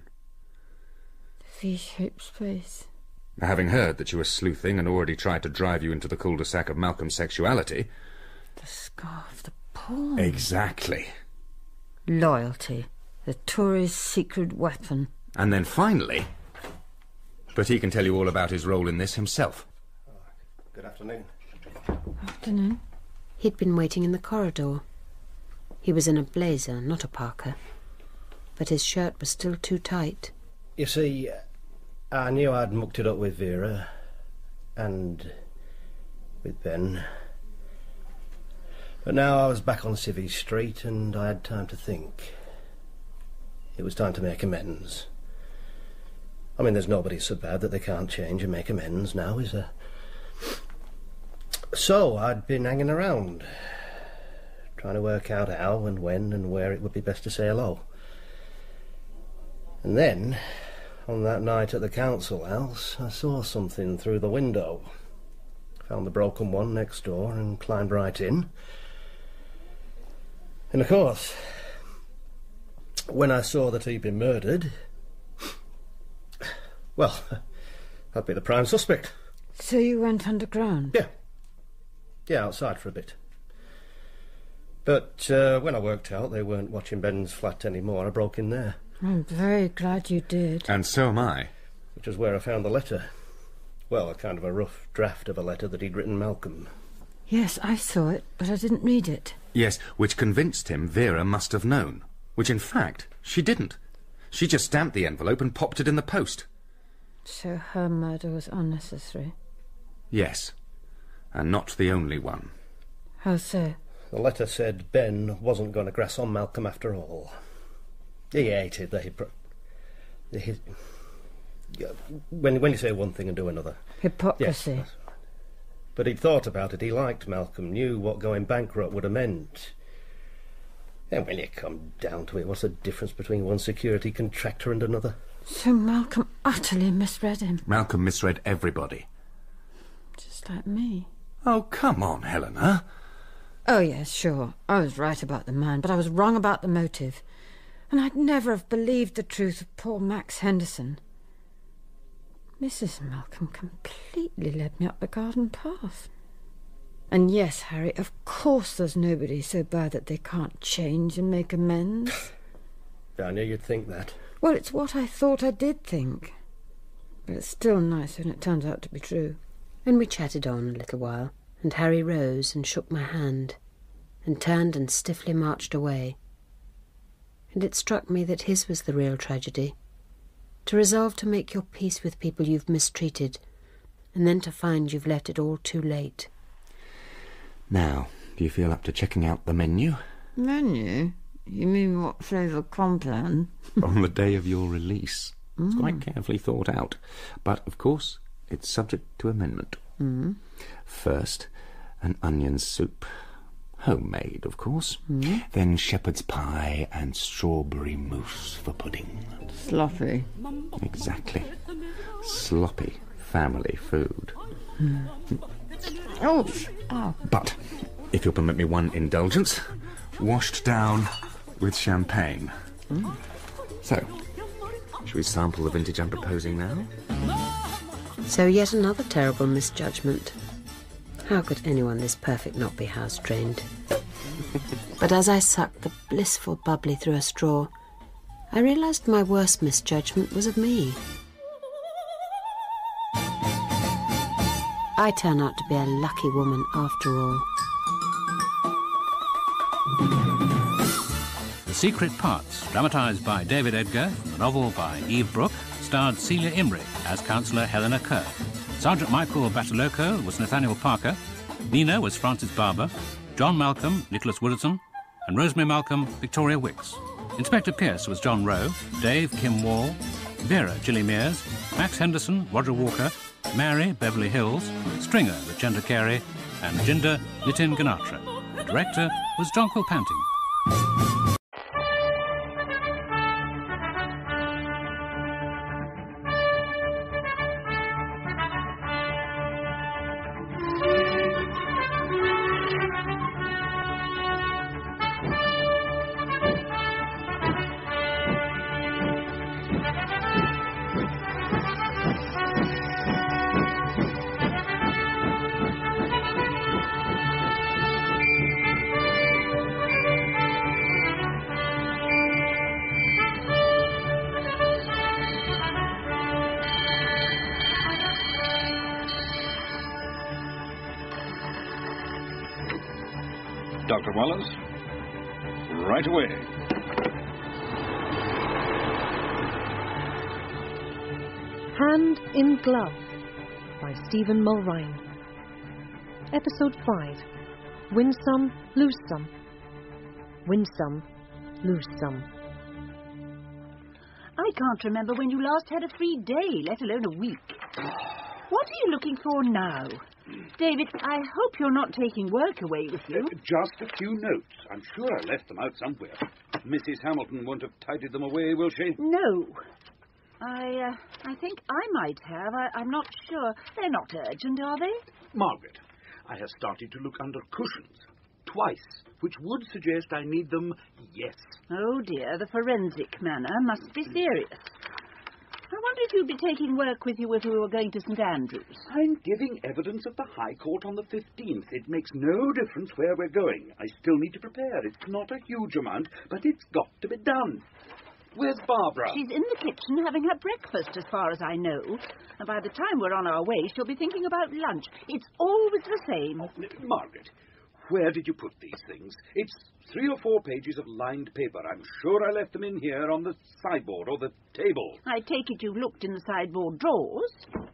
S6: The V-shaped space.
S25: Having heard that you were sleuthing and already tried to drive you into the cul-de-sac of Malcolm's sexuality.
S6: The scarf, the porn.
S25: Exactly.
S6: Loyalty, the Tory's secret weapon.
S25: And then finally... But he can tell you all about his role in this himself.
S22: Good afternoon.
S6: Afternoon.
S19: He'd been waiting in the corridor. He was in a blazer, not a parka. But his shirt was still too tight.
S22: You see, I knew I'd mucked it up with Vera and with Ben. But now I was back on Civvy Street and I had time to think. It was time to make amends. I mean, there's nobody so bad that they can't change and make amends now, is there? So I'd been hanging around, trying to work out how and when and where it would be best to say hello. And then, on that night at the council house, I saw something through the window. Found the broken one next door and climbed right in. And of course, when I saw that he'd been murdered, well, I'd be the prime suspect.
S6: So you went underground?
S22: Yeah. Yeah, outside for a bit. But uh, when I worked out they weren't watching Ben's flat anymore, I broke in there.
S6: I'm very glad you did.
S25: And so am I.
S3: which is where I found the letter. Well, a kind of a rough draft of a letter that he'd written Malcolm.
S6: Yes, I saw it, but I didn't read it.
S25: Yes, which convinced him Vera must have known. Which, in fact, she didn't. She just stamped the envelope and popped it in the post.
S6: So her murder was unnecessary?
S25: Yes, and not the only one.
S6: How so?
S3: The letter said Ben wasn't going to grass on Malcolm after all. He hated the hypocr... The hy... when, when you say one thing and do another.
S6: Hypocrisy.
S3: Yes, but he'd thought about it. He liked Malcolm, knew what going bankrupt would have meant. And when you come down to it, what's the difference between one security contractor and another?
S6: So Malcolm utterly misread him.
S25: Malcolm misread everybody.
S6: Just like me.
S25: Oh, come on, Helena.
S6: Oh, yes, sure. I was right about the man, but I was wrong about the motive. And I'd never have believed the truth of poor Max Henderson. Missus Malcolm completely led me up the garden path. And yes, Harry, of course there's nobody so bad that they can't change and make amends.
S3: I knew you'd think that.
S6: Well, it's what I thought I did think. But it's still nice when it turns out to be true.
S19: And we chatted on a little while, and Harry rose and shook my hand, and turned and stiffly marched away. And it struck me that his was the real tragedy. To resolve to make your peace with people you've mistreated, and then to find you've left it all too late.
S25: Now, do you feel up to checking out the menu?
S6: Menu? You mean what flavour complan?
S25: On the day of your release.
S6: Mm.
S25: It's quite carefully thought out. But, of course, it's subject to amendment.
S6: Mm.
S25: First, an onion soup. Homemade, of course.
S6: Mm.
S25: Then shepherd's pie and strawberry mousse for pudding.
S6: Sloppy.
S25: Exactly. Sloppy family food.
S6: Mm. Oh, oh.
S25: But, if you'll permit me one indulgence, washed down with champagne.
S6: Mm.
S25: So, shall we sample the vintage I'm proposing now?
S19: So yet another terrible misjudgment. How could anyone this perfect not be house-trained? But as I sucked the blissful bubbly through a straw, I realised my worst misjudgment was of me. I turn out to be a lucky woman after all.
S7: The Secret Parts, dramatised by David Edgar, from a novel by Eve Brooke, starred Celia Imrie as Councillor Helena Kerr. Sergeant Michael Bataloco was Nathaniel Parker, Nina was Frances Barber, John Malcolm, Nicholas Woodison, and Rosemary Malcolm, Victoria Wicks. Inspector Pierce was John Rowe, Dave Kim Wall, Vera Gilly Mears, Max Henderson, Roger Walker, Mary Beverly Hills, Stringer Richenda Carey, and Jinder Nitin Ganatra. The director was John Quilpanting.
S17: Doctor Wallace, right away.
S18: Hand in Glove by Stephen Mulrine. Episode five. Win some, lose some. Win some, lose some.
S21: I can't remember when you last had a free day, let alone a week. What are you looking for now? David, I hope you're not taking work away with you.
S17: Uh, just a few notes. I'm sure I left them out somewhere. Missus Hamilton won't have tidied them away, will she?
S21: No. I, uh, I think I might have. I, I'm not sure. They're not urgent, are they?
S17: Margaret, I have started to look under cushions. Twice, which would suggest I need them, yes.
S21: Oh, dear, the forensic manner must be serious. I wonder if you'd be taking work with you if we were going to St Andrews.
S17: I'm giving evidence at the High Court on the fifteenth. It makes no difference where we're going. I still need to prepare. It's not a huge amount, but it's got to be done. Where's Barbara?
S21: She's in the kitchen having her breakfast, as far as I know. And by the time we're on our way, she'll be thinking about lunch. It's always the same.
S17: Oh, Margaret, where did you put these things? It's three or four pages of lined paper. I'm sure I left them in here on the sideboard or the table.
S21: I take it you've looked in the sideboard drawers.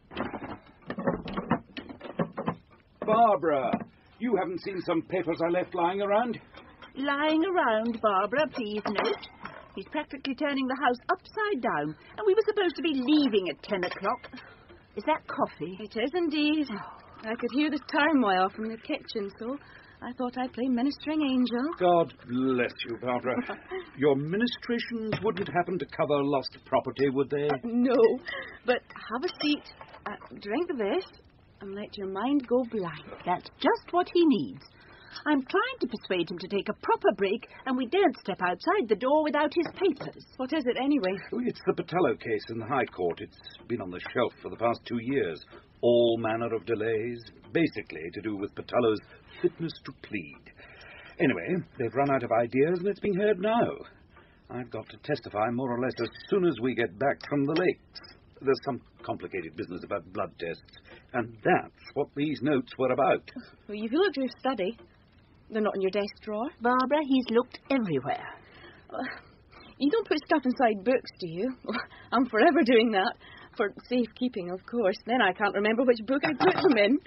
S17: Barbara, you haven't seen some papers I left lying around?
S21: Lying around, Barbara, please note. He's practically turning the house upside down, and we were supposed to be leaving at ten o'clock. Is that coffee?
S4: It is indeed. I could hear the turmoil from the kitchen, so I thought I'd play ministering angel.
S17: God bless you, Barbara. Your ministrations wouldn't happen to cover lost property, would they?
S4: Uh, no, but have a seat, uh, drink this, and let your mind go blank.
S21: That's just what he needs. I'm trying to persuade him to take a proper break, and we daren't step outside the door without his papers.
S4: What is it, anyway?
S17: Oh, it's the Patello case in the High Court. It's been on the shelf for the past two years. All manner of delays, basically to do with Patello's fitness to plead. Anyway, they've run out of ideas, and it's being heard now. I've got to testify more or less as soon as we get back from the lakes. There's some complicated business about blood tests, and that's what these notes were about.
S4: Well, you've looked at your study. They're not in your desk drawer.
S21: Barbara, he's looked everywhere.
S4: Well, you don't put stuff inside books, do you? Well, I'm forever doing that. For safekeeping, of course. Then I can't remember which book I put them in.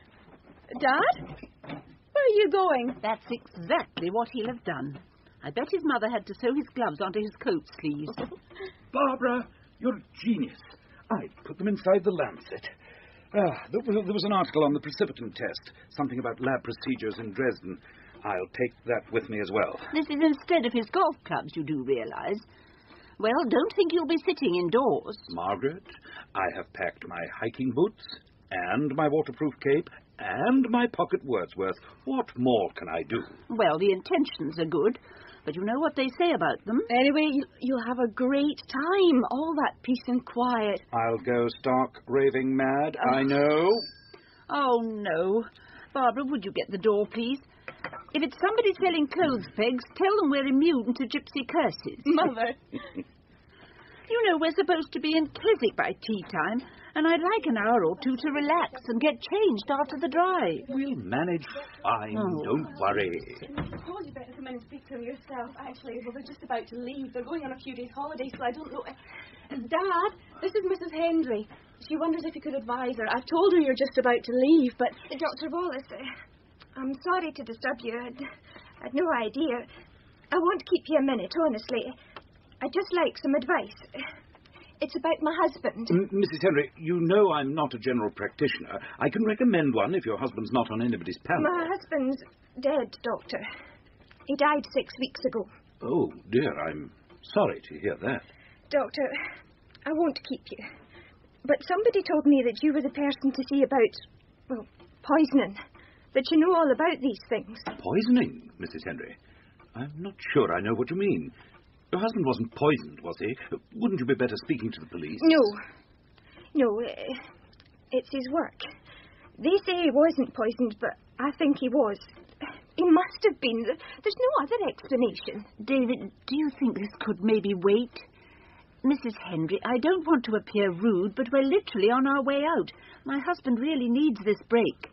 S4: Dad? Where are you going?
S21: That's exactly what he'll have done. I bet his mother had to sew his gloves onto his coat sleeves.
S17: Barbara, you're a genius. I put them inside the Lancet. Ah, there was, there was an article on the precipitin test, something about lab procedures in Dresden. I'll take that with me as well.
S21: This is instead of his golf clubs, you do realise. Well, don't think you'll be sitting indoors.
S17: Margaret, I have packed my hiking boots and my waterproof cape and my pocket Wordsworth. What more can I do?
S21: Well, the intentions are good, but you know what they say about them.
S4: Anyway, you'll have a great time. All that peace and quiet.
S17: I'll go stark raving mad, oh. I know.
S21: Oh, no. Barbara, would you get the door, please? If it's somebody selling clothes pegs, tell them we're immune to gypsy curses.
S4: Mother.
S21: You know, we're supposed to be in Keswick by tea time, and I'd like an hour or two to relax and get changed after the drive.
S17: We'll manage fine, oh. Don't worry.
S4: Oh, you better come in and speak to them yourself. Actually, well, they're just about to leave. They're going on a few days' holiday, so I don't know. Dad, this is Missus Hendry. She wonders if you could advise her. I've told her you're just about to leave, but...
S12: Doctor Wallace, uh, I'm sorry to disturb you. I'd, I'd no idea. I won't keep you a minute, honestly. I'd just like some advice. It's about my husband.
S17: M- Missus Henry, you know I'm not a general practitioner. I can recommend one if your husband's not on anybody's panel.
S12: My husband's dead, Doctor. He died six weeks ago.
S17: Oh, dear, I'm sorry to hear that.
S12: Doctor, I won't keep you. But somebody told me that you were the person to see about, well, poisoning. That you know all about these things.
S17: Poisoning, Missus Henry? I'm not sure I know what you mean. Your husband wasn't poisoned, was he? Wouldn't you be better speaking to the police?
S12: No. No, uh, it's his work. They say he wasn't poisoned, but I think he was. He must have been. There's no other explanation.
S21: David, do you think this could maybe wait? Missus Hendry, I don't want to appear rude, but we're literally on our way out. My husband really needs this break.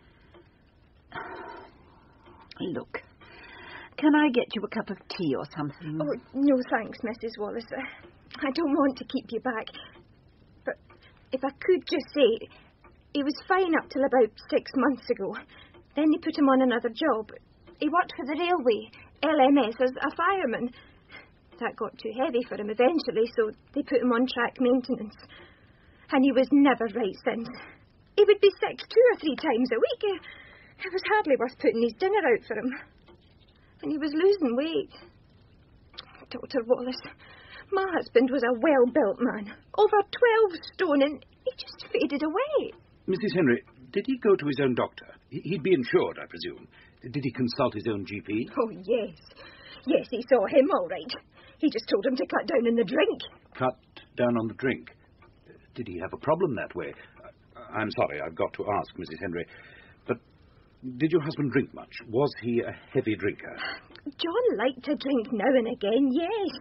S21: Look, can I get you a cup of tea or something?
S12: Oh, no thanks, Missus Wallace. I don't want to keep you back. But if I could just say, he was fine up till about six months ago. Then they put him on another job. He worked for the railway, L M S, as a fireman. That got too heavy for him eventually, so they put him on track maintenance. And he was never right since. He would be sick two or three times a week. It was hardly worth putting his dinner out for him. And he was losing weight. Doctor Wallace, my husband was a well-built man, over twelve stone, and he just faded away.
S17: Missus Henry, did he go to his own doctor? He'd be insured, I presume. Did he consult his own G P?
S12: Oh, yes. Yes, he saw him all right. He just told him to cut down on the drink.
S17: Cut down on the drink? Did he have a problem that way? I'm sorry, I've got to ask, Missus Henry, but did your husband drink much? Was he a heavy drinker?
S12: John liked to drink now and again, yes.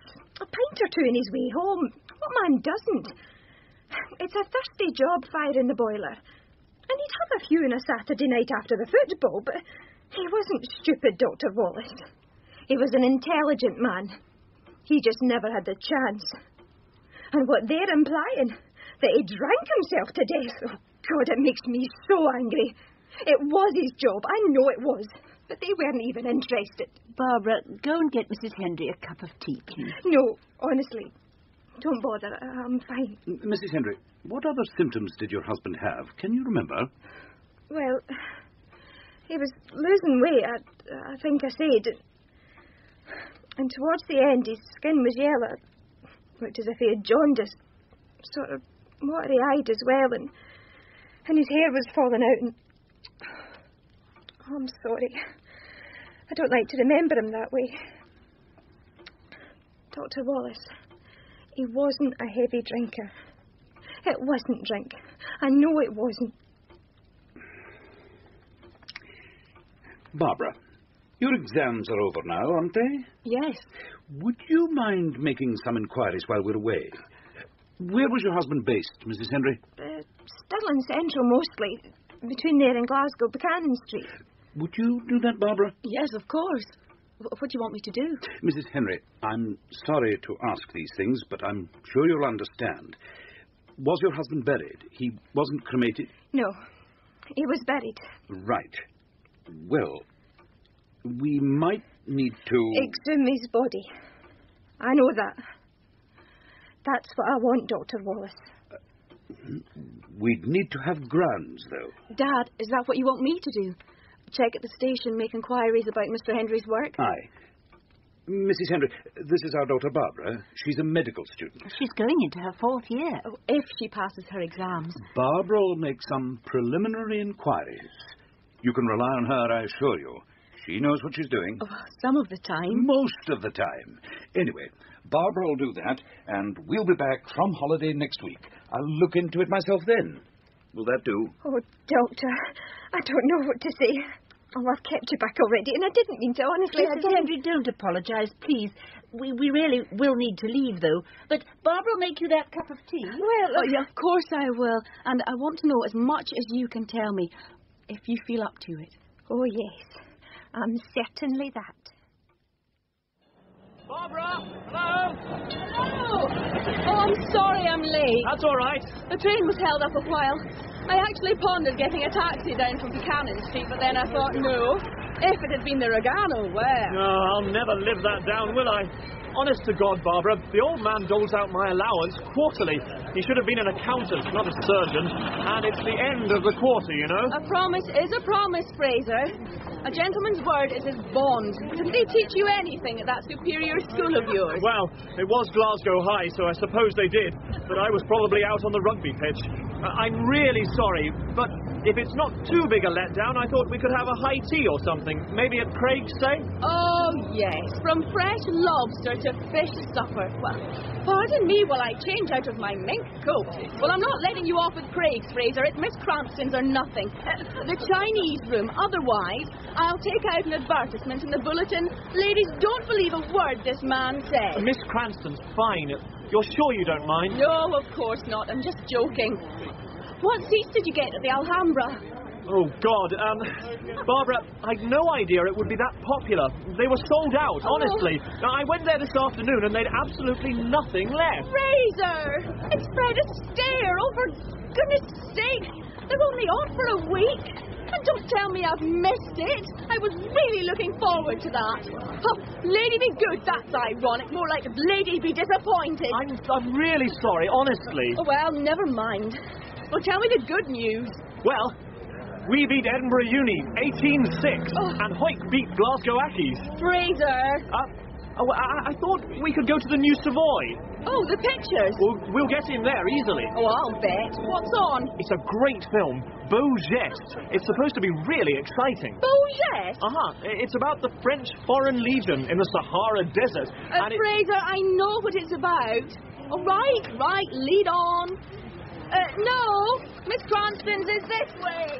S12: A pint or two in his way home. What man doesn't? It's a thirsty job firing the boiler. And he'd have a few on a Saturday night after the football, but he wasn't stupid, Doctor Wallace. He was an intelligent man. He just never had the chance. And what they're implying, that he drank himself to death. Oh, God, it makes me so angry. It was his job, I know it was. But they weren't even interested.
S21: Barbara, go and get Missus Henry a cup of tea, please.
S12: No, honestly. Don't bother, I'm fine.
S17: Missus Henry, what other symptoms did your husband have? Can you remember?
S12: Well, he was losing weight, I, I think I said. And towards the end, his skin was yellow. Looked as if he had jaundice. Sort of watery-eyed as well, and, and his hair was falling out, and... Oh, I'm sorry. I don't like to remember him that way. Doctor Wallace, he wasn't a heavy drinker. It wasn't drink. I know it wasn't.
S17: Barbara, your exams are over now, aren't they?
S12: Yes.
S17: Would you mind making some inquiries while we're away? Where was your husband based, Missus Henry?
S12: Uh, Stirling Central, mostly. Between there and Glasgow, Buchanan Street.
S17: Would you do that, Barbara?
S12: Yes, of course. What do you want me to do?
S17: Missus Henry, I'm sorry to ask these things, but I'm sure you'll understand. Was your husband buried? He wasn't cremated?
S12: No, he was buried.
S17: Right. Well, we might need to...
S12: exhume his body. I know that. That's what I want, Doctor Wallace.
S17: Uh, we'd need to have grounds, though.
S4: Dad, is that what you want me to do? Check at the station, make inquiries about Mister Henry's work?
S17: Aye. Missus Henry, this is our daughter Barbara. She's a medical student.
S21: She's going into her fourth year.
S4: Oh, if she passes her exams.
S17: Barbara will make some preliminary inquiries. You can rely on her, I assure you. She knows what she's doing.
S4: Oh, some of the time.
S17: Most of the time. Anyway, Barbara will do that, and we'll be back from holiday next week. I'll look into it myself then. Will that do?
S12: Oh, Doctor, I don't know what to say. Oh, I've kept you back already, and I didn't mean to, honestly.
S21: Missus Henry, don't apologise, please. We we really will need to leave, though. But Barbara will make you that cup of tea.
S4: Well, oh, yeah, of course I will. And I want to know as much as you can tell me, if you feel up to it.
S12: Oh, yes. I'm certainly that.
S9: Barbara! Hello?
S4: Hello! Oh, I'm sorry I'm late.
S9: That's all right.
S4: The train was held up a while. I actually pondered getting a taxi down from Buchanan Street, but then I thought, no. If it had been the Regano, well...
S9: No, I'll never live that down, will I? Honest to God, Barbara, the old man doles out my allowance quarterly. He should have been an accountant, not a surgeon. And it's the end of the quarter, you know.
S4: A promise is a promise, Fraser. A gentleman's word is his bond. Didn't they teach you anything at that superior school of yours?
S9: Well, it was Glasgow High, so I suppose they did. But I was probably out on the rugby pitch. Uh, I'm really sorry, but if it's not too big a letdown, I thought we could have a high tea or something. Maybe at Craig's, say?
S4: Oh, yes. From fresh lobster to fish supper. Well, pardon me while I change out of my mink coat. Well, I'm not letting you off with Craig's, Fraser. It's Miss Cranston's or nothing. Uh, the Chinese room. Otherwise, I'll take out an advertisement in the bulletin. Ladies, don't believe a word this man says.
S9: Miss Cranston's fine. You're sure you don't mind?
S4: No, of course not. I'm just joking. What seats did you get at the Alhambra?
S9: Oh, God. Um, Barbara, I'd no idea it would be that popular. They were sold out,
S4: oh.
S9: honestly. I went there this afternoon and they'd absolutely nothing left.
S4: Fraser! It's Fred Astaire. Oh, for goodness sake. They're only on for a week. And don't tell me I've missed it. I was really looking forward to that. Oh, lady be good, that's ironic. More like lady be disappointed.
S9: I'm, I'm really sorry, honestly.
S4: Oh, well, never mind. Well, tell me the good news.
S9: Well, we beat Edinburgh Uni eighteen six, oh. and Hoyt beat Glasgow Accies.
S4: Fraser!
S9: Uh, oh, I, I thought we could go to the New Savoy.
S4: Oh, the pictures?
S9: We'll, we'll get in there easily.
S4: Oh, I'll bet. What's on?
S9: It's a great film, Beau Geste. It's supposed to be really exciting.
S4: Beau Geste?
S9: Uh-huh. It's about the French Foreign Legion in the Sahara Desert.
S4: Uh,
S9: and
S4: Fraser, it... I know what it's about. Oh, right, right, lead on. Uh, no, Miss Cranston's is this way.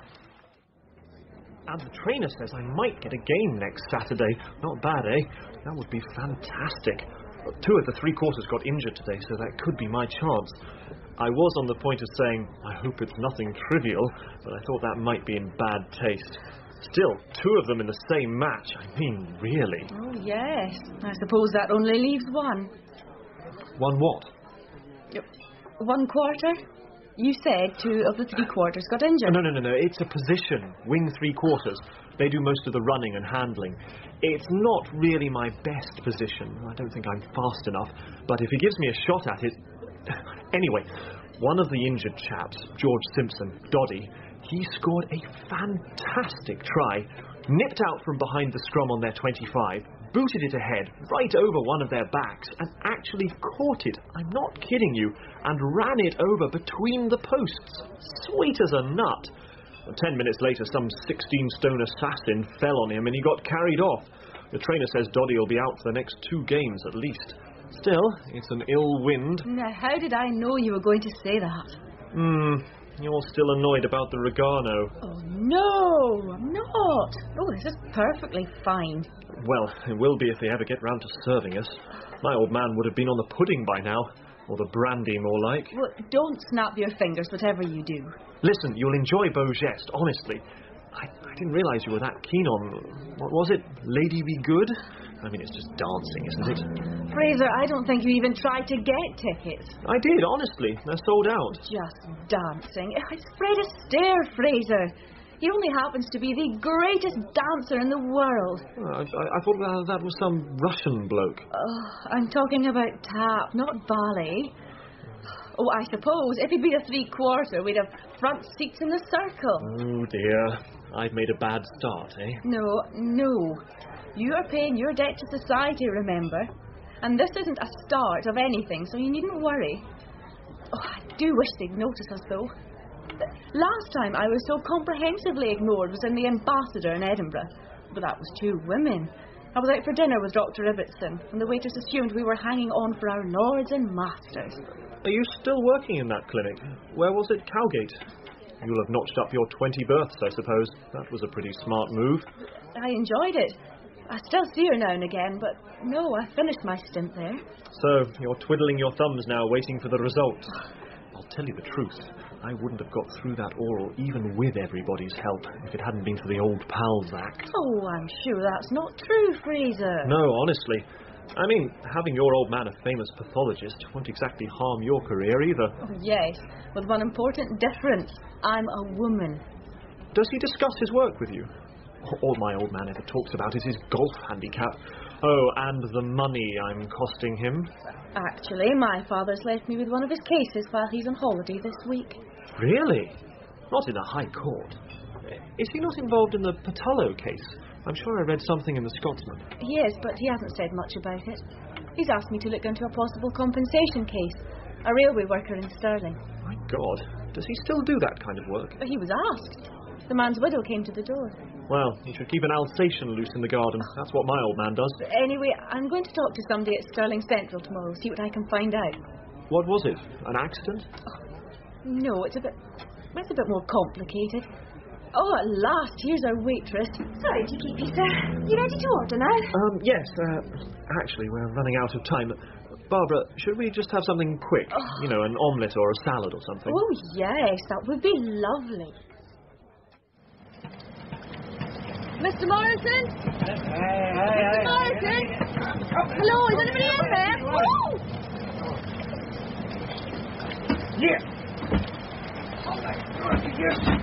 S9: And the trainer says I might get a game next Saturday. Not bad, eh? That would be fantastic. Two of the three quarters got injured today, so that could be my chance. I was on the point of saying, I hope it's nothing trivial, but I thought that might be in bad taste. Still, two of them in the same match. I mean, really.
S4: Oh, yes. I suppose that only leaves one.
S9: One what?
S4: One quarter? You said two of the three quarters got injured.
S9: No, no, no, no. It's a position. Wing three quarters. They do most of the running and handling. It's not really my best position. I don't think I'm fast enough. But if he gives me a shot at it... Anyway, one of the injured chaps, George Simpson, Doddy, he scored a fantastic try, nipped out from behind the scrum on their twenty-five, booted it ahead, right over one of their backs, and actually caught it, I'm not kidding you, and ran it over between the posts. Sweet as a nut. Ten minutes later, some sixteen-stone assassin fell on him and he got carried off. The trainer says Doddy will be out for the next two games at least. Still, it's an ill wind.
S4: Now, how did I know you were going to say that?
S9: Hmm, you're still annoyed about the Regano.
S4: Oh, no, I'm not. Oh, this is perfectly fine.
S9: Well, it will be if they ever get round to serving us. My old man would have been on the pudding by now. Or the brandy, more like.
S4: Well, don't snap your fingers, whatever you do.
S9: Listen, you'll enjoy Beau Geste, honestly. I, I didn't realise you were that keen on... What was it? Lady Be Good? I mean, it's just dancing, isn't it?
S4: Fraser, I don't think you even tried to get tickets.
S9: I did, honestly. They're sold out.
S4: Just dancing. It's Fred Astaire, Fraser. He only happens to be the greatest dancer in the world.
S9: Oh, I, I, I thought that, that was some Russian bloke.
S4: Oh, I'm talking about tap, not ballet. Oh, I suppose if he'd been a three-quarter, we'd have front seats in the circle.
S9: Oh, dear. I've made a bad start, eh?
S4: No, no. You are paying your debt to society, remember? And this isn't a start of anything, so you needn't worry. Oh, I do wish they'd notice us, though. Last time I was so comprehensively ignored was in the Ambassador in Edinburgh. But that was two women. I was out for dinner with Doctor Ibbotson, and the waiters assumed we were hanging on for our lords and masters.
S9: Are you still working in that clinic? Where was it? Cowgate? You'll have notched up your twenty berths, I suppose. That was a pretty smart move.
S4: I enjoyed it. I still see her now and again, but no, I finished my stint there.
S9: So, you're twiddling your thumbs now, waiting for the result. I'll tell you the truth. I wouldn't have got through that oral, even with everybody's help, if it hadn't been for the Old Pals Act.
S4: Oh, I'm sure that's not true, Fraser.
S9: No, honestly. I mean, having your old man a famous pathologist won't exactly harm your career either.
S4: Oh, yes, with one important difference. I'm a woman.
S9: Does he discuss his work with you? All my old man ever talks about is his golf handicap. Oh, and the money I'm costing him.
S4: Actually, my father's left me with one of his cases while he's on holiday this week.
S9: Really? Not in the High Court. Is he not involved in the Patullo case? I'm sure I read something in the Scotsman.
S4: He is, but he hasn't said much about it. He's asked me to look into a possible compensation case. A railway worker in Stirling.
S9: My God, does he still do that kind of work?
S4: He was asked. The man's widow came to the door.
S9: Well, he should keep an Alsatian loose in the garden. That's what my old man does.
S4: Anyway, I'm going to talk to somebody at Stirling Central tomorrow, see what I can find out.
S9: What was it? An accident?
S4: Oh, no, it's a bit... It's a bit more complicated. Oh, at last, here's our waitress.
S12: Sorry to keep you, sir. You ready to order now?
S9: Um, yes. Uh, actually, we're running out of time. Barbara, should we just have something quick? Oh. You know, an omelette or a salad or something?
S4: Oh, yes, that would be lovely. Mister Morrison?
S1: Hey, hey,
S4: Mister
S1: hey,
S4: Morrison?
S1: hey.
S4: Hello, is anybody in there? Oh!
S1: Here. Oh, my God, yes.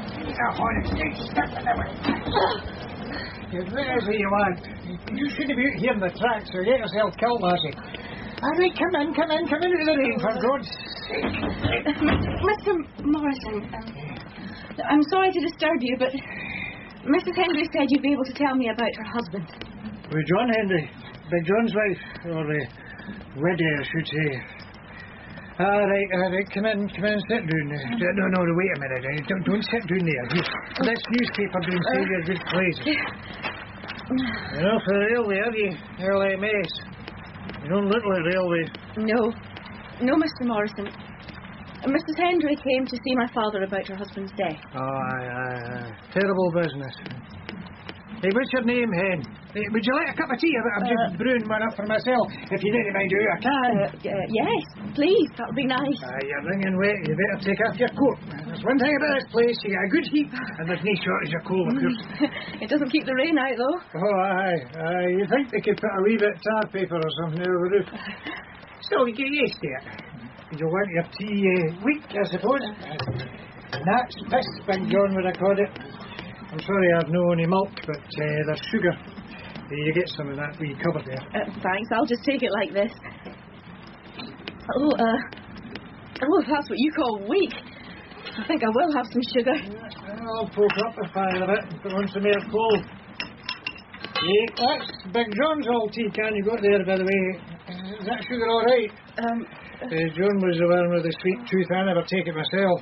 S1: Yes, where is it you want? You shouldn't be here in the tracks, or get yourself killed, lassie. All right, come in, come in, come into the rain, for God's sake.
S4: Mister Morrison, um, I'm sorry to disturb you, but Missus Hendry said you'd be able to tell me about her husband.
S1: With John Hendry, Big John's wife, or the uh, wedding, I should say. All right, all right, come in, come in, sit down. Uh, no, no, no, wait a minute. Uh, don't, don't sit down there. This newspaper doing say you're good place. You know, for the railway, have you? Early mess. You don't look like railway.
S4: No. No, Mister Morrison. Missus Hendry came to see my father about her husband's death.
S1: Oh, aye, aye, aye. Terrible business. Hey, what's your name, Hen? Hey, would you like a cup of tea? I'm
S4: Uh,
S1: just brewing one up for myself. If you didn't mind, do I can.
S4: Uh, uh, yes, please, that would be nice.
S1: Ah, you're wringing wet. You better take off your coat. There's one thing about this place. You get a good heat, and there's no shortage of coal, of course.
S4: It doesn't keep the rain out, though.
S1: Oh, aye, aye. You think they could put a wee bit of tar paper or something over the roof. Still, you get used to it. You'll want your tea uh, weak, I suppose. And that's piss, Big John would have called it. I'm sorry I've no any milk, but uh, there's sugar. You get some of that wee cupboard there.
S4: Uh, thanks, I'll just take it like this. Oh, uh... Oh, if that's what you call weak. I think I will have some sugar.
S1: I'll poke up the fire a bit and put on some more coal. Yeah, that's Big John's old tea can you got there, by the way. Is that sugar all right?
S4: Um...
S1: Uh, John was the one with the sweet tooth. I never take it myself.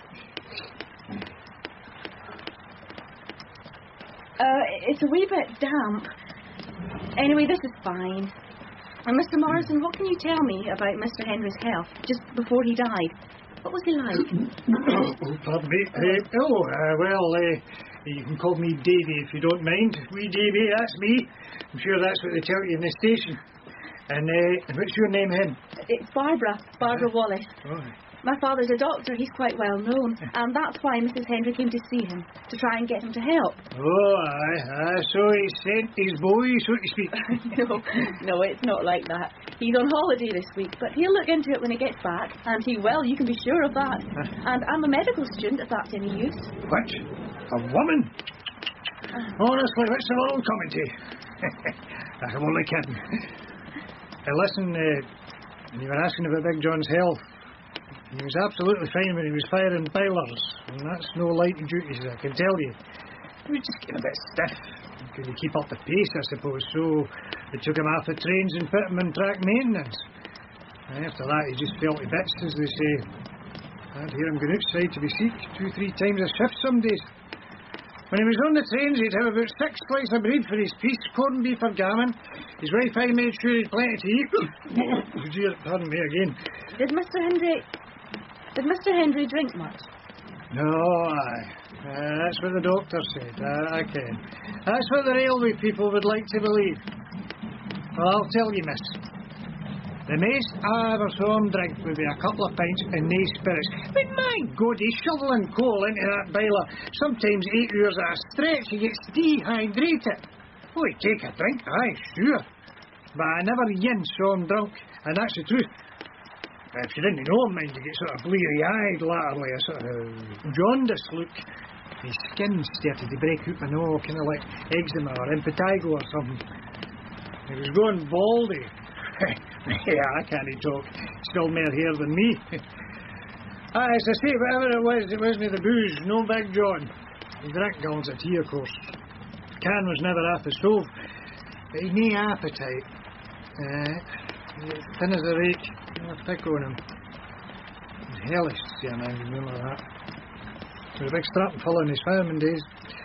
S4: Uh, it's a wee bit damp. Anyway, this is fine. And Mister Morrison, what can you tell me about Mister Henry's health just before he died? What was he like?
S1: Oh, pardon me. Uh, oh, uh, well, uh, you can call me Davy if you don't mind. Wee Davy, that's me. I'm sure that's what they tell you in the station. And uh, what's your name, Hen?
S4: It's Barbara, Barbara Wallace.
S1: Oh.
S4: My father's a doctor, he's quite well known, and that's why Missus Henry came to see him, to try and get him to help.
S1: Oh, aye, aye, so he sent his boy, so to speak.
S4: no, no, it's not like that. He's on holiday this week, but he'll look into it when he gets back, and he will, you can be sure of that. And I'm a medical student, if that's any use.
S1: What? A woman? Honestly, what's the world coming to? I'm only kidding. Uh, listen, uh, you were asking about Big John's health. He was absolutely fine when he was firing boilers, and that's no light duties, I can tell you. He was just getting a bit stiff. Couldn't keep up the pace, I suppose, so they took him off the trains and put him in track maintenance. And after that, he just felt to bits, as they say. I'd hear him going outside to be seek two, three times a shift some days. When he was on the trains, he'd have about six slices of bread for his piece, corned beef or gammon. His wife I made sure he'd plenty to eat. Oh, dear, pardon me again.
S4: Did Mister Henry... Did Mister Henry drink much?
S1: No, aye. Uh, that's what the doctor said. Uh, I can. That's what the railway people would like to believe. Well, I'll tell you, miss. The most I ever saw him drink would be a couple of pints and no spirits. But my God, he's shoveling coal into that boiler. Sometimes eight hours at a stretch, he gets dehydrated. Oh, he'd take a drink, aye, sure. But I never yin saw him drunk, and that's the truth. If you didn't know him, mind, you get sort of bleary-eyed latterly, a sort of jaundice look. His skin started to break out, I know, kind of like eczema or impetigo or something. He was going baldy. Yeah, I can't talk. Still more hair than me. Ah, as I say, whatever it was, it wasn't the booze, no Big John. He drank gallons of tea, of course. The can was never off the stove. But he'd no appetite. Uh, thin as a rake. I pick on him. He's hellish, see, I remember that. He was a big strapping fellow in his fireman days.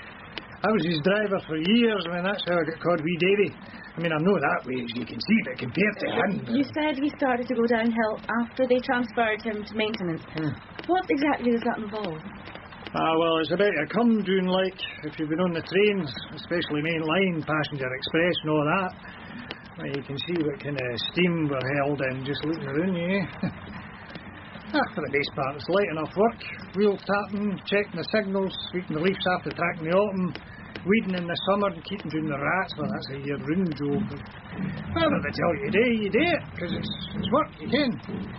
S1: I was his driver for years. I mean, that's how I got called Wee Davy. I mean, I'm not that way, as you can see, but compared to him...
S4: You said he started to go downhill after they transferred him to maintenance.
S1: Hmm.
S4: What exactly does that involve?
S1: Ah, well, it's about a come doing like, if you've been on the trains, especially main line, passenger express and all that. Well, you can see what kind of steam we're held in just looking around you, eh? Ah, for the best part, it's light enough work. Wheel tapping, checking the signals, sweeping the leaves after track in the autumn, weeding in the summer and keeping down the rats. Well, that's a year-round job. Whatever they tell you to do, you do it, because it's, it's work, you can.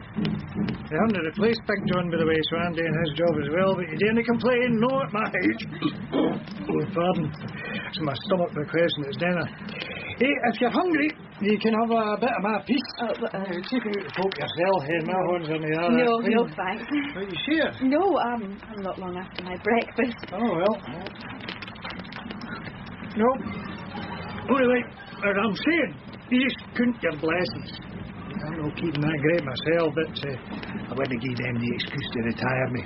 S1: They haven't replaced Big John, by the way, so I'm doing his job as well, but you daren't complain, no at my age. Oh, pardon. It's my stomach requesting its dinner. Hey, if you're hungry, you can have a bit of my piece.
S4: Uh, but, uh,
S1: Take it out the poke yourself, hey, my horns are in the other.
S4: No, no, thanks.
S1: Are you sure?
S4: No, um, I'm not long after my breakfast.
S1: Oh, well. No. Anyway, as I'm saying, you just couldn't your blessings. I'm not keeping that great myself, but uh, I wouldn't give them the excuse to retire me.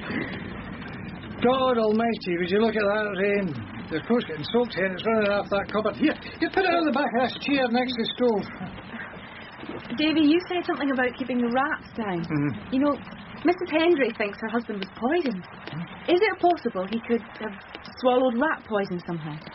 S1: God almighty, would you look at that rain? The coast getting soaked here and it's running off that cupboard. Here, you put it on the back of this chair next to the stove.
S4: Davy, you said something about keeping the rats down.
S1: Mm-hmm.
S4: You know, Missus Hendry thinks her husband was poisoned. Is it possible he could have swallowed rat poison somehow?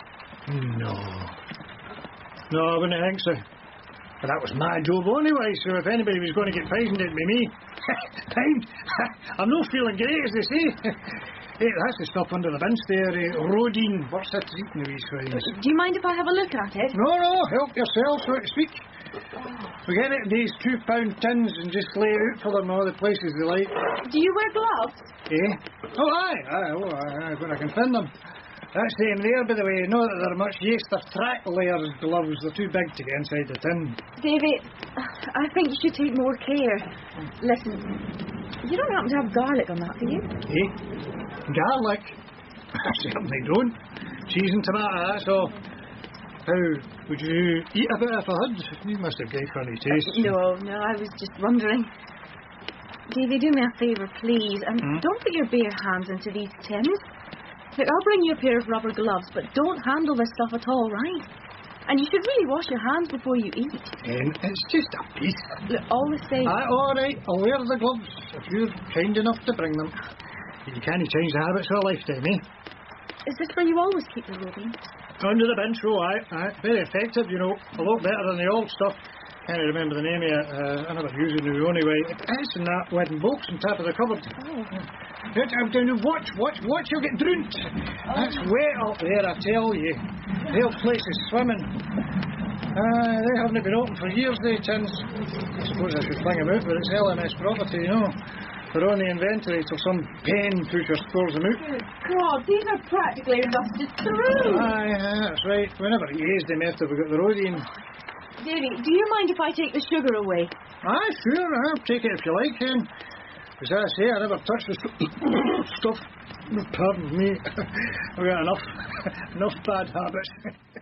S1: No. No, I wouldn't think so. But that was my job anyway, so if anybody was going to get poisoned, it'd be me. Time. I'm not feeling great, as they say. Hey, that's the stuff under the bench there, uh, Rodine. What's that eating these things?
S4: Do you mind if I have a look at it?
S1: No, no, help yourself, so to speak. We get it in these two-pound tins and just lay it out for them in all the places they like.
S4: Do you wear gloves?
S1: Eh? Oh, aye, aye, oh, aye, when I can find them. That's them there, by the way. Not that they're much use. They're track layers gloves. They're too big to get inside the tin.
S4: David, I think you should take more care. Listen, you don't happen to have garlic on that, do you?
S1: Eh? Garlic? I certainly don't. Cheese and tomato, that's all. How would you eat a bit if I had? You must have great funny taste.
S4: No, no, I was just wondering. Davy, do me a favour, please, and
S1: Hmm?
S4: don't put your bare hands into these tins. Look, I'll bring you a pair of rubber gloves, but don't handle this stuff at all, right? And you should really wash your hands before you eat.
S1: Um, it's just a piece.
S4: Look, all the same.
S1: Aye, all right, I'll wear the gloves if you're kind enough to bring them. You can't change the habits of a lifetime, eh?
S4: Is this where you always keep the ruby?
S1: Under the bench, oh, aye, aye. Very effective, you know. A lot better than the old stuff. Can't remember the name of it. Uh, I never use it anyway. It's in that wooden box on top of the cupboard.
S4: Oh.
S1: Watch, watch, watch, you'll get drowned. That's wet up there, I tell you. The whole place is swimming. Uh, they haven't been open for years, they tins. I suppose I should fling them out, but it's L M S property, you know. They're on the inventory till some pen pusher scores them out.
S4: Good God, these are practically rusted through.
S1: Aye, aye, that's right. We never used them after we got the road in.
S4: Davy, do you mind if I take the sugar away?
S1: Aye, sure, I'll take it if you like, Ken. As I say, I never touch the st- stuff. Pardon me. I've got enough, enough bad habits.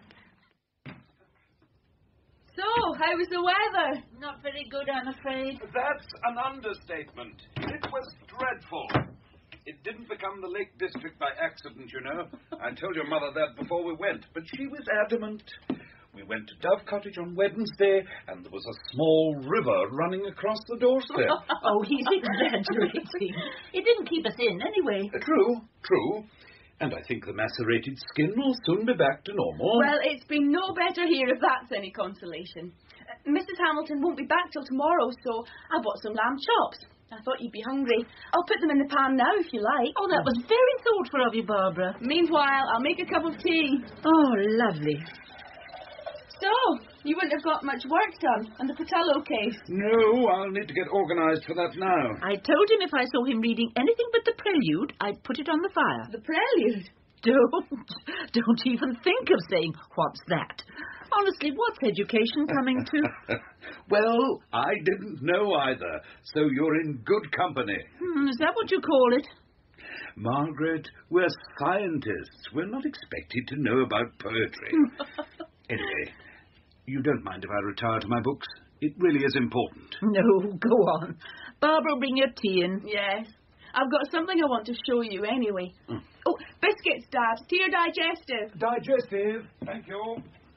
S21: So, how was the weather? Not very good, I'm afraid.
S17: That's an understatement. It was dreadful. It didn't become the Lake District by accident, you know. I told your mother that before we went, but she was adamant. We went to Dove Cottage on Wednesday, and there was a small river running across the doorstep.
S21: Oh, he's exaggerating. It didn't keep us in, anyway.
S17: True, true. And I think the macerated skin will soon be back to normal.
S4: Well, it's been no better here, if that's any consolation. Uh, Missus Hamilton won't be back till tomorrow, so I bought some lamb chops. I thought you'd be hungry. I'll put them in the pan now, if you like.
S21: Oh, that was very thoughtful of you, Barbara.
S4: Meanwhile, I'll make a cup of tea.
S21: Oh, lovely.
S4: So, you wouldn't have got much work done on the Patello case?
S17: No, I'll need to get organised for that now.
S21: I told him if I saw him reading anything but the Prelude, I'd put it on the fire.
S4: The Prelude?
S21: Don't. Don't even think of saying, what's that? Honestly, what's education coming to?
S17: Well, I didn't know either, so you're in good company.
S21: Hmm, is that what you call it?
S17: Margaret, we're scientists. We're not expected to know about poetry. Anyway, you don't mind if I retire to my books? It really is important.
S21: No, go on. Barbara, bring your tea in.
S4: Yes. I've got something I want to show you anyway.
S17: Mm.
S4: Oh, biscuits, Dad. To your digestive.
S17: Digestive. Thank you.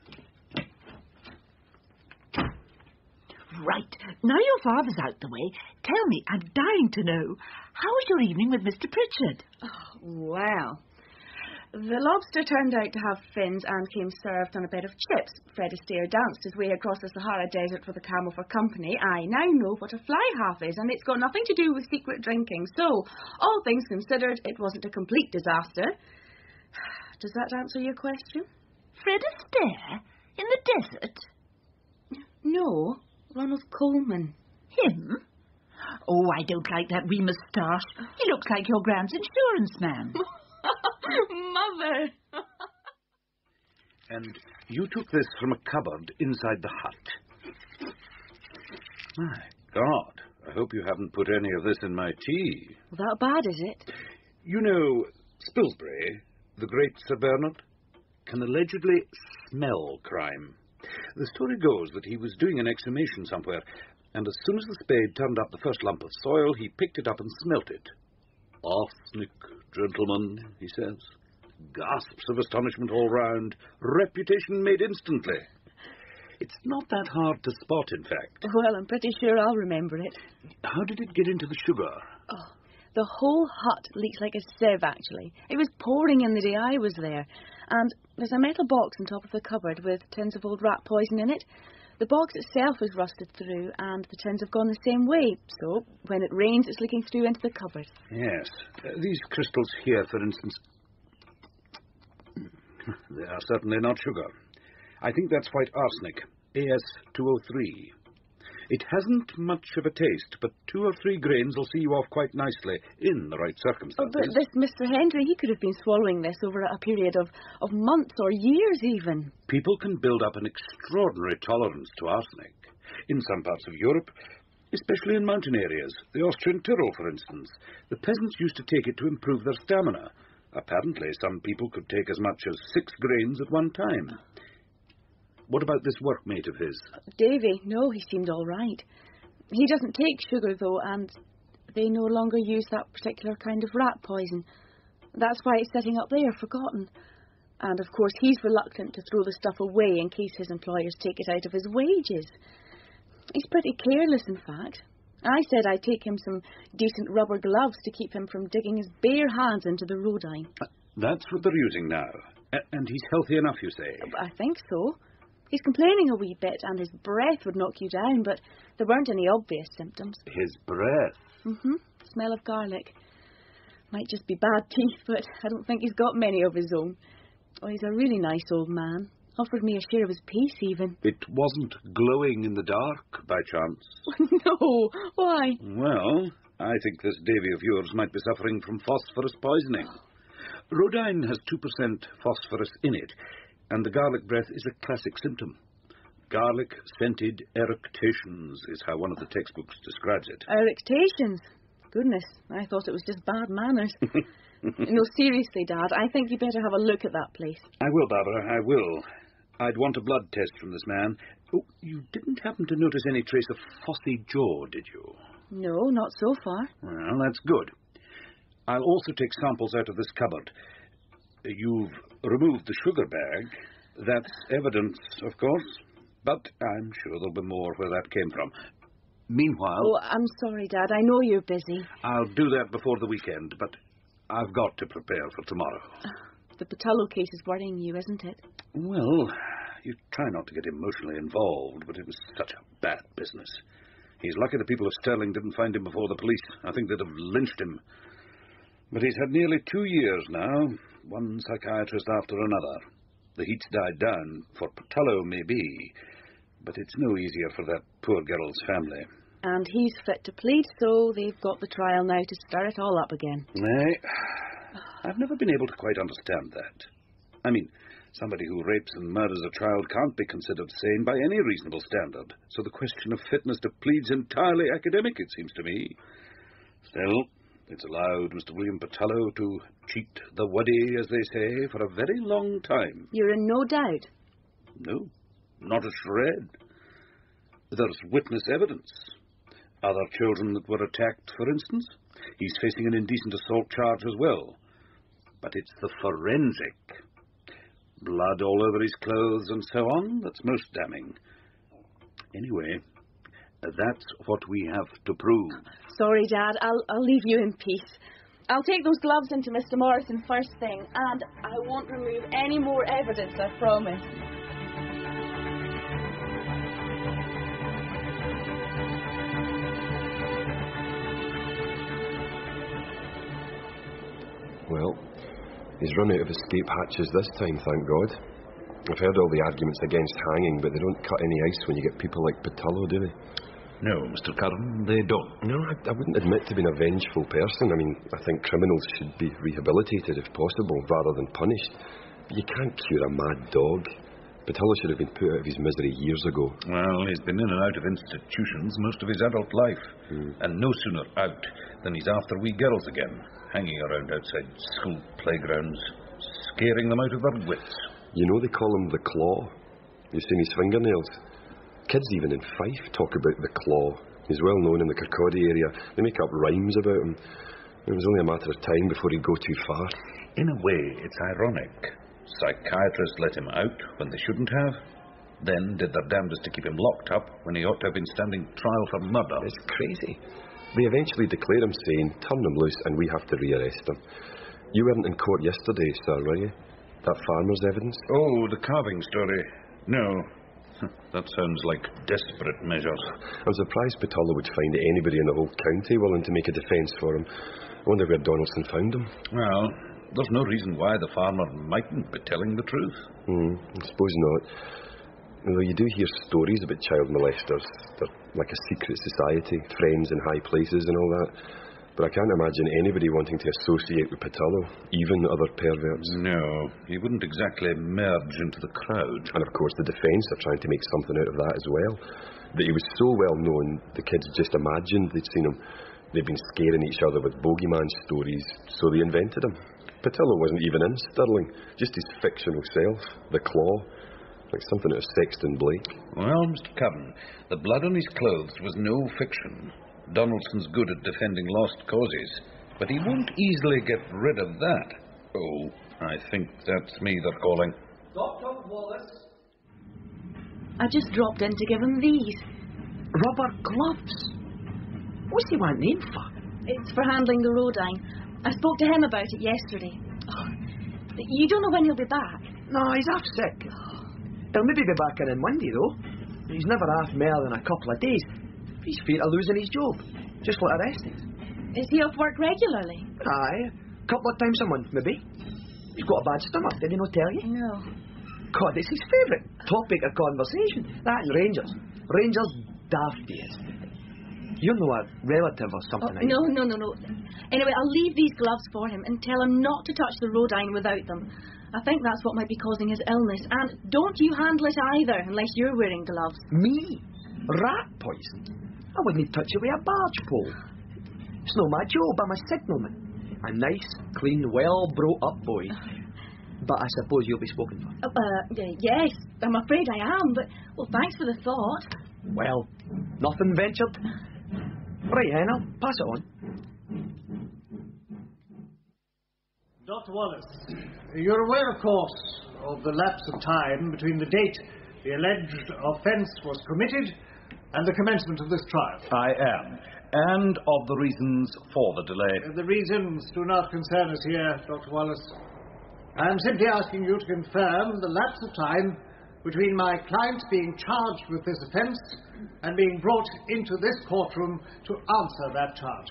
S21: Right. Now your father's out the way, tell me, I'm dying to know, how was your evening with Mister Pritchard?
S4: Oh, well. The lobster turned out to have fins and came served on a bed of chips. Fred Astaire danced his way across the Sahara Desert with a camel for company. I now know what a fly half is, and it's got nothing to do with secret drinking. So, all things considered, it wasn't a complete disaster. Does that answer your question?
S21: Fred Astaire? In the desert?
S4: No, Ronald Coleman.
S21: Him? Oh, I don't like that wee moustache. He looks like your grand's insurance man.
S4: Mother!
S17: And you took this from a cupboard inside the hut. My God, I hope you haven't put any of this in my tea.
S4: That bad, is it?
S17: You know, Spilsbury, the great Sir Bernard, can allegedly smell crime. The story goes that he was doing an exhumation somewhere, and as soon as the spade turned up the first lump of soil, he picked it up and smelt it. Arsenic, gentlemen, he says. Gasps of astonishment all round. Reputation made instantly. It's not that hard to spot, in fact.
S4: Well, I'm pretty sure I'll remember it.
S17: How did it get into the sugar?
S4: Oh, the whole hut leaks like a sieve, actually. It was pouring in the day I was there. And there's a metal box on top of the cupboard with tins of old rat poison in it. The box itself is rusted through, and the tins have gone the same way, so when it rains, it's leaking through into the cupboard.
S17: Yes. Uh, these crystals here, for instance, they are certainly not sugar. I think that's white arsenic, A S two oh three. It hasn't much of a taste, but two or three grains will see you off quite nicely in the right
S4: Oh,
S17: circumstances.
S4: but this Mister Hendry, he could have been swallowing this over a period of, of months or years even.
S17: People can build up an extraordinary tolerance to arsenic. In some parts of Europe, especially in mountain areas, the Austrian Tyrol, for instance, the peasants used to take it to improve their stamina. Apparently, some people could take as much as six grains at one time. What about this workmate of his?
S4: Davy, no, he seemed all right. He doesn't take sugar, though, and they no longer use that particular kind of rat poison. That's why it's sitting up there, forgotten. And, of course, he's reluctant to throw the stuff away in case his employers take it out of his wages. He's pretty careless, in fact. I said I'd take him some decent rubber gloves to keep him from digging his bare hands into the rodine.
S17: That's what they're using now. A- and he's healthy enough, you say?
S4: I think so. He's complaining a wee bit, and his breath would knock you down, but there weren't any obvious symptoms.
S17: His breath?
S4: Mm-hmm. Smell of garlic. Might just be bad teeth, but I don't think he's got many of his own. Oh, he's a really nice old man. Offered me a share of his piece, even.
S17: It wasn't glowing in the dark, by chance?
S4: No. Why?
S17: Well, I think this Davy of yours might be suffering from phosphorus poisoning. Rodine has two percent phosphorus in it, and the garlic breath is a classic symptom. Garlic-scented eructations is how one of the textbooks describes it.
S4: Eructations? Goodness, I thought it was just bad manners. No, seriously, Dad, I think you better have a look at that place.
S17: I will, Barbara, I will. I'd want a blood test from this man. Oh, you didn't happen to notice any trace of phossy jaw, did you?
S4: No, not so far.
S17: Well, that's good. I'll also take samples out of this cupboard. You've removed the sugar bag. That's evidence, of course, but I'm sure there'll be more where that came from. Meanwhile...
S4: Oh, I'm sorry, Dad. I know you're busy.
S17: I'll do that before the weekend, but I've got to prepare for tomorrow.
S4: The Patullo case is worrying you, isn't it?
S17: Well, you try not to get emotionally involved, but it was such a bad business. He's lucky the people of Stirling didn't find him before the police. I think they'd have lynched him. But he's had nearly two years now, one psychiatrist after another. The heat's died down, for Patullo maybe, but it's no easier for that poor girl's family.
S4: And he's fit to plead, so they've got the trial now to stir it all up again.
S17: Nay, I've never been able to quite understand that. I mean, somebody who rapes and murders a child can't be considered sane by any reasonable standard, so the question of fitness to plead's entirely academic, it seems to me. Still, it's allowed Mister William Patullo to cheat the waddy, as they say, for a very long time.
S4: You're in no doubt?
S17: No, not a shred. There's witness evidence. Other children that were attacked, for instance. He's facing an indecent assault charge as well. But it's the forensic. Blood all over his clothes and so on, that's most damning. Anyway, that's what we have to prove.
S4: Sorry, Dad. I'll, I'll leave you in peace. I'll take those gloves into Mister Morrison first thing, and I won't remove any more evidence, I promise.
S14: Well, he's run out of escape hatches this time, thank God. I've heard all the arguments against hanging, but they don't cut any ice when you get people like Patullo, do they?
S17: No, Mister Curran, they don't.
S14: No, I, I wouldn't admit to being a vengeful person. I mean, I think criminals should be rehabilitated if possible, rather than punished. But you can't cure a mad dog. Patullo should have been put out of his misery years ago.
S17: Well, he's been in and out of institutions most of his adult life.
S14: Hmm.
S17: And no sooner out than he's after wee girls again, hanging around outside school playgrounds, scaring them out of their wits.
S14: You know they call him the Claw. You've seen his fingernails. Kids even in Fife talk about the Claw. He's well known in the Kirkcaldy area. They make up rhymes about him. It was only a matter of time before he'd go too far.
S17: In a way, it's ironic. Psychiatrists let him out when they shouldn't have, then did their damnedest to keep him locked up when he ought to have been standing trial for murder.
S14: It's crazy. They eventually declare him sane, turn him loose, and we have to rearrest him. You weren't in court yesterday, sir, were you? That farmer's evidence?
S17: Oh, the carving story. No. That sounds like desperate measures.
S14: I'm surprised Patullo would find anybody in the whole county willing to make a defence for him. I wonder where Donaldson found him.
S17: Well, there's no reason why the farmer mightn't be telling the truth.
S14: Hmm, I suppose not. Although you do hear stories about child molesters. They're like a secret society, friends in high places and all that. But I can't imagine anybody wanting to associate with Patullo, even other perverts.
S17: No, he wouldn't exactly merge into the crowd.
S14: And of course the defence are trying to make something out of that as well. That he was so well known, the kids just imagined they'd seen him. They'd been scaring each other with bogeyman stories, so they invented him. Patullo wasn't even in Stirling, just his fictional self, the Claw. Like something out of Sexton Blake.
S17: Well, Mister Cubben, the blood on his clothes was no fiction. Donaldson's good at defending lost causes, but he won't easily get rid of that. Oh, I think that's me they're calling.
S10: Doctor Wallace?
S21: I just dropped in to give him these. Rubber gloves. What's he want them for?
S4: It's for handling the Rodine. I spoke to him about it yesterday. Oh, you don't know when he'll be back?
S10: No, he's half sick. He'll maybe be back in on Monday, though. He's never half more than a couple of days. He's feared of losing his job, just like the rest of us.
S4: Is he off work regularly?
S10: Aye, a couple of times a month, maybe. He's got a bad stomach, did he not tell you?
S4: No.
S10: God, it's his favourite topic of conversation. That and Rangers. Rangers daft he is. You're no a relative or something,
S4: Oh,
S10: are you?
S4: no, no, no, no. Anyway, I'll leave these gloves for him and tell him not to touch the Rodine without them. I think that's what might be causing his illness. And don't you handle it either, unless you're wearing gloves.
S10: Me? Rat poison? I wouldn't touch it with a barge pole. It's not my job, I'm a signalman. A nice, clean, well brought up boy. But I suppose you'll be spoken for.
S4: Uh, uh, yes, I'm afraid I am, but, well, thanks for the thought.
S10: Well, nothing ventured. Right, then, I'll pass it on.
S1: Doctor Wallace, you're aware, of course, of the lapse of time between the date the alleged offence was committed and the commencement of this trial.
S17: I am, and of the reasons for the delay.
S1: Uh, the reasons do not concern us here, Doctor Wallace. I'm simply asking you to confirm the lapse of time between my client being charged with this offence and being brought into this courtroom to answer that charge.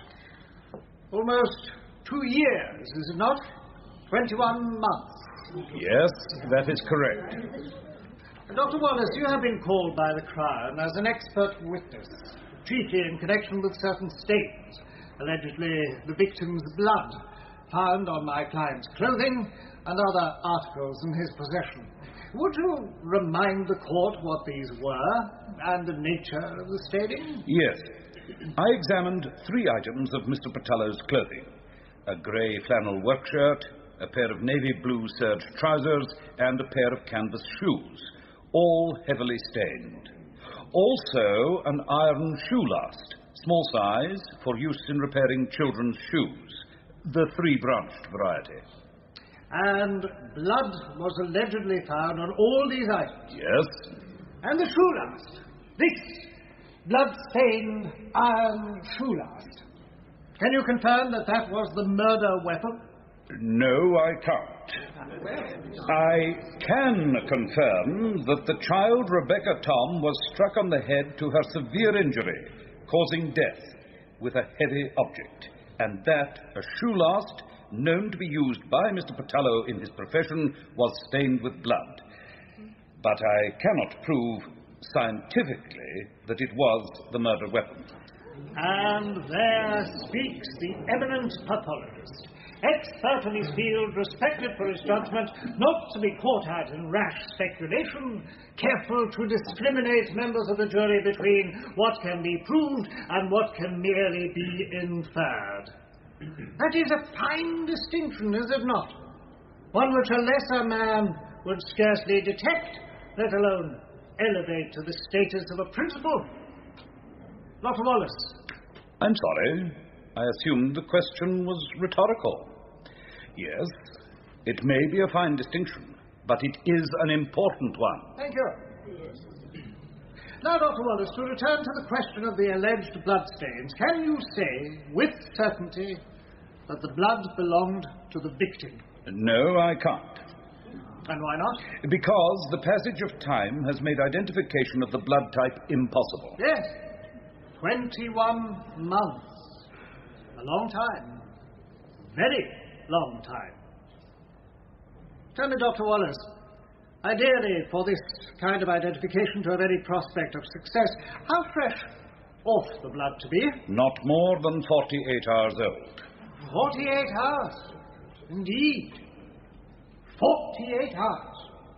S1: Almost two years, is it not? Twenty-one months.
S17: Yes, that is correct.
S1: Doctor Wallace, you have been called by the Crown as an expert witness, chiefly in connection with certain stains, allegedly the victim's blood, found on my client's clothing and other articles in his possession. Would you remind the court what these were and the nature of the staining?
S17: Yes. I examined three items of Mister Patullo's clothing. A grey flannel work shirt, a pair of navy blue serge trousers, and a pair of canvas shoes, all heavily stained. Also an iron shoe last, small size, for use in repairing children's shoes, the three-branched variety.
S1: And blood was allegedly found on all these items?
S17: Yes.
S1: And the shoe last, this blood-stained iron shoe last, can you confirm that that was the murder weapon?
S17: No, I can't. I can confirm that the child, Rebecca Tom, was struck on the head to her severe injury, causing death with a heavy object, and that a shoe last, known to be used by Mister Patullo in his profession, was stained with blood. But I cannot prove scientifically that it was the murder weapon.
S1: And there speaks the eminent pathologist, expert in his field, respected for his judgment, not to be caught out in rash speculation, careful to discriminate members of the jury between what can be proved and what can merely be inferred. That is a fine distinction, is it not? One which a lesser man would scarcely detect, let alone elevate to the status of a principal. Doctor Wallace.
S17: I'm sorry. I assumed the question was rhetorical. Yes, it may be a fine distinction, but it is an important one.
S1: Thank you. Now, Doctor Wallace, to return to the question of the alleged bloodstains, can you say with certainty that the blood belonged to the victim?
S17: No, I can't.
S1: And why not?
S17: Because the passage of time has made identification of the blood type impossible.
S1: Yes. Twenty-one months. A long time. Very long time. Tell me, Doctor Wallace, ideally for this kind of identification to have any prospect of success, how fresh ought the blood to be?
S17: Not more than forty-eight hours old.
S1: Forty-eight hours. Indeed. Forty-eight hours.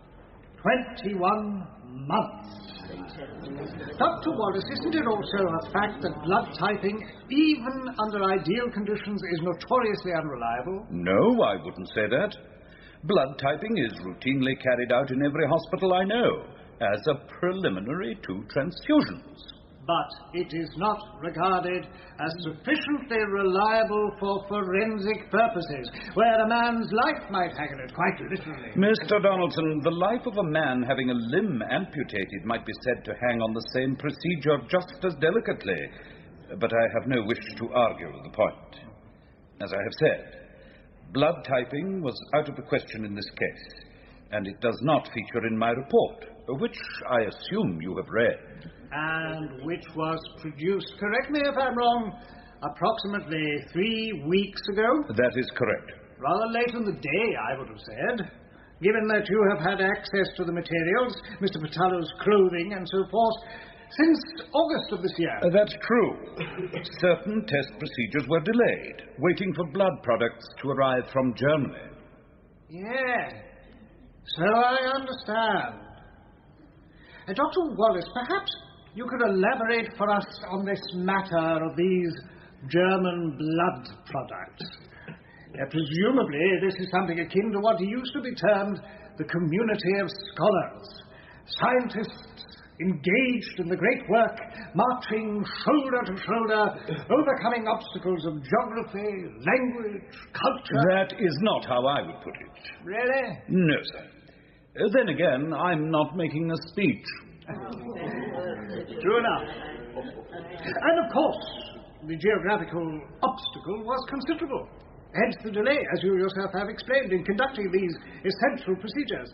S1: Twenty-one months. Doctor Wallace, isn't it also a fact that blood typing, even under ideal conditions, is notoriously unreliable?
S17: No, I wouldn't say that. Blood typing is routinely carried out in every hospital I know as a preliminary to transfusions.
S1: But it is not regarded as sufficiently reliable for forensic purposes, where a man's life might hang on it, quite literally.
S17: Mister Donaldson, the life of a man having a limb amputated might be said to hang on the same procedure just as delicately, but I have no wish to argue the point. As I have said, blood typing was out of the question in this case, and it does not feature in my report, which I assume you have read.
S1: And which was produced, correct me if I'm wrong, approximately three weeks ago?
S17: That is correct.
S1: Rather late in the day, I would have said. Given that you have had access to the materials, Mister Patallo's clothing and so forth, since August of this year.
S17: Uh, that's true. Certain test procedures were delayed, waiting for blood products to arrive from Germany.
S1: Yes. So I understand. Uh, Doctor Wallace, perhaps you could elaborate for us on this matter of these German blood products. Uh, presumably, this is something akin to what used to be termed the community of scholars. Scientists engaged in the great work, marching shoulder to shoulder, overcoming obstacles of geography, language, culture.
S17: That is not how I would put it.
S1: Really?
S17: No, sir. Uh, then again, I'm not making a speech.
S1: True enough. And of course, the geographical obstacle was considerable. Hence the delay, as you yourself have explained, in conducting these essential procedures.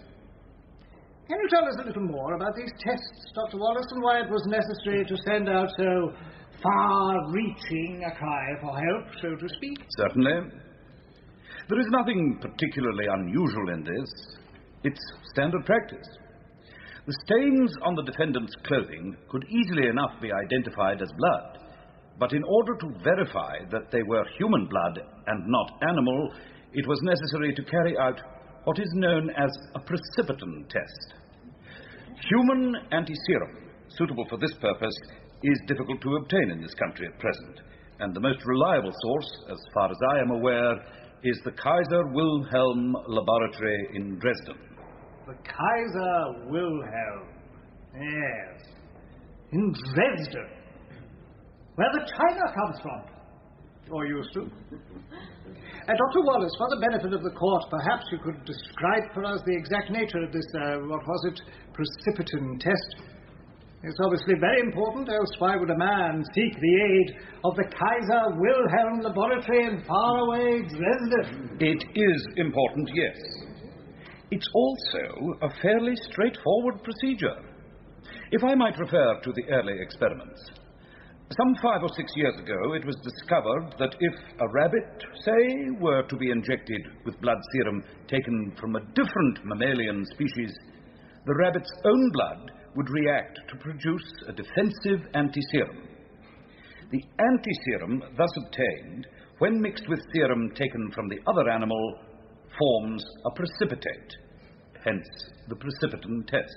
S1: Can you tell us a little more about these tests, Doctor Wallace, and why it was necessary to send out so far-reaching a cry for help, so to speak?
S17: Certainly. There is nothing particularly unusual in this. It's standard practice. The stains on the defendant's clothing could easily enough be identified as blood, but in order to verify that they were human blood and not animal, it was necessary to carry out what is known as a precipitin test. Human antiserum, suitable for this purpose, is difficult to obtain in this country at present, and the most reliable source, as far as I am aware, is the Kaiser Wilhelm Laboratory in Dresden.
S1: The Kaiser Wilhelm. Yes. In Dresden. Where the China comes from. Or used to. Uh, Doctor Wallace, for the benefit of the court, perhaps you could describe for us the exact nature of this, uh, what was it, precipitin test. It's obviously very important, else why would a man seek the aid of the Kaiser Wilhelm Laboratory in faraway Dresden?
S17: It is important, yes. It's also a fairly straightforward procedure. If I might refer to the early experiments. Some five or six years ago, it was discovered that if a rabbit, say, were to be injected with blood serum taken from a different mammalian species, the rabbit's own blood would react to produce a defensive antiserum. The antiserum thus obtained, when mixed with serum taken from the other animal, forms a precipitate, hence the precipitin test.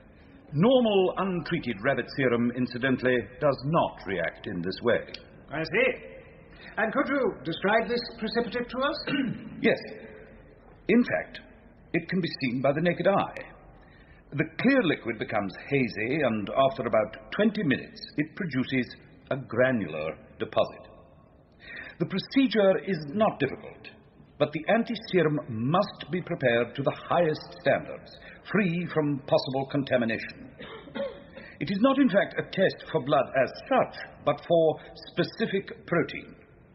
S17: Normal, untreated rabbit serum, incidentally, does not react in this way.
S1: I see. And could you describe this precipitate to us?
S17: Yes. In fact, it can be seen by the naked eye. The clear liquid becomes hazy, and after about twenty minutes, it produces a granular deposit. The procedure is not difficult, but the antiserum must be prepared to the highest standards, free from possible contamination. It is not, in fact, a test for blood as such, but for specific protein.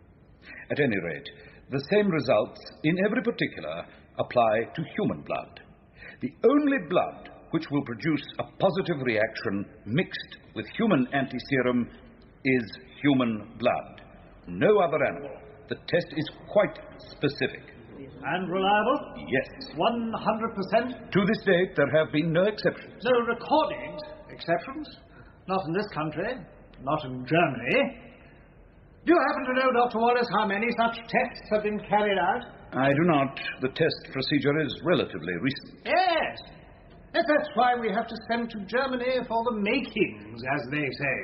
S17: At any rate, the same results, in every particular, apply to human blood. The only blood which will produce a positive reaction mixed with human antiserum is human blood. No other animal. The test is quite specific.
S1: And reliable?
S17: Yes.
S1: one hundred percent?
S17: To this date, there have been no exceptions.
S1: No recorded exceptions? Not in this country. Not in Germany. Do you happen to know, Doctor Wallace, how many such tests have been carried out?
S17: I do not. The test procedure is relatively recent.
S1: Yes. Yes, that's why we have to send to Germany for the makings, as they say.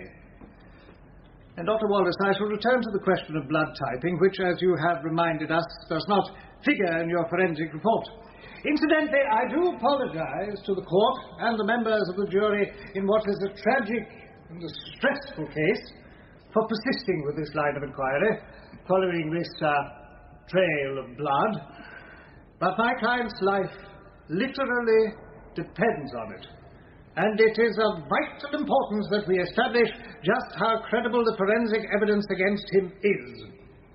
S1: And, Doctor Wallace, I shall return to the question of blood typing, which, as you have reminded us, does not figure in your forensic report. Incidentally, I do apologize to the court and the members of the jury in what is a tragic and a stressful case for persisting with this line of inquiry, following this uh, trail of blood. But my client's life literally depends on it. And it is of vital importance that we establish just how credible the forensic evidence against him is.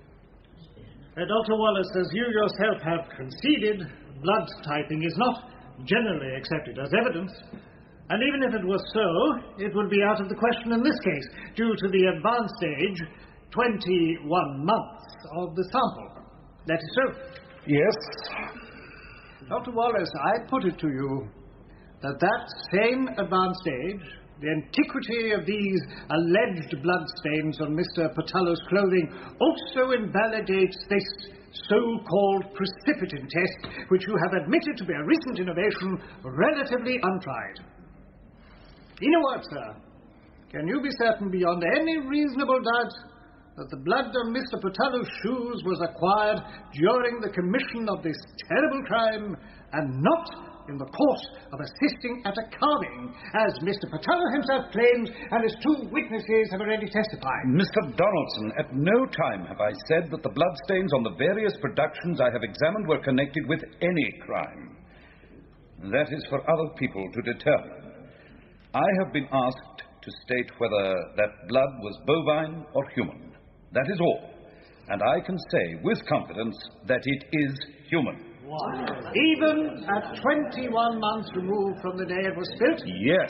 S1: Uh, Doctor Wallace, as you yourself have conceded, blood typing is not generally accepted as evidence. And even if it was so, it would be out of the question in this case, due to the advanced age, twenty-one months of the sample. That is so.
S17: Yes.
S1: Doctor Wallace, I put it to you that that same advanced age, the antiquity of these alleged bloodstains on Mister Patallo's clothing, also invalidates this so-called precipitin test, which you have admitted to be a recent innovation, relatively untried. In a word, sir, can you be certain beyond any reasonable doubt that the blood on Mister Patallo's shoes was acquired during the commission of this terrible crime and not in the course of assisting at a carving, as Mister Patallo himself claims and as two witnesses have already testified?
S17: Mister Donaldson, at no time have I said that the bloodstains on the various productions I have examined were connected with any crime. That is for other people to determine. I have been asked to state whether that blood was bovine or human. That is all. And I can say with confidence that it is human.
S1: What? Even at twenty-one months removed from the day it was spilt?
S17: Yes.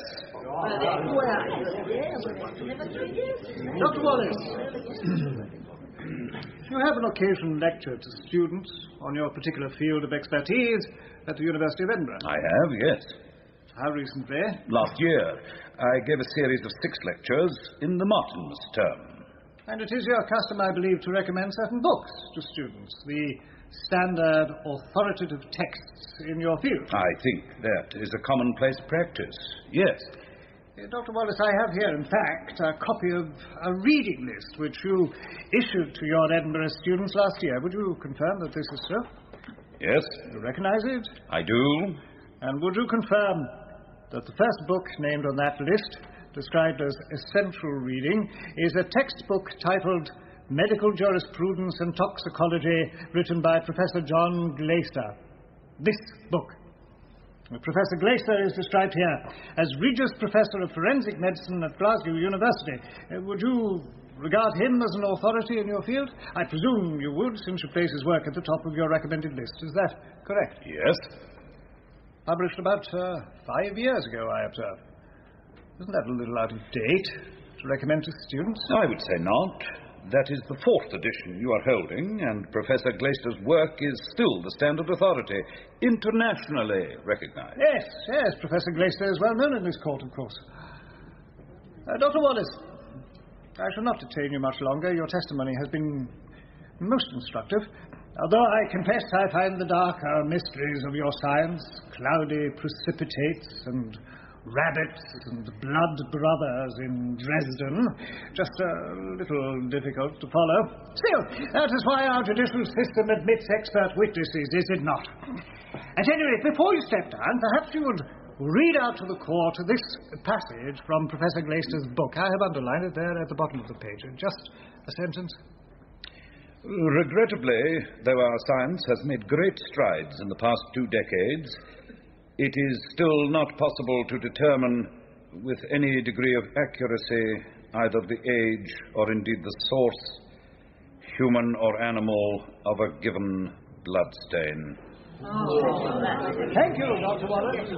S1: Doctor Wallace, you have an occasional lecture to students on your particular field of expertise at the University of Edinburgh.
S17: I have, yes.
S1: How recently?
S17: Last year, I gave a series of six lectures in the Martins term.
S1: And it is your custom, I believe, to recommend certain books to students, the standard authoritative texts in your field.
S17: I think that is a commonplace practice, yes.
S1: Uh, Doctor Wallace, I have here, in fact, a copy of a reading list which you issued to your Edinburgh students last year. Would you confirm that this is so?
S17: Yes.
S1: You recognize it?
S17: I do.
S1: And would you confirm that the first book named on that list, described as essential reading, is a textbook titled Medical Jurisprudence and Toxicology, written by Professor John Glaister? This book. Professor Glaister is described here as Regius Professor of Forensic Medicine at Glasgow University. Uh, would you regard him as an authority in your field? I presume you would, since you place his work at the top of your recommended list. Is that correct?
S17: Yes.
S1: Published about uh, five years ago, I observe. Isn't that a little out of date to recommend to students?
S17: I would say not. That is the fourth edition you are holding, and Professor Glaister's work is still the standard authority, internationally recognized.
S1: Yes, yes, Professor Glaister is well known in this court, of course. Uh, Doctor Wallace, I shall not detain you much longer. Your testimony has been most instructive. Although I confess I find the darker mysteries of your science, cloudy precipitates and rabbits and blood brothers in Dresden, just a little difficult to follow. Still, that is why our judicial system admits expert witnesses, is it not? At any rate, before you step down, perhaps you would read out to the court this passage from Professor Glaister's book. I have underlined it there at the bottom of the page. Just a sentence.
S17: Regrettably, though our science has made great strides in the past two decades, it is still not possible to determine with any degree of accuracy either the age or indeed the source, human or animal, of a given bloodstain.
S1: Thank you, Doctor Wallace.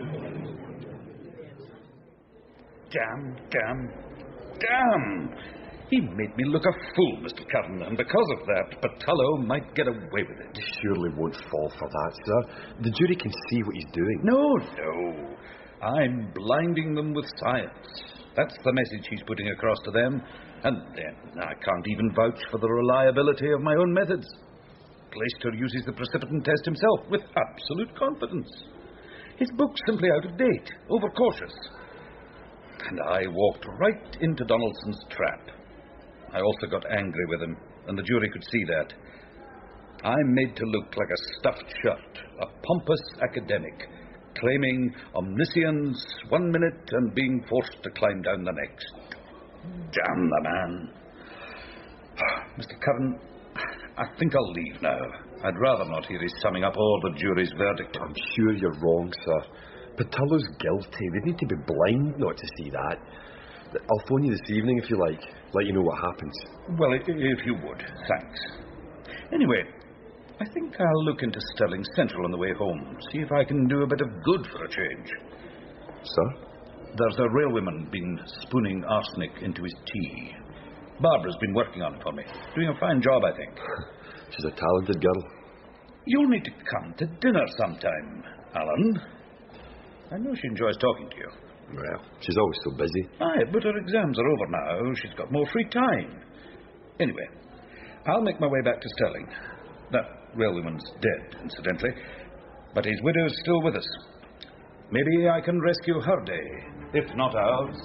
S17: Damn, damn, damn! He made me look a fool, Mister Curran, and because of that, Patullo might get away with it.
S14: He surely won't fall for that, sir. The jury can see what he's doing.
S17: No, no. I'm blinding them with science. That's the message he's putting across to them. And then I can't even vouch for the reliability of my own methods. Glaister uses the precipitin test himself with absolute confidence. His book's simply out of date, overcautious. And I walked right into Donaldson's trap. I also got angry with him, and the jury could see that. I'm made to look like a stuffed shirt, a pompous academic, claiming omniscience one minute and being forced to climb down the next. Damn the man. Mister Curran, I think I'll leave now. I'd rather not hear his summing up all the jury's verdict.
S14: I'm sure you're wrong, sir. Patullo's guilty. They need to be blind not to see that. I'll phone you this evening if you like. Let you know what happens.
S17: Well, if you would, thanks. Anyway, I think I'll look into Stirling Central on the way home, see if I can do a bit of good for a change.
S14: Sir?
S17: There's a railwayman been spooning arsenic into his tea. Barbara's been working on it for me. Doing a fine job, I think.
S14: She's a talented girl.
S17: You'll need to come to dinner sometime, Alan. I know she enjoys talking to you.
S14: Well, she's always so busy.
S17: Aye, but her exams are over now. She's got more free time. Anyway, I'll make my way back to Stirling. That railwayman's dead, incidentally, but his widow's still with us. Maybe I can rescue her day, if not ours.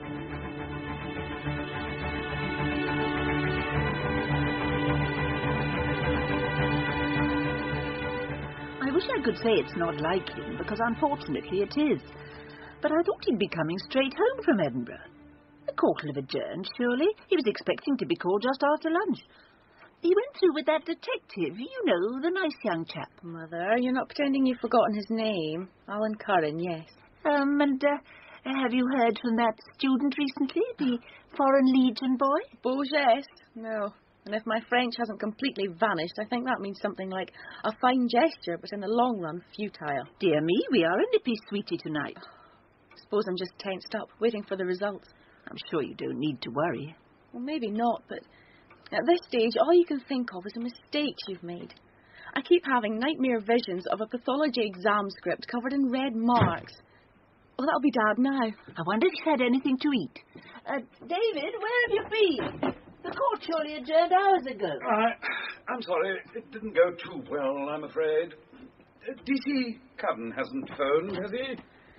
S21: I wish I could say it's not like him, because unfortunately it is. But I thought he'd be coming straight home from Edinburgh. The court will have adjourned, surely. He was expecting to be called just after lunch. He went through with that detective, you know, the nice young chap.
S4: Mother, you're not pretending you've forgotten his name. Alan Curran, yes.
S21: Um, and uh, have you heard from that student recently, the Foreign Legion boy?
S4: Bourges? No. And if my French hasn't completely vanished, I think that means something like a fine gesture, but in the long run, futile.
S21: Dear me, we are a nippy sweetie tonight.
S4: Suppose I'm just tensed up, waiting for the results.
S21: I'm sure you don't need to worry.
S4: Well, maybe not, but at this stage, all you can think of is the mistakes you've made. I keep having nightmare visions of a pathology exam script covered in red marks. Oh, that'll be Dad now.
S21: I wonder if he's had anything to eat. Uh, David, where have you been? The court surely adjourned hours ago.
S17: I, I'm sorry, it didn't go too well, I'm afraid. Uh, D C Curran hasn't phoned, has he?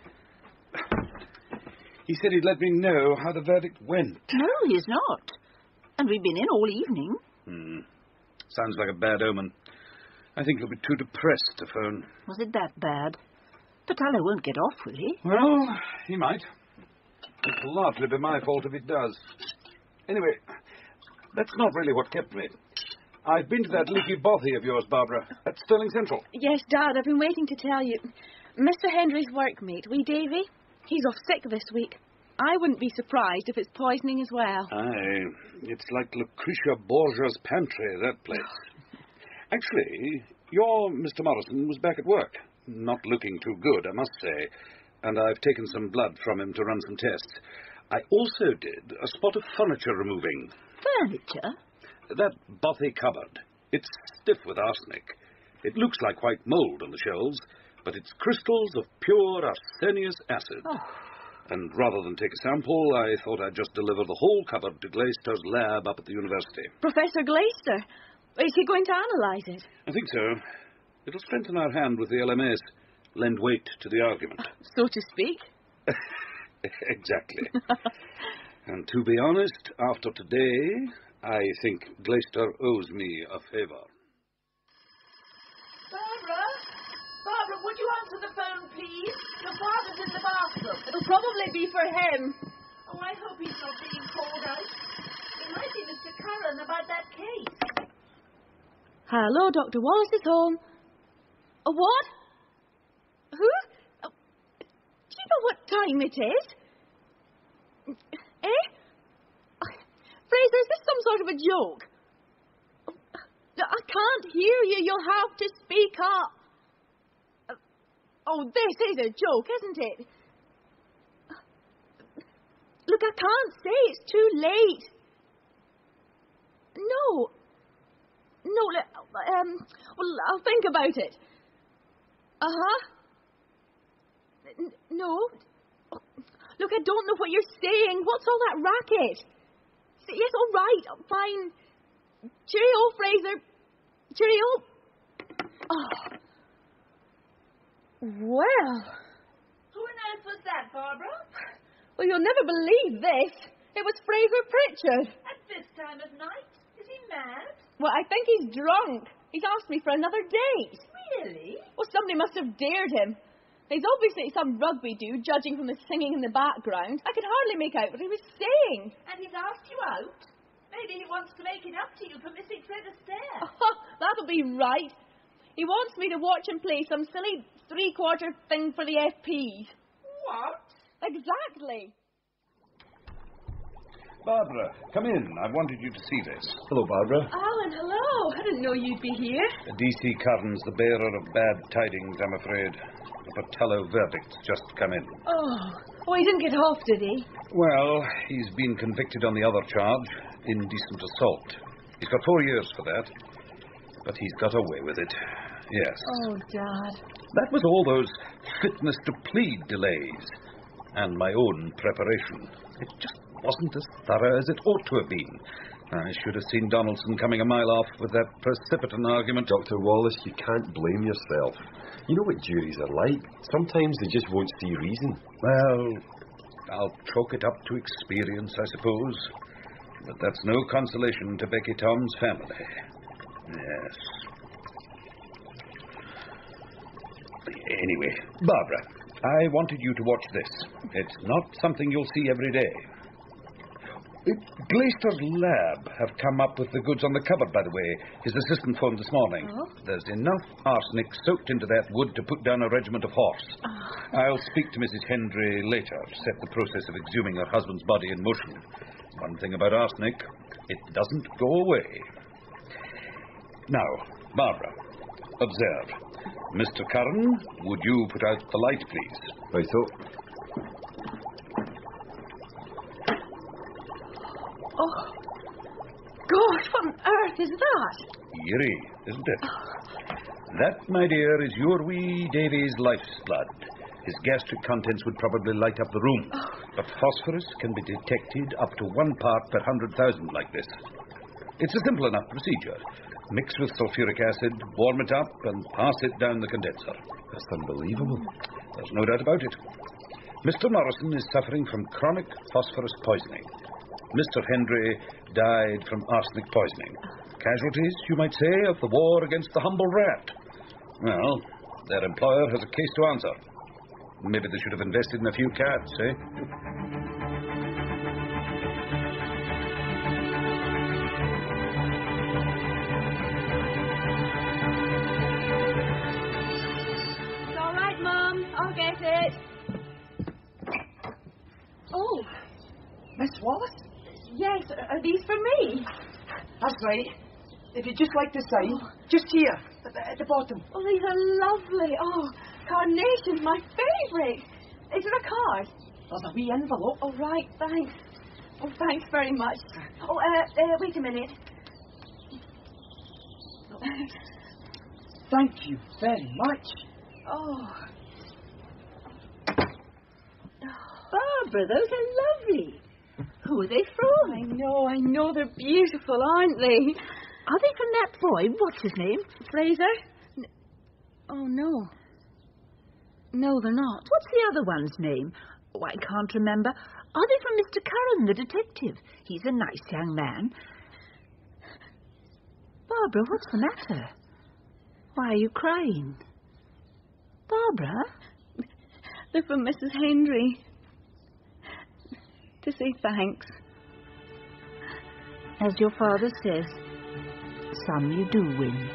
S17: He said he'd let me know how the verdict went.
S21: No, he's not. And we've been in all evening.
S17: Hmm. Sounds like a bad omen. I think he'll be too depressed to phone.
S21: Was it that bad? Patullo won't get off, will he?
S17: Well, he might. It'll largely be my fault if it does. Anyway, that's not really what kept me. I've been to that leaky bothy of yours, Barbara, at Stirling Central.
S4: Yes, Dad, I've been waiting to tell you. Mister Henry's workmate, wee Davy, he's off sick this week. I wouldn't be surprised if it's poisoning as well.
S17: Aye, it's like Lucretia Borgia's pantry, that place. Actually, your Mister Morrison was back at work. Not looking too good, I must say. And I've taken some blood from him to run some tests. I also did a spot of furniture removing.
S21: Furniture?
S17: That bothy cupboard. It's stiff with arsenic. It looks like white mould on the shelves, but it's crystals of pure arsenious acid.
S21: Oh.
S17: And rather than take a sample, I thought I'd just deliver the whole cupboard to Glaister's lab up at the university.
S4: Professor Glaister? Is he going to analyse it?
S17: I think so. It'll strengthen our hand with the L M S, lend weight to the argument.
S4: So to speak?
S17: Exactly. And to be honest, after today, I think Glaister owes me a favour.
S21: Barbara? Barbara, would you answer the phone, please? Your father's in the bathroom.
S4: It'll probably be for him.
S21: Oh, I hope he's not being called out. It might be Mister Curran about that case.
S4: Hello, Doctor Wallace is home. A what? Who? Uh, do you know what time it is? Eh? Fraser, is this some sort of a joke? I can't hear you. You'll have to speak up. Oh, this is a joke, isn't it? Look, I can't say. It's too late. No. No, um, well, I'll think about it. Uh-huh. N- no. Oh, look, I don't know what you're saying. What's all that racket? S- Yes, all right, fine. Cheerio, Fraser. Cheerio. Oh. Well.
S21: Who on earth was that, Barbara?
S4: Well, you'll never believe this. It was Fraser Pritchard.
S21: At this time of night? Is he mad?
S4: Well, I think he's drunk. He's asked me for another date.
S21: Really?
S4: Well, somebody must have dared him. He's obviously some rugby dude, judging from the singing in the background. I could hardly make out what he was saying.
S21: And he's asked you out? Maybe he wants to make it up to you for missing Fred Astaire.
S4: Oh, that'll be right. He wants me to watch him play some silly three-quarter thing for the F Ps.
S21: What?
S4: Exactly.
S17: Barbara, come in. I wanted you to see this.
S14: Hello, Barbara.
S4: Alan, hello. I didn't know you'd be here.
S17: D C Curran's the bearer of bad tidings, I'm afraid. The Patello verdict's just come in.
S4: Oh. Oh, he didn't get off, did he?
S17: Well, he's been convicted on the other charge, indecent assault. He's got four years for that, but he's got away with it. Yes.
S4: Oh, Dad.
S17: That was all those fitness to plead delays and my own preparation. It just wasn't as thorough as it ought to have been. I should have seen Donaldson coming a mile off with that precipitant argument.
S14: Doctor Wallace, you can't blame yourself. You know what juries are like. Sometimes they just won't see reason.
S17: Well, I'll chalk it up to experience, I suppose. But that's no consolation to Becky Tom's family. Yes. Anyway, Barbara, I wanted you to watch this. It's not something you'll see every day. Glaister's lab have come up with the goods on the cupboard, by the way. His assistant phoned this morning.
S4: Oh?
S17: There's enough arsenic soaked into that wood to put down a regiment of horse.
S4: Oh.
S17: I'll speak to Missus Hendry later, set the process of exhuming her husband's body in motion. One thing about arsenic, it doesn't go away. Now, Barbara, observe. Mister Curran, would you put out the light, please?
S14: Right, so.
S4: Oh, gosh, what on earth is that?
S17: Eerie, isn't it? That, my dear, is your wee Davy's life's blood. His gastric contents would probably light up the room. But phosphorus can be detected up to one part per hundred thousand like this. It's a simple enough procedure. Mix with sulfuric acid, warm it up, and pass it down the condenser.
S14: That's unbelievable.
S17: There's no doubt about it. Mister Morrison is suffering from chronic phosphorus poisoning. Mister Hendry died from arsenic poisoning. Casualties, you might say, of the war against the humble rat. Well, their employer has a case to answer. Maybe they should have invested in a few cats, eh?
S4: It's all right, Mum. I'll get it. Oh,
S10: Miss Wallace?
S4: yes. Are these for me?
S10: That's right. If you'd just like to sign, just here, at the, at the bottom.
S4: Oh, these are lovely. Oh, carnations, my favourite. Is there a card?
S10: There's a wee envelope.
S4: Oh, right, thanks. Oh, thanks very much. Oh, uh, uh wait a minute.
S10: Thank you very much.
S4: Oh.
S21: Barbara, those are lovely. Who are they from?
S4: I know, I know. They're beautiful, aren't they?
S21: Are they from that boy? What's his name?
S4: Fraser? N- oh, no. No, they're not.
S21: What's the other one's name? Oh, I can't remember. Are they from Mister Curran, the detective? He's a nice young man. Barbara, what's the matter? Why are you crying? Barbara?
S4: They're from Missus Hendry. To say thanks.
S21: As your father says, some you do win.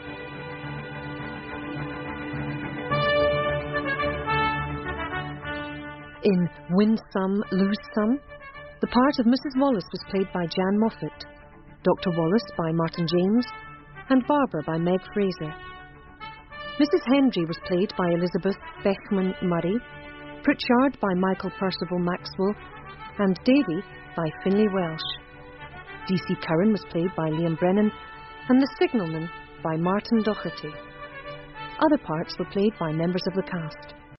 S18: In Win Some, Lose Some, the part of Missus Wallace was played by Jan Moffat, Doctor Wallace by Martin James, and Barbara by Meg Fraser. Missus Hendry was played by Elizabeth Bechman Murray, Pritchard by Michael Percival Maxwell, and Davy by Finlay Welsh. D C Curran was played by Liam Brennan, and the signalman by Martin Docherty. Other parts were played by members of the cast.